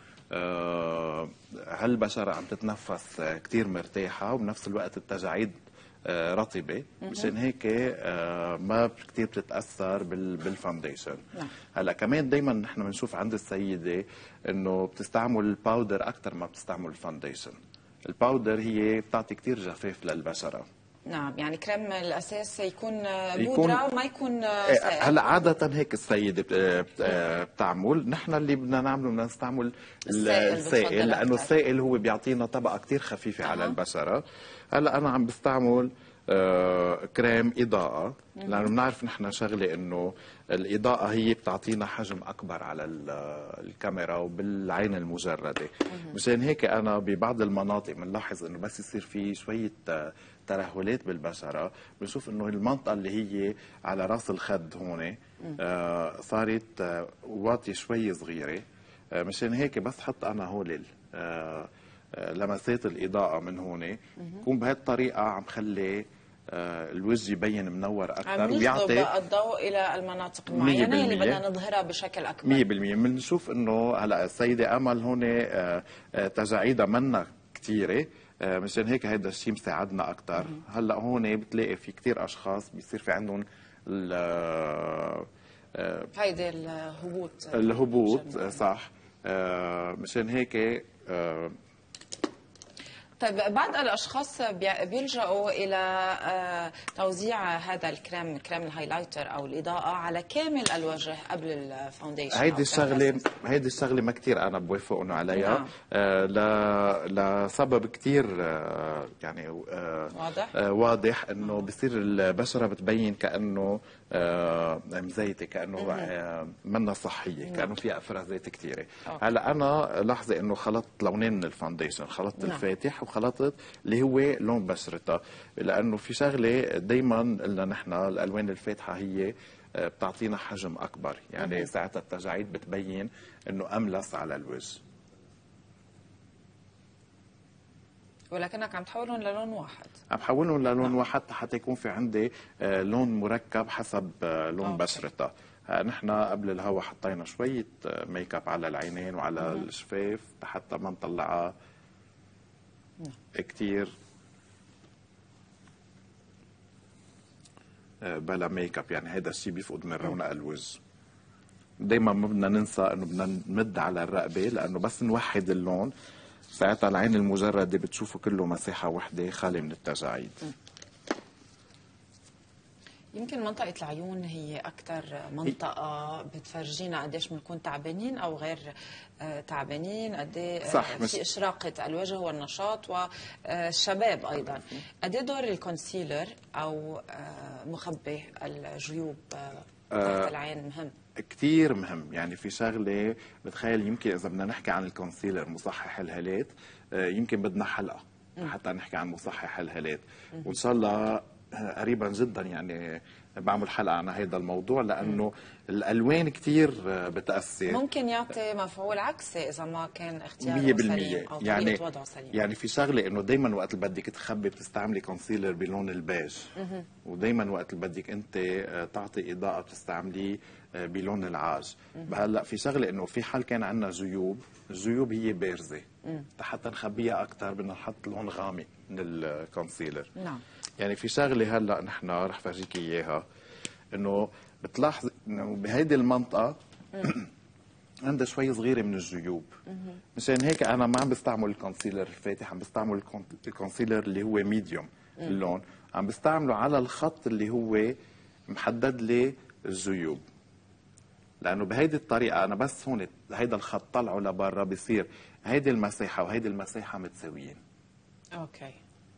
هالبشره عم تتنفس كثير مرتاحه، وبنفس الوقت التجاعيد رطبه، مشان هيك ما كثير بتتاثر بالفاونديشن. هلا كمان دائما نحن بنشوف عند السيده انه بتستعمل الباودر اكثر ما بتستعمل الفاونديشن. الباودر هي بتعطي كثير جفاف للبشره. نعم، يعني كريم الاساس يكون بودره وما يكون سائل. هلا عاده هيك السيده بتعمل. نحن اللي بدنا نعمله بدنا نستعمل السائل, السائل لانه السائل هو بيعطينا طبقه كثير خفيفه أه. على البشره. هلا انا عم بستعمل آه كريم اضاءه، لانه بنعرف نحن شغله انه الاضاءه هي بتعطينا حجم اكبر على الكاميرا وبالعين المجرده. مشان هيك انا ببعض المناطق بنلاحظ انه بس يصير في شويه ترهلات بالبشره، بنشوف انه المنطقه اللي هي على راس الخد هون آه صارت آه واطيه شوي صغيره. آه مشان هيك بس حط انا هول آه لمسات الاضاءه من هون، بكون بهالطريقه عم خلي الوجه يبين منور اكثر عم يجذب الضوء الى المناطق المعينه اللي بدنا نظهرها بشكل اكبر. مية بالمية بنشوف انه هلا السيده امل هون تجاعيدها منا كثيره، مشان هيك هيدا الشيء مساعدنا اكثر. هلا هون بتلاقي في كثير اشخاص بيصير في عندهم هيدي الهبوط الهبوط صح. مشان هيك طيب بعض الاشخاص بيلجأوا الى توزيع هذا الكريم كريم الهايلايتر او الاضاءه على كامل الوجه قبل الفاونديشن. هيدي الشغله هيدي الشغله ما كثير انا بوافق عليها. نعم. آه ل... لسبب كثير آه يعني آه واضح آه واضح انه بصير البشره بتبين كانه آه مزيته، كانه آه منا صحيه. نعم. كانه فيها افرازات كثيره. هلا انا لاحظه انه خلطت لونين من الفاونديشن، خلطت نعم. الفاتح وخلطت اللي هو لون بشرتها، لانه في شغله دائما قلنا نحن الالوان الفاتحه هي بتعطينا حجم اكبر، يعني ساعتها التجاعيد بتبين انه املس على الوجه. ولكنك عم تحولهم للون واحد. عم حولهم للون واحد حتى يكون في عندي لون مركب حسب لون أوكي. بشرتها. نحن قبل الهوا حطينا شويه ميك اب على العينين وعلى مم. الشفاف حتى ما نطلعها كتير بلا ميك اب، يعني هذا الشيء بيفقد من رونق الوجه. دائما ما بدنا ننسى انه بدنا نمد على الرقبه، لانه بس نوحد اللون ساعتها العين المجرده بتشوفه كله مساحه وحده خالي من التجاعيد. يمكن منطقة العيون هي أكثر منطقة بتفرجينا قديش بنكون تعبانين أو غير تعبانين، قد في إشراقة الوجه والنشاط والشباب أيضا. قد دور الكونسيلر أو مخبي الجيوب تحت العين مهم؟ كثير مهم. يعني في شغلة بتخيل يمكن إذا بدنا نحكي عن الكونسيلر مصحح الهالات يمكن بدنا حلقة حتى نحكي عن مصحح الهالات، وإن شاء الله قريبا جدا يعني بعمل حلقه عن هذا الموضوع، لانه م. الالوان كثير بتاثر. ممكن يعطي مفعول عكسي اذا ما كان اختياره سليم او يعني طريقه وضعه سليم. يعني في شغله انه دائما وقت اللي بدك تخبي بتستعملي كونسيلر بلون البيج، ودائما وقت اللي بدك انت تعطي اضاءه بتستعمليه بلون العاج. هلا في شغله انه في حال كان عندنا جيوب، الجيوب هي بارزه، حتى نخبيها اكثر بدنا نحط لون غامق من الكونسيلر. نعم. يعني في شغله هلا نحن رح فرجيك اياها، انه بتلاحظ انه بهيدي المنطقه عندها شوي صغيره من الجيوب. مشان هيك انا ما عم بستعمل الكونسيلر الفاتح، عم بستعمل الكونسيلر اللي هو ميديوم اللون، عم بستعمله على الخط اللي هو محدد لي الجيوب، لانه بهيدي الطريقه انا بس هون هيدا الخط طلعه لبرا بصير هيدي المساحه وهيدي المساحه متساويين. اوكي.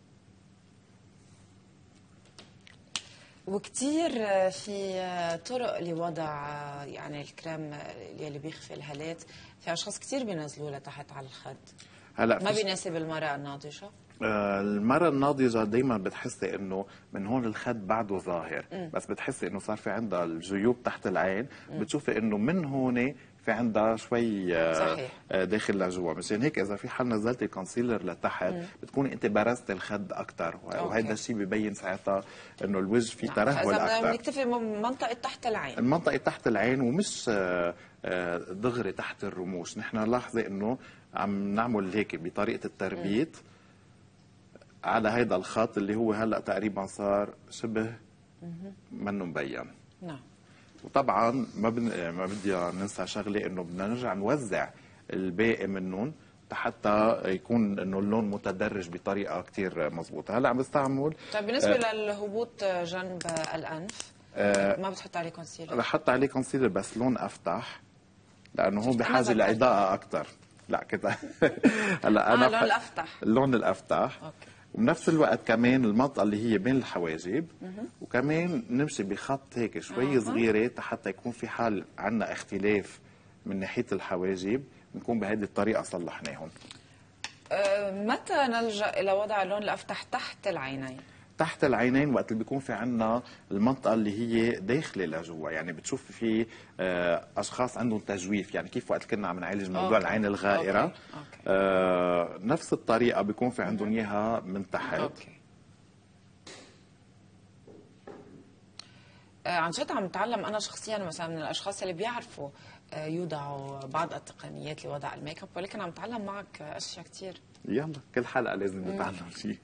وكتير في طرق لوضع يعني الكريم اللي بيخفي الهالات، في اشخاص كتير بينزلوه لتحت على الخد. هلا ما بيناسب المرأة الناضجة؟ آه المرأة الناضجة دايما بتحسي انه من هون الخد بعده ظاهر، م. بس بتحسي انه صار في عندها الجيوب تحت العين، م. بتشوفي انه من هون في عندها شوي صحيح. داخل لجوا. مشان هيك اذا في حال نزلتي الكونسيلر لتحت مم. بتكوني انت برزتي الخد اكثر، وهذا الشيء ببين ساعتها انه الوجه في ترهل اكثر. اذا بنكتفي منطقه تحت العين، المنطقه تحت العين ومش دغري تحت الرموش. نحن لاحظه انه عم نعمل هيك بطريقه التربيت مم. على هذا الخط اللي هو هلا تقريبا صار شبه منه مبين. نعم. وطبعا ما بن... ما بدي ننسى شغله انه بدنا نرجع نوزع الباقي منهم حتى يكون انه اللون متدرج بطريقه كثير مضبوطه. هلا عم بستعمل طيب بالنسبه آه للهبوط جنب الانف آه ما بتحط عليه كونسيلر؟ رح احط عليه كونسيلر بس لون افتح، لانه هون بحاجه لاضاءه اكثر. لا كده هلا انا آه اللون الافتح اللون الافتح. اوكي. وبنفس الوقت كمان المنطقة اللي هي بين الحواجب، وكمان نمشي بخط هيك شوي صغيرة حتى يكون في حال عنا اختلاف من ناحية الحواجب بنكون بهذه الطريقة صلحناهم. أه متى نلجأ إلى وضع اللون الأفتح تحت العينين؟ تحت العينين وقت اللي بيكون في عنا المنطقة اللي هي داخلة لجوا، يعني بتشوف في أشخاص عندهم تجويف، يعني كيف وقت كنا عم نعالج موضوع العين الغائرة. أوكي. أوكي. آه نفس الطريقة بيكون في عندهم إياها من تحت. أوكي. عن جد عم بتعلم انا شخصيا مثلا من الاشخاص اللي بيعرفوا يوضعوا بعض التقنيات لوضع الميك اب، ولكن عم بتعلم معك اشياء كثير. يلا كل حلقه لازم نتعلم شيء.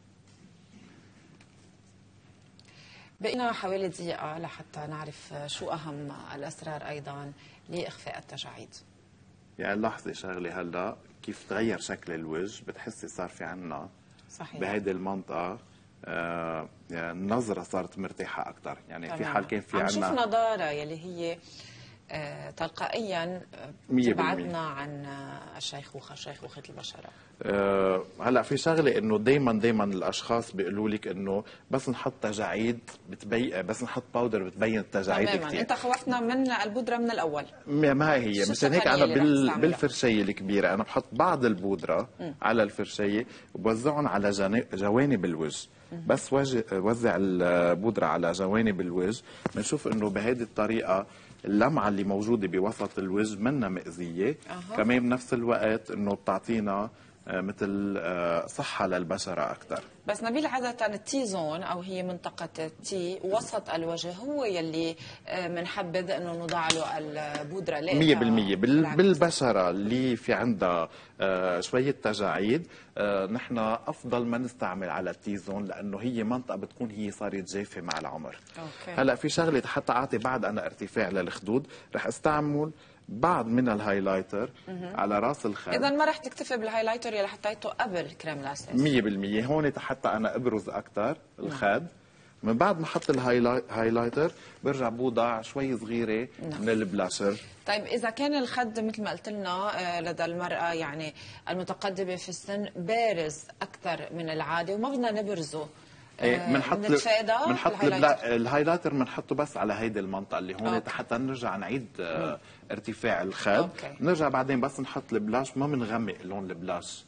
بقينا حوالي دقيقة لحتى نعرف شو أهم الأسرار أيضا لإخفاء التجاعيد. يعني لاحظي شغلة هلا كيف تغير شكل الوجه، بتحسي صار في عنا صحيح بهيدي المنطقة آه يعني النظرة صارت مرتاحة أكثر، يعني تمام. في حال كان في عم عنا نشوف نضارة يلي هي آه تلقائيا تبعدنا عن الشيخوخة، شيخوخة البشرة. أه هلا في شغله انه دائما دائما الاشخاص بيقولوا لك انه بس نحط تجاعيد بتبين، بس نحط باودر بتبين التجاعيد تماما كتير. انت خوفتنا من البودره من الاول. ما هي مشان هيك انا بال... بالفرشيه الكبيره انا بحط بعض البودره م. على الفرشيه وبوزعهم على جن... جوانب الوجه. م. بس وجه... وزع البودره على جوانب الوجه بنشوف انه بهذه الطريقه اللمعه اللي موجوده بوسط الوجه منا مأذيه. أه. كمان بنفس الوقت انه بتعطينا مثل صحة للبشرة أكثر. بس نبيل عادة التي زون أو هي منطقة التي وسط الوجه هو يلي بنحبذ أنه نضع له البودرة. مية بالمية بالبشرة اللي في عندها شوية تجاعيد نحن أفضل ما نستعمل على التي زون لأنه هي منطقة بتكون هي صارت جافة مع العمر. أوكي. هلأ في شغلة حتى أعطي بعد أنا ارتفاع للخدود رح استعمل بعض من الهايلايتر على راس الخد. اذا ما رح تكتفي بالهايلايتر يلي حطيته قبل كريم الاساس. مية بالمية هون حتى انا ابرز اكثر الخد. من بعد ما احط الهايلايتر برجع بوضع شوي صغيره نعم. من البلاشر. طيب اذا كان الخد مثل ما قلت لنا لدى المراه يعني المتقدمه في السن بارز اكثر من العاده وما بدنا نبرزه، بنحط بنحط الهايلايتر بنحطه بس على هيدي المنطقه اللي هون حتى نرجع نعيد اه ارتفاع الخد. نرجع بعدين بس نحط البلاش ما بنغمق لون البلاش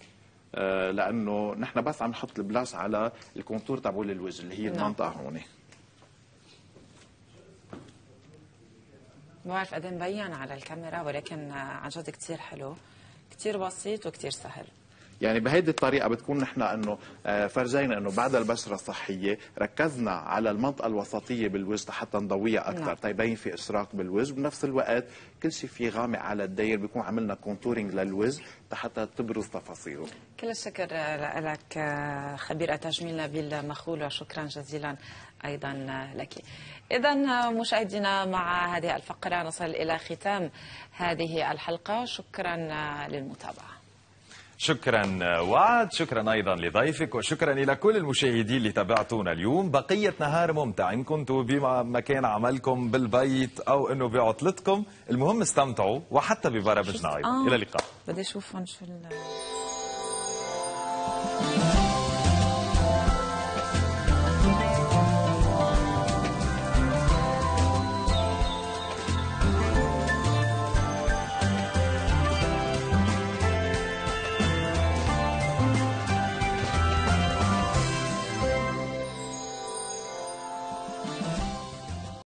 اه لانه نحن بس عم نحط البلاش على الكونتور تبع الوجه اللي هي المنطقه هون. ما بعرف قد ايه مبين على الكاميرا ولكن عن جد كثير حلو، كثير بسيط وكثير سهل. يعني بهيدي الطريقه بتكون نحن انه فرجينا انه بعد البشره الصحيه ركزنا على المنطقه الوسطيه بالوجه حتى نضويها اكثر. نعم. تيبين في اشراق بالوجه، بنفس الوقت كل شيء فيه غامق على الداير بيكون عملنا كونتورينج للوجه حتى تبرز تفاصيله. كل الشكر لك خبير التجميل نبيل مخول وشكرا جزيلا ايضا لك. اذا مشاهدينا مع هذه الفقره نصل الى ختام هذه الحلقه، شكرا للمتابعه. شكرا وعد، شكرا أيضا لضيفك وشكرا إلى كل المشاهدين اللي تابعتونا اليوم. بقية نهار ممتع إن كنتوا بمكان عملكم بالبيت أو إنه بعطلتكم، المهم استمتعوا وحتى ببرامجنا أيضا. آه. إلى اللقاء. بدي أشوفهم شو